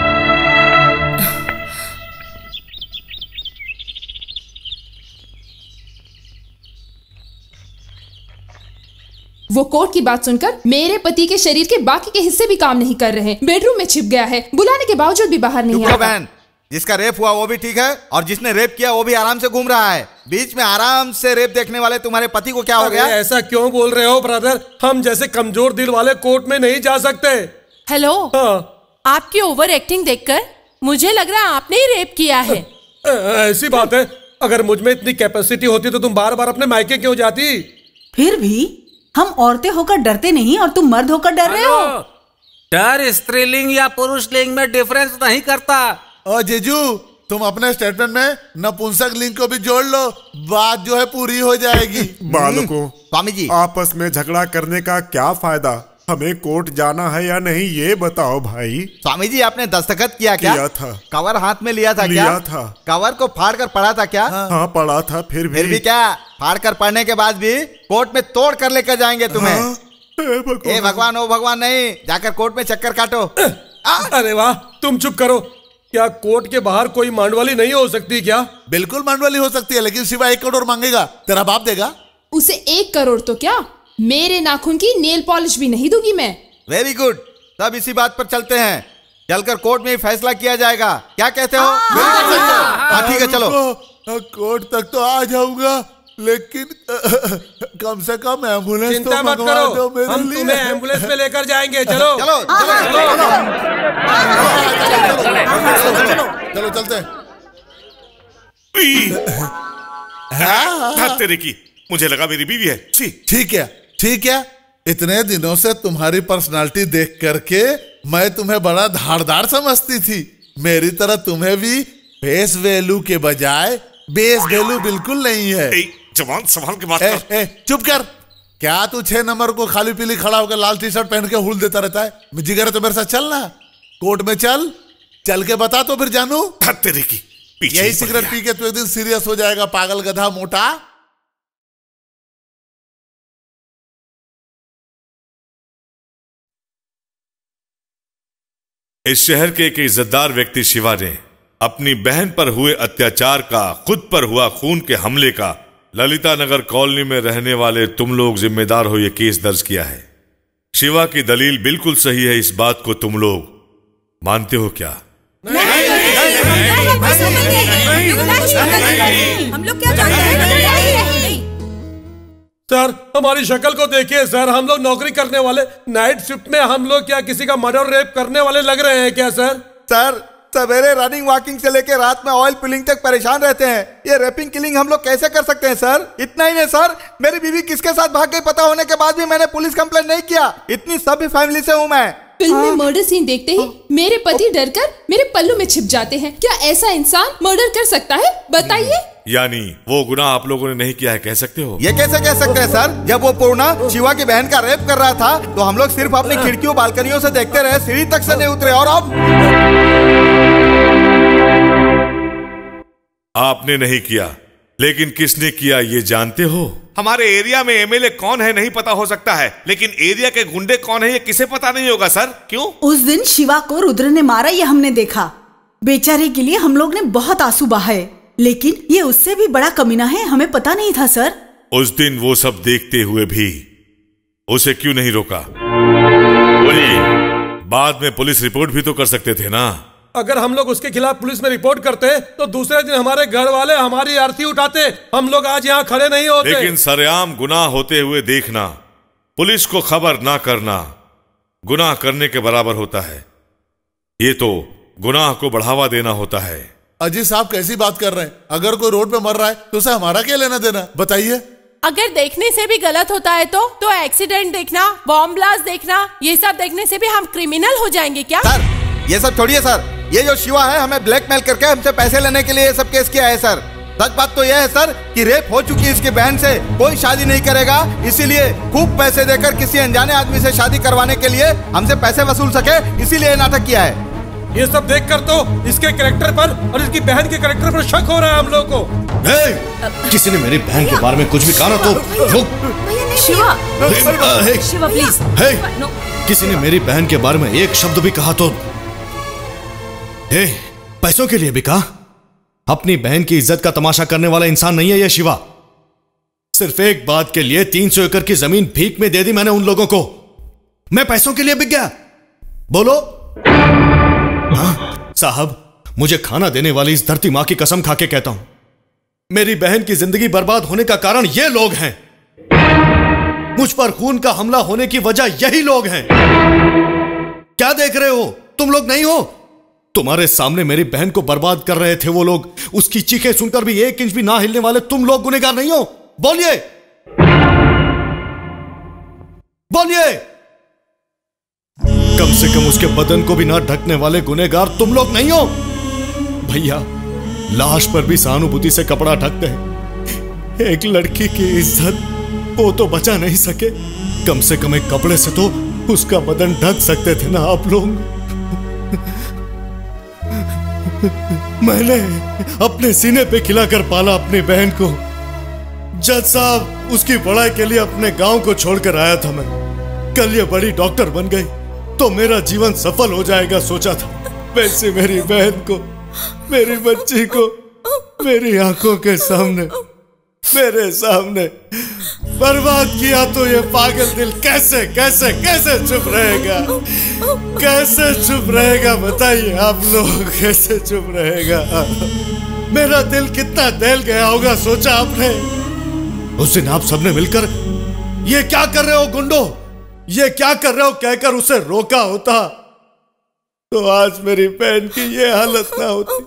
वो कोर्ट की बात सुनकर मेरे पति के शरीर के बाकी के हिस्से भी काम नहीं कर रहे। बेडरूम में छिप गया है, बुलाने के बावजूद भी बाहर नहीं आता। बहन, जिसका रेप हुआ वो भी ठीक है, और जिसने रेप किया वो भी आराम से घूम रहा है। बीच में आराम से रेप देखने वाले तुम्हारे पति को क्या हो गया? ऐसा क्यों बोल रहे हो ब्रदर? हम जैसे कमजोर दिल वाले कोर्ट में नहीं जा सकते। हेलो, आपकी ओवर एक्टिंग देखकर मुझे लग रहा है आपने ही रेप किया है। ऐसी बात है? अगर मुझ में इतनी कैपेसिटी होती तो तुम बार बार अपने मायके क्यों जाती? फिर भी हम औरतें होकर डरते नहीं, और तुम मर्द होकर डर रहे हो। डर स्त्रीलिंग या पुरुष लिंग में डिफरेंस नहीं करता। ओ जीजू, तुम अपने स्टेटमेंट में नपुंसक लिंग को भी जोड़ लो, बात जो है पूरी हो जाएगी। बालकों, स्वामी जी, आपस में झगड़ा करने का क्या फायदा? हमें कोर्ट जाना है या नहीं ये बताओ भाई। स्वामी जी आपने दस्तखत किया क्या? किया था। कवर हाथ में लिया था क्या? लिया था। कवर को फाड़ कर पढ़ा था क्या? हाँ पढ़ा था। फिर भी क्या फाड़ कर पढ़ने के बाद भी कोर्ट में तोड़ कर लेकर जाएंगे तुम्हें? ए भगवान ओ भगवान नहीं, जाकर कोर्ट में चक्कर काटो। अरे वाह, तुम चुप करो। क्या कोर्ट के बाहर कोई मांडवाली नहीं हो सकती क्या? बिल्कुल मांडवाली हो सकती है, लेकिन शिवा 1 करोड़ मांगेगा। तेरा बाप देगा? उसे 1 करोड़ तो क्या, मेरे नाखून की नेल पॉलिश भी नहीं दूंगी मैं। वेरी गुड, तब इसी बात पर चलते हैं। चलकर कोर्ट में ही फैसला किया जाएगा, क्या कहते हो? हाँ ठीक है चलो। कोर्ट तक तो आ जाऊंगा, लेकिन कम से कम एम्बुलेंस चिंता मत करो, हम तुम्हें एम्बुलेंस में लेकर जाएंगे। चलो चलो चलो चलते। तेरे की, मुझे लगा मेरी बीवी है। ठीक है ठीक है, इतने दिनों से तुम्हारी पर्सनालिटी देख करके मैं तुम्हें बड़ा धारदार समझती थी। मेरी तरह तुम्हें भी फेस वैल्यू के बजाय बेस वैल्यू बिल्कुल नहीं है। जवान संभाल के बात कर। चुप कर। क्या तू 6 नंबर को खाली पीली खड़ा होकर लाल टी शर्ट पहन के हुल देता रहता है? जिगर है तो मेरे साथ चलना, कोर्ट में चल के बता तो फिर जानू। तेरे की यही सिगरेट पी के तू एक दिन सीरियस हो जाएगा, पागल गधा मोटा। इस शहर के एक इज्जतदार व्यक्ति शिवा ने अपनी बहन पर हुए अत्याचार का, खुद पर हुआ खून के हमले का ललिता नगर कॉलोनी में रहने वाले तुम लोग जिम्मेदार हो ये केस दर्ज किया है। शिवा की दलील बिल्कुल सही है, इस बात को तुम लोग मानते हो क्या? हम लोग क्या जानते हैं? सर हमारी शक्ल को देखिए सर, हम लोग नौकरी करने वाले, नाइट शिफ्ट में हम लोग क्या किसी का मर्डर रेप करने वाले लग रहे हैं क्या सर? सर सवेरे रनिंग वॉकिंग से लेकर रात में ऑयल पुलिंग तक परेशान रहते हैं, ये रेपिंग किलिंग हम लोग कैसे कर सकते हैं सर? इतना ही नहीं सर, मेरी बीवी किसके साथ भाग गई पता होने के बाद भी मैंने पुलिस कंप्लेंट नहीं किया। इतनी सभ्य फैमिली से हूँ मैं। फिल्म में मर्डर सीन देखते ही मेरे पति डरकर मेरे पल्लू में छिप जाते हैं। क्या ऐसा इंसान मर्डर कर सकता है? बताइए। यानी वो गुनाह आप लोगों ने नहीं किया है, कह सकते हो? ये कैसे कह सकते हैं सर? जब वो पूर्णा शिवा की बहन का रेप कर रहा था तो हम लोग सिर्फ अपनी खिड़कियों बालकनियों से देखते रहे, सीढ़ी तक से नहीं उतरे। और अब आपने नहीं किया, लेकिन किसने किया ये जानते हो? हमारे एरिया में एमएलए कौन है नहीं पता हो सकता है, लेकिन एरिया के गुंडे कौन है ये किसे पता नहीं होगा सर? क्यों? उस दिन शिवा को रुद्र ने मारा ये हमने देखा। बेचारे के लिए हम लोग ने बहुत आंसू बहाए, लेकिन ये उससे भी बड़ा कमीना है, हमें पता नहीं था सर। उस दिन वो सब देखते हुए भी उसे क्यों नहीं रोका? बोलिए, बाद में पुलिस रिपोर्ट भी तो कर सकते थे ना। अगर हम लोग उसके खिलाफ पुलिस में रिपोर्ट करते तो दूसरे दिन हमारे घर वाले हमारी आरती उठाते, हम लोग आज यहाँ खड़े नहीं होते। लेकिन सरेआम गुनाह होते हुए देखना, पुलिस को खबर ना करना गुनाह करने के बराबर होता है। ये तो गुनाह को बढ़ावा देना होता है। अजी साहब कैसी बात कर रहे हैं? अगर कोई रोड पे मर रहा है तो उसे हमारा क्या लेना देना, बताइए। अगर देखने से भी गलत होता है तो एक्सीडेंट देखना, बॉम्ब ब्लास्ट देखना, ये सब देखने से भी हम क्रिमिनल हो जाएंगे क्या? सर ये सब छोड़िए सर, ये जो शिवा है हमें ब्लैकमेल करके हमसे पैसे लेने के लिए ये सब केस किया है सर। सच बात तो यह है सर कि रेप हो चुकी है इसकी बहन से, कोई शादी नहीं करेगा, इसीलिए खूब पैसे देकर किसी अनजाने आदमी से शादी करवाने के लिए हमसे पैसे वसूल सके, इसीलिए नाटक किया है। ये सब देखकर तो इसके कैरेक्टर पर और इसकी बहन के कैरेक्टर पर शक हो रहा है हम लोग को। किसी ने मेरी बहन के बारे में कुछ भी कहा तो शिवा शिवा प्लीज। किसी ने मेरी बहन के बारे में एक शब्द भी कहा तो पैसों के लिए भी कहा। अपनी बहन की इज्जत का तमाशा करने वाला इंसान नहीं है ये शिवा। सिर्फ एक बात के लिए 300 एकड़ की जमीन भीख में दे दी मैंने उन लोगों को। मैं पैसों के लिए बिक गया? बोलो। हाँ साहब, मुझे खाना देने वाली इस धरती मां की कसम खा के कहता हूं, मेरी बहन की जिंदगी बर्बाद होने का कारण ये लोग हैं। मुझ पर खून का हमला होने की वजह यही लोग हैं। क्या देख रहे हो? तुम लोग नहीं हो? तुम्हारे सामने मेरी बहन को बर्बाद कर रहे थे वो लोग, उसकी चीखें सुनकर भी 1 इंच भी ना हिलने वाले तुम लोग गुनहगार नहीं हो? बोलिए बोलिए। कम से कम उसके बदन को भी ना ढकने वाले गुनहगार तुम लोग नहीं हो? भैया, लाश पर भी सहानुभूति से कपड़ा ढकते हैं। एक लड़की की इज्जत वो तो बचा नहीं सके, कम से कम एक कपड़े से तो उसका बदन ढक सकते थे ना आप लोग। मैंने अपने सीने पे खिलाकर पाला अपनी बहन को। जज साहब, उसकी पढ़ाई के लिए अपने गांव को छोड़कर आया था मैं। कल ये बड़ी डॉक्टर बन गई तो मेरा जीवन सफल हो जाएगा सोचा था। वैसे मेरी बहन को, मेरी बच्ची को मेरी आंखों के सामने, मेरे सामने बर्बाद किया तो ये पागल दिल कैसे कैसे कैसे चुप रहेगा? कैसे चुप रहेगा बताइए आप लोग, कैसे चुप रहेगा? मेरा दिल कितना दहल गया होगा सोचा आपने? उस दिन आप सबने मिलकर ये क्या कर रहे हो गुंडो, ये क्या कर रहे हो कहकर उसे रोका होता तो आज मेरी बहन की ये हालत ना होती।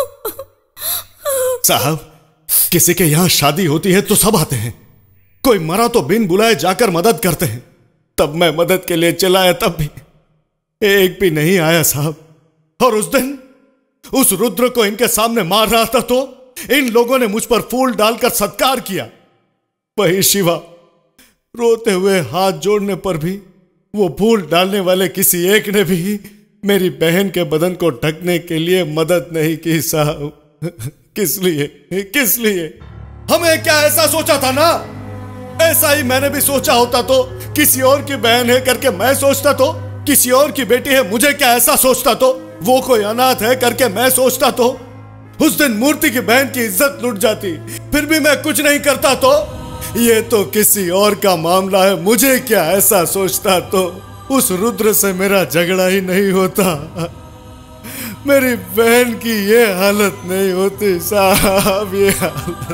साहब, किसी के यहां शादी होती है तो सब आते हैं, कोई मरा तो बिन बुलाए जाकर मदद करते हैं। तब मैं मदद के लिए चलाया तब भी एक भी नहीं आया साहब। और उस दिन उस रुद्र को इनके सामने मार रहा था तो इन लोगों ने मुझ पर फूल डालकर सत्कार किया। वही शिवा रोते हुए हाथ जोड़ने पर भी वो फूल डालने वाले किसी एक ने भी मेरी बहन के बदन को ढकने के लिए मदद नहीं की साहब। किस लिए, किस लिए? हमें क्या ऐसा सोचा था ना? ऐसा ही मैंने भी सोचा होता तो किसी और की बहन है करके मैं सोचता तो, किसी और की बेटी है मुझे क्या ऐसा सोचता तो, वो कोई अनाथ है करके मैं सोचता तो, उस दिन मूर्ति की बहन की इज्जत लुट जाती फिर भी मैं कुछ नहीं करता तो, ये तो किसी और का मामला है मुझे क्या ऐसा सोचता तो उस रुद्र से मेरा झगड़ा ही नहीं होता, मेरी बहन की ये हालत नहीं होती साहब, ये हालत।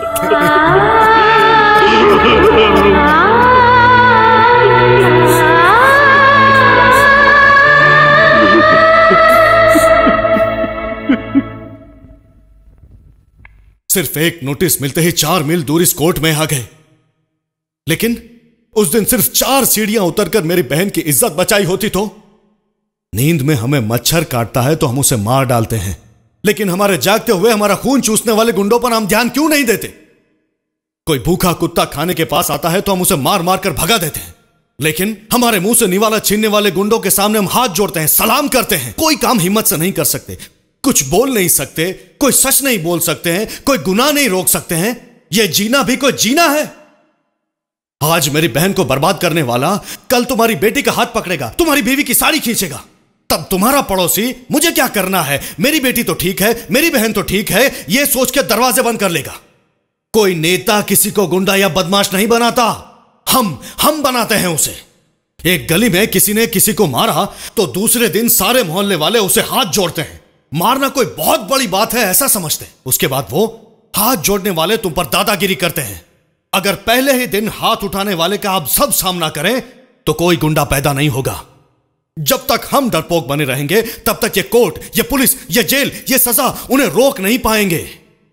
सिर्फ एक नोटिस मिलते ही 4 मील दूर इस कोर्ट में आ गए, लेकिन उस दिन सिर्फ 4 सीढ़ियां उतरकर मेरी बहन की इज्जत बचाई होती तो। नींद में हमें मच्छर काटता है तो हम उसे मार डालते हैं, लेकिन हमारे जागते हुए हमारा खून चूसने वाले गुंडों पर हम ध्यान क्यों नहीं देते? कोई भूखा कुत्ता खाने के पास आता है तो हम उसे मार मार कर भगा देते हैं, लेकिन हमारे मुंह से निवाला छीनने वाले गुंडों के सामने हम हाथ जोड़ते हैं, सलाम करते हैं। कोई काम हिम्मत से नहीं कर सकते, कुछ बोल नहीं सकते, कोई सच नहीं बोल सकते हैं, कोई गुनाह नहीं रोक सकते हैं। यह जीना भी कोई जीना है? आज मेरी बहन को बर्बाद करने वाला कल तुम्हारी बेटी का हाथ पकड़ेगा, तुम्हारी बीवी की साड़ी खींचेगा, तब तुम्हारा पड़ोसी मुझे क्या करना है, मेरी बेटी तो ठीक है, मेरी बहन तो ठीक है, यह सोच के दरवाजे बंद कर लेगा। कोई नेता किसी को गुंडा या बदमाश नहीं बनाता, हम बनाते हैं उसे। एक गली में किसी ने किसी को मारा तो दूसरे दिन सारे मोहल्ले वाले उसे हाथ जोड़ते हैं। मारना कोई बहुत बड़ी बात है ऐसा समझते हैं, उसके बाद वो हाथ जोड़ने वाले तुम पर दादागिरी करते हैं। अगर पहले ही दिन हाथ उठाने वाले का आप सब सामना करें तो कोई गुंडा पैदा नहीं होगा। जब तक हम डरपोक बने रहेंगे तब तक ये कोर्ट, ये पुलिस, ये जेल, ये सजा उन्हें रोक नहीं पाएंगे।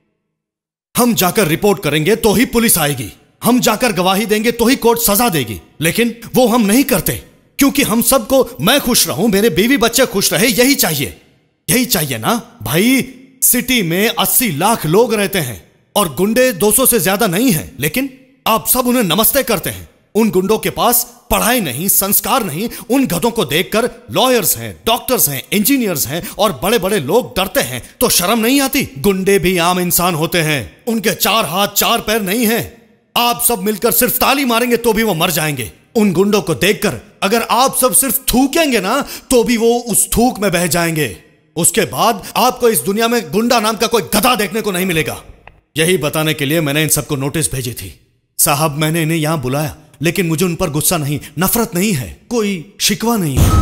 हम जाकर रिपोर्ट करेंगे तो ही पुलिस आएगी, हम जाकर गवाही देंगे तो ही कोर्ट सजा देगी, लेकिन वो हम नहीं करते क्योंकि हम सबको, मैं खुश रहूं, मेरे बीवी बच्चे खुश रहे, यही चाहिए ना भाई। सिटी में 80 लाख लोग रहते हैं और गुंडे 200 से ज्यादा नहीं हैं, लेकिन आप सब उन्हें नमस्ते करते हैं। उन गुंडों के पास पढ़ाई नहीं, संस्कार नहीं। उन गधों को देखकर लॉयर्स हैं, डॉक्टर्स हैं, इंजीनियर्स हैं और बड़े बड़े लोग डरते हैं तो शर्म नहीं आती? गुंडे भी आम इंसान होते हैं, उनके 4 हाथ 4 पैर नहीं हैं। आप सब मिलकर सिर्फ ताली मारेंगे तो भी वो मर जाएंगे। उन गुंडों को देखकर अगर आप सब सिर्फ थूकेंगे ना तो भी वो उस थूक में बह जाएंगे। उसके बाद आपको इस दुनिया में गुंडा नाम का कोई गधा देखने को नहीं मिलेगा। यही बताने के लिए मैंने इन सबको नोटिस भेजी थी। साहब, मैंने इन्हें यहां बुलाया, लेकिन मुझे उन पर गुस्सा नहीं, नफरत नहीं है, कोई शिकवा नहीं है।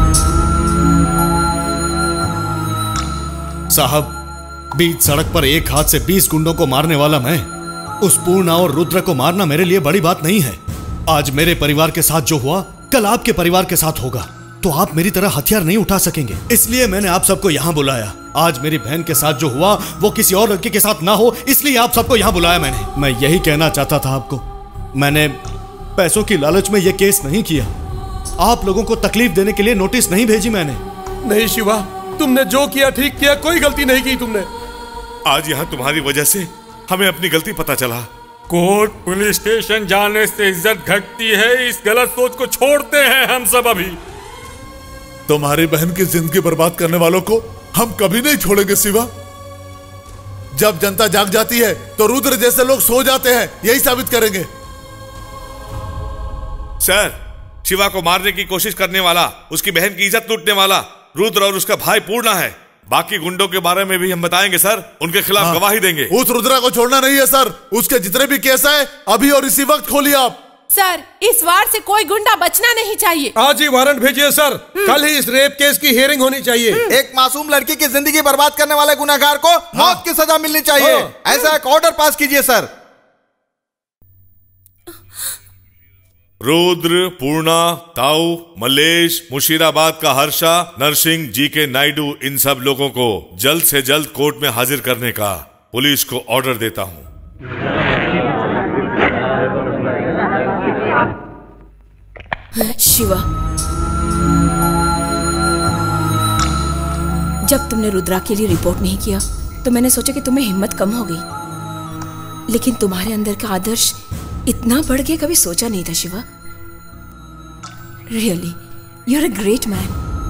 साहब, बीच सड़क पर एक हाथ से 20 गुंडों को मारने वाला मैं, उस पूर्णा और रुद्र को मारना मेरे लिए बड़ी बात नहीं है। आज मेरे परिवार के साथ जो हुआ कल आपके परिवार के साथ होगा, तो आप मेरी तरह हथियार नहीं उठा सकेंगे। इसलिए मैंने आप सबको यहां बुलाया। आज मेरी बहन के साथ जो हुआ वो किसी और लड़के के साथ ना हो, इसलिए आप सबको यहां बुलाया मैंने। मैं यही कहना चाहता था आपको, मैंने पैसों की लालच में यह केस नहीं किया, आप लोगों को तकलीफ देने के लिए नोटिस नहीं भेजी मैंने। नहीं शिवा, तुमने जो किया ठीक किया, कोई गलती नहीं की तुमने। आज यहाँ तुम्हारी वजह से हमें अपनी गलती पता चला। कोर्ट पुलिस स्टेशन जाने से इज्जत घटती है, इस गलत सोच को छोड़ते हैं हम सब अभी। तुम्हारी बहन की जिंदगी बर्बाद करने वालों को हम कभी नहीं छोड़ेंगे शिवा। जब जनता जाग जाती है तो रुद्र जैसे लोग सो जाते हैं, यही साबित करेंगे। सर, शिवा को मारने की कोशिश करने वाला, उसकी बहन की इज्जत लूटने वाला रुद्र और उसका भाई पूर्णा है। बाकी गुंडों के बारे में भी हम बताएंगे सर, उनके खिलाफ गवाही देंगे। उस रुद्रा को छोड़ना नहीं है सर, उसके जितने भी केस है अभी और इसी वक्त खोलिए आप। सर, इस वार से कोई गुंडा बचना नहीं चाहिए। आज ही वारंट भेजिए सर, कल ही इस रेप केस की हियरिंग होनी चाहिए। एक मासूम लड़की की जिंदगी बर्बाद करने वाले गुनहगार को मौत की सजा मिलनी चाहिए। ऐसा एक ऑर्डर पास कीजिए सर। रुद्र, पूर्णा, ताऊ, मल्लेश, मुशीराबाद का हर्षा, नरसिंह, जीके नायडू, इन सब लोगों को जल्द से जल्द कोर्ट में हाजिर करने का पुलिस को ऑर्डर देता हूं। शिवा, जब तुमने रुद्रा के लिए रिपोर्ट नहीं किया तो मैंने सोचा कि तुम्हें हिम्मत कम हो गई, लेकिन तुम्हारे अंदर का आदर्श इतना बढ़ गया, कभी सोचा नहीं था Shiva. Really you are a great man.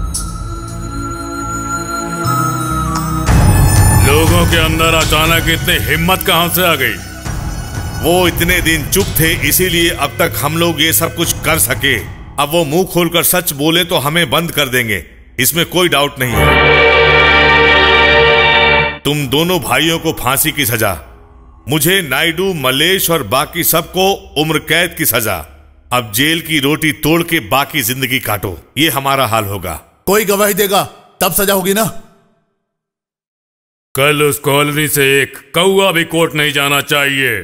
लोगों के अंदर अचानक इतनी हिम्मत कहां से आ गई? वो इतने दिन चुप थे, इसीलिए अब तक हम लोग ये सब कुछ कर सके। अब वो मुंह खोलकर सच बोले तो हमें बंद कर देंगे, इसमें कोई डाउट नहीं है। तुम दोनों भाइयों को फांसी की सजा, मुझे, नायडू, मलेश और बाकी सबको उम्र कैद की सजा। अब जेल की रोटी तोड़ के बाकी जिंदगी काटो, ये हमारा हाल होगा। कोई गवाही देगा तब सजा होगी ना। कल उस कॉलोनी से एक कौवा भी कोर्ट नहीं जाना चाहिए।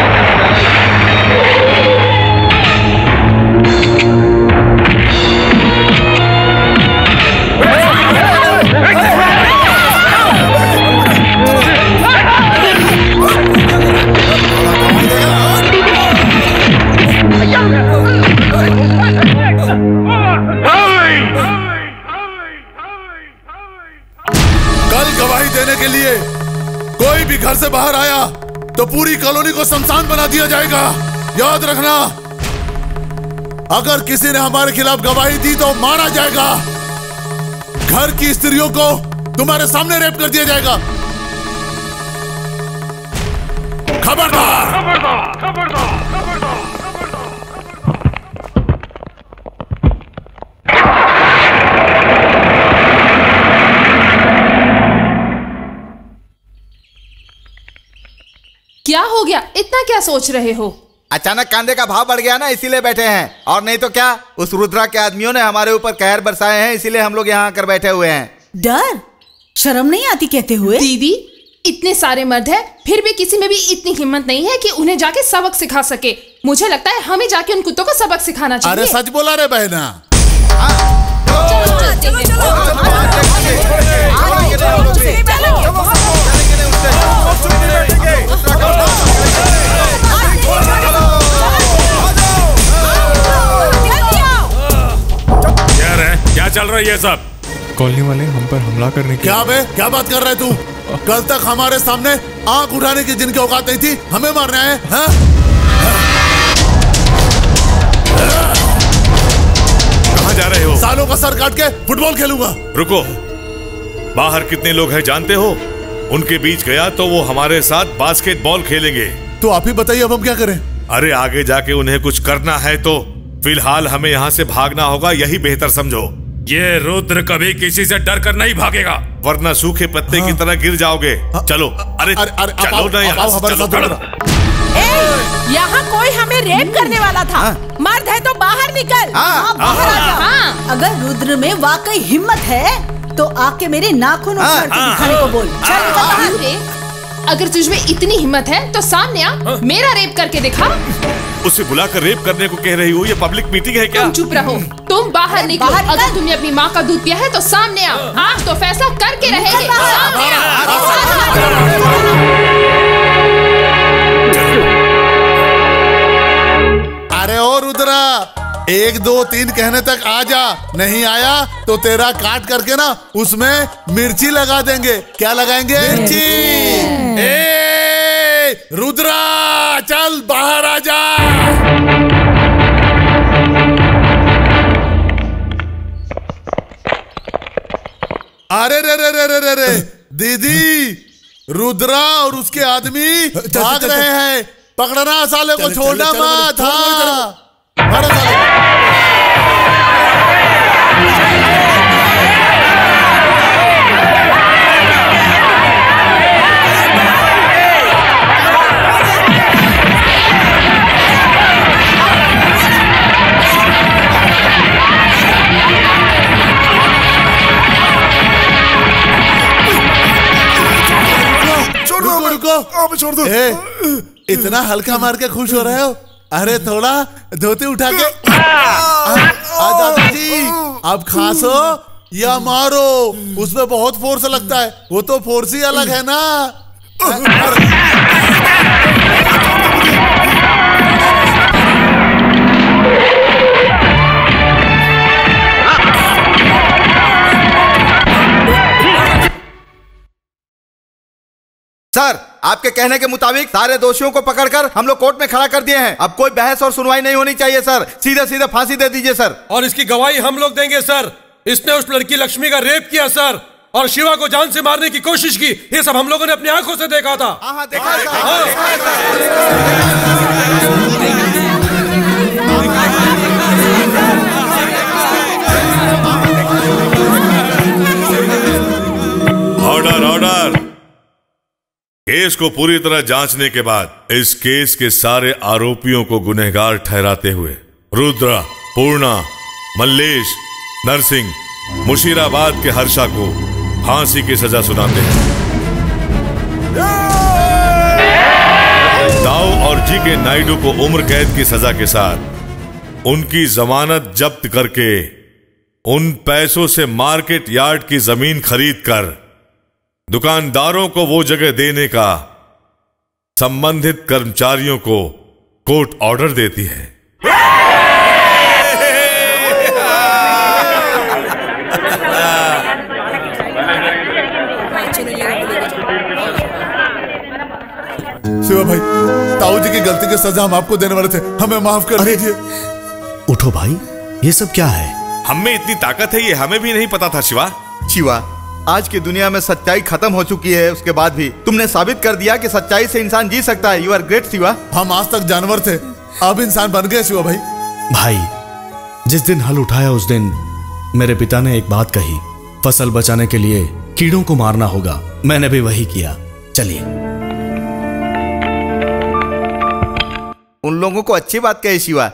के लिए कोई भी घर से बाहर आया तो पूरी कॉलोनी को शमशान बना दिया जाएगा। याद रखना, अगर किसी ने हमारे खिलाफ गवाही दी तो मारा जाएगा। घर की स्त्रियों को तुम्हारे सामने रेप कर दिया जाएगा। खबरदार, खबरदार, खबरदार, खबरदार। क्या हो गया? इतना क्या सोच रहे हो? अचानक कांदे का भाव बढ़ गया ना, इसीलिए बैठे हैं। और नहीं तो क्या, उस रुद्रा के आदमियों ने हमारे ऊपर कहर बरसाए हैं, इसीलिए हम लोग यहाँ आकर बैठे हुए हैं। डर शर्म नहीं आती कहते हुए? दीदी, इतने सारे मर्द हैं, फिर भी किसी में भी इतनी हिम्मत नहीं है कि उन्हें जाके सबक सिखा सके। मुझे लगता है हमें जाके उन कुत्तों को सबक सिखाना चाहिए। अरे सच बोला रे बहना। क्या चल रहा है ये सब? कॉलोनी वाले हम पर हमला करने की। क्या बे, क्या बात कर रहे तू? कल तक हमारे सामने आंख उठाने की जिनकी औकात नहीं थी, हमें मारना है? कहाँ जा रहे हो? सालों का सर काट के फुटबॉल खेलूंगा। रुको, बाहर कितने लोग हैं जानते हो? उनके बीच गया तो वो हमारे साथ बास्केटबॉल खेलेंगे। तो आप ही बताइए अब हम क्या करें? अरे आगे जाके उन्हें कुछ करना है तो फिलहाल हमें यहाँ से भागना होगा, यही बेहतर समझो। ये रुद्र कभी किसी से डर कर नहीं भागेगा, वरना सूखे पत्ते की तरह गिर जाओगे। चलो, अरे चलो ना यहाँ से, यहाँ कोई हमें रेप करने वाला था। मर्द है तो बाहर निकल। बाहर आ जा। अगर रुद्र में वाकई हिम्मत है तो आके मेरे नाखून उखाड़ के दिखाने को बोल। चल निकल बाहर। अगर तुझमें इतनी हिम्मत है तो सामने आ, मेरा रेप करके दिखा। उसे बुलाकर रेप करने को कह रही हो? ये पब्लिक मीटिंग है क्या? तुम चुप रहो, तुम बाहर निकलो। अगर तुमने अपनी माँ का दूध पिया है तो सामने आ। हाँ, तो फैसला करके रहेंगे। सामने अरे ओ रुद्रा, 1 2 3 कहने तक आ जा। नहीं आया तो तेरा काट करके ना उसमें मिर्ची लगा देंगे। क्या लगाएंगे? मिर्ची। रुद्रा चल बाहर आ जा। अरे रे रे रे रे रे रे दीदी, रुद्रा और उसके आदमी भाग रहे हैं। पकड़ना साले को, छोड़ना मत। रुको, छोड़ दो। इतना हल्का मार के खुश हो रहे हो? अरे थोड़ा धोती उठा के दादाजी, अब खांसो या मारो, उसमें बहुत फोर्स लगता है। वो तो फोर्स ही अलग है ना। सर, आपके कहने के मुताबिक सारे दोषियों को पकड़कर हम लोग कोर्ट में खड़ा कर दिए हैं। अब कोई बहस और सुनवाई नहीं होनी चाहिए सर। सीधे सीधे फांसी दे दीजिए सर। और इसकी गवाही हम लोग देंगे सर। इसने उस लड़की लक्ष्मी का रेप किया सर, और शिवा को जान से मारने की कोशिश की। ये सब हम लोगों ने अपनी आंखों से देखा था। हाँ, देखा है ऑर्डर ऑर्डर। केस को पूरी तरह जांचने के बाद इस केस के सारे आरोपियों को गुनहगार ठहराते हुए रुद्रा, पूर्णा, मल्लेश, नरसिंह, मुशीराबाद के हर्षा को फांसी की सजा सुनाते हैं। दाऊ और जी के नायडू को उम्र कैद की सजा के साथ उनकी जमानत जब्त करके उन पैसों से मार्केट यार्ड की जमीन खरीद कर दुकानदारों को वो जगह देने का संबंधित कर्मचारियों को कोर्ट ऑर्डर देती है। शिवा भाई, ताऊ जी की गलती की सजा हम आपको देने वाले थे, हमें माफ कर दीजिए। उठो भाई, ये सब क्या है? हम में इतनी ताकत है ये हमें भी नहीं पता था शिवा। शिवा, आज की दुनिया में सच्चाई खत्म हो चुकी है, उसके बाद भी तुमने साबित कर दिया कि सच्चाई से इंसान जी सकता है। You are great Shiva. हम आज तक जानवर थे, अब इंसान बन गए शिवा भाई। भाई, जिस दिन हल उठाया उस दिन मेरे पिता ने एक बात कही, फसल बचाने के लिए कीड़ों को मारना होगा। मैंने भी वही किया। चलिए। उन लोगों को अच्छी बात कही शिवा।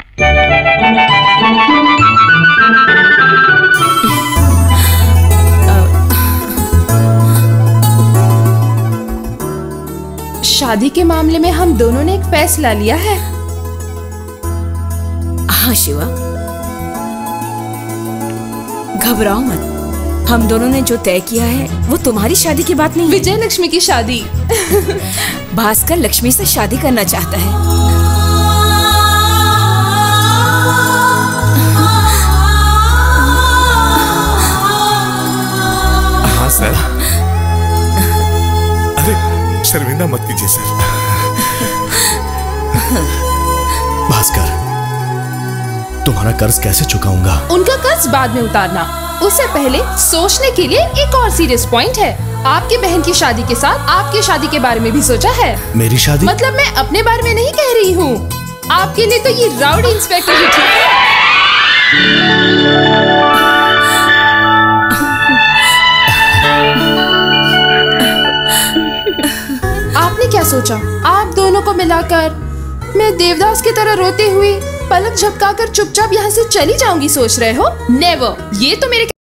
शादी के मामले में हम दोनों ने एक फैसला लिया है। हाँ शिवा, घबराओ मत। हम दोनों ने जो तय किया है वो तुम्हारी शादी की बात नहीं है। विजय लक्ष्मी की शादी। भास्कर लक्ष्मी से शादी करना चाहता है। हाँ सर। शर्मिंदा मत कीजिए सर। भास्कर, तुम्हारा कर्ज कैसे चुकाऊंगा? उनका कर्ज बाद में उतारना, उससे पहले सोचने के लिए एक और सीरियस पॉइंट है। आपकी बहन की शादी के साथ आपकी शादी के बारे में भी सोचा है? मेरी शादी? मतलब मैं अपने बारे में नहीं कह रही हूँ, आपके लिए तो ये राउडी इंस्पेक्टर ही ठीक है। आपने क्या सोचा? आप दोनों को मिलाकर मैं देवदास की तरह रोते हुए पलक झपकाकर चुपचाप यहाँ से चली जाऊंगी सोच रहे हो? नेवर। ये तो मेरे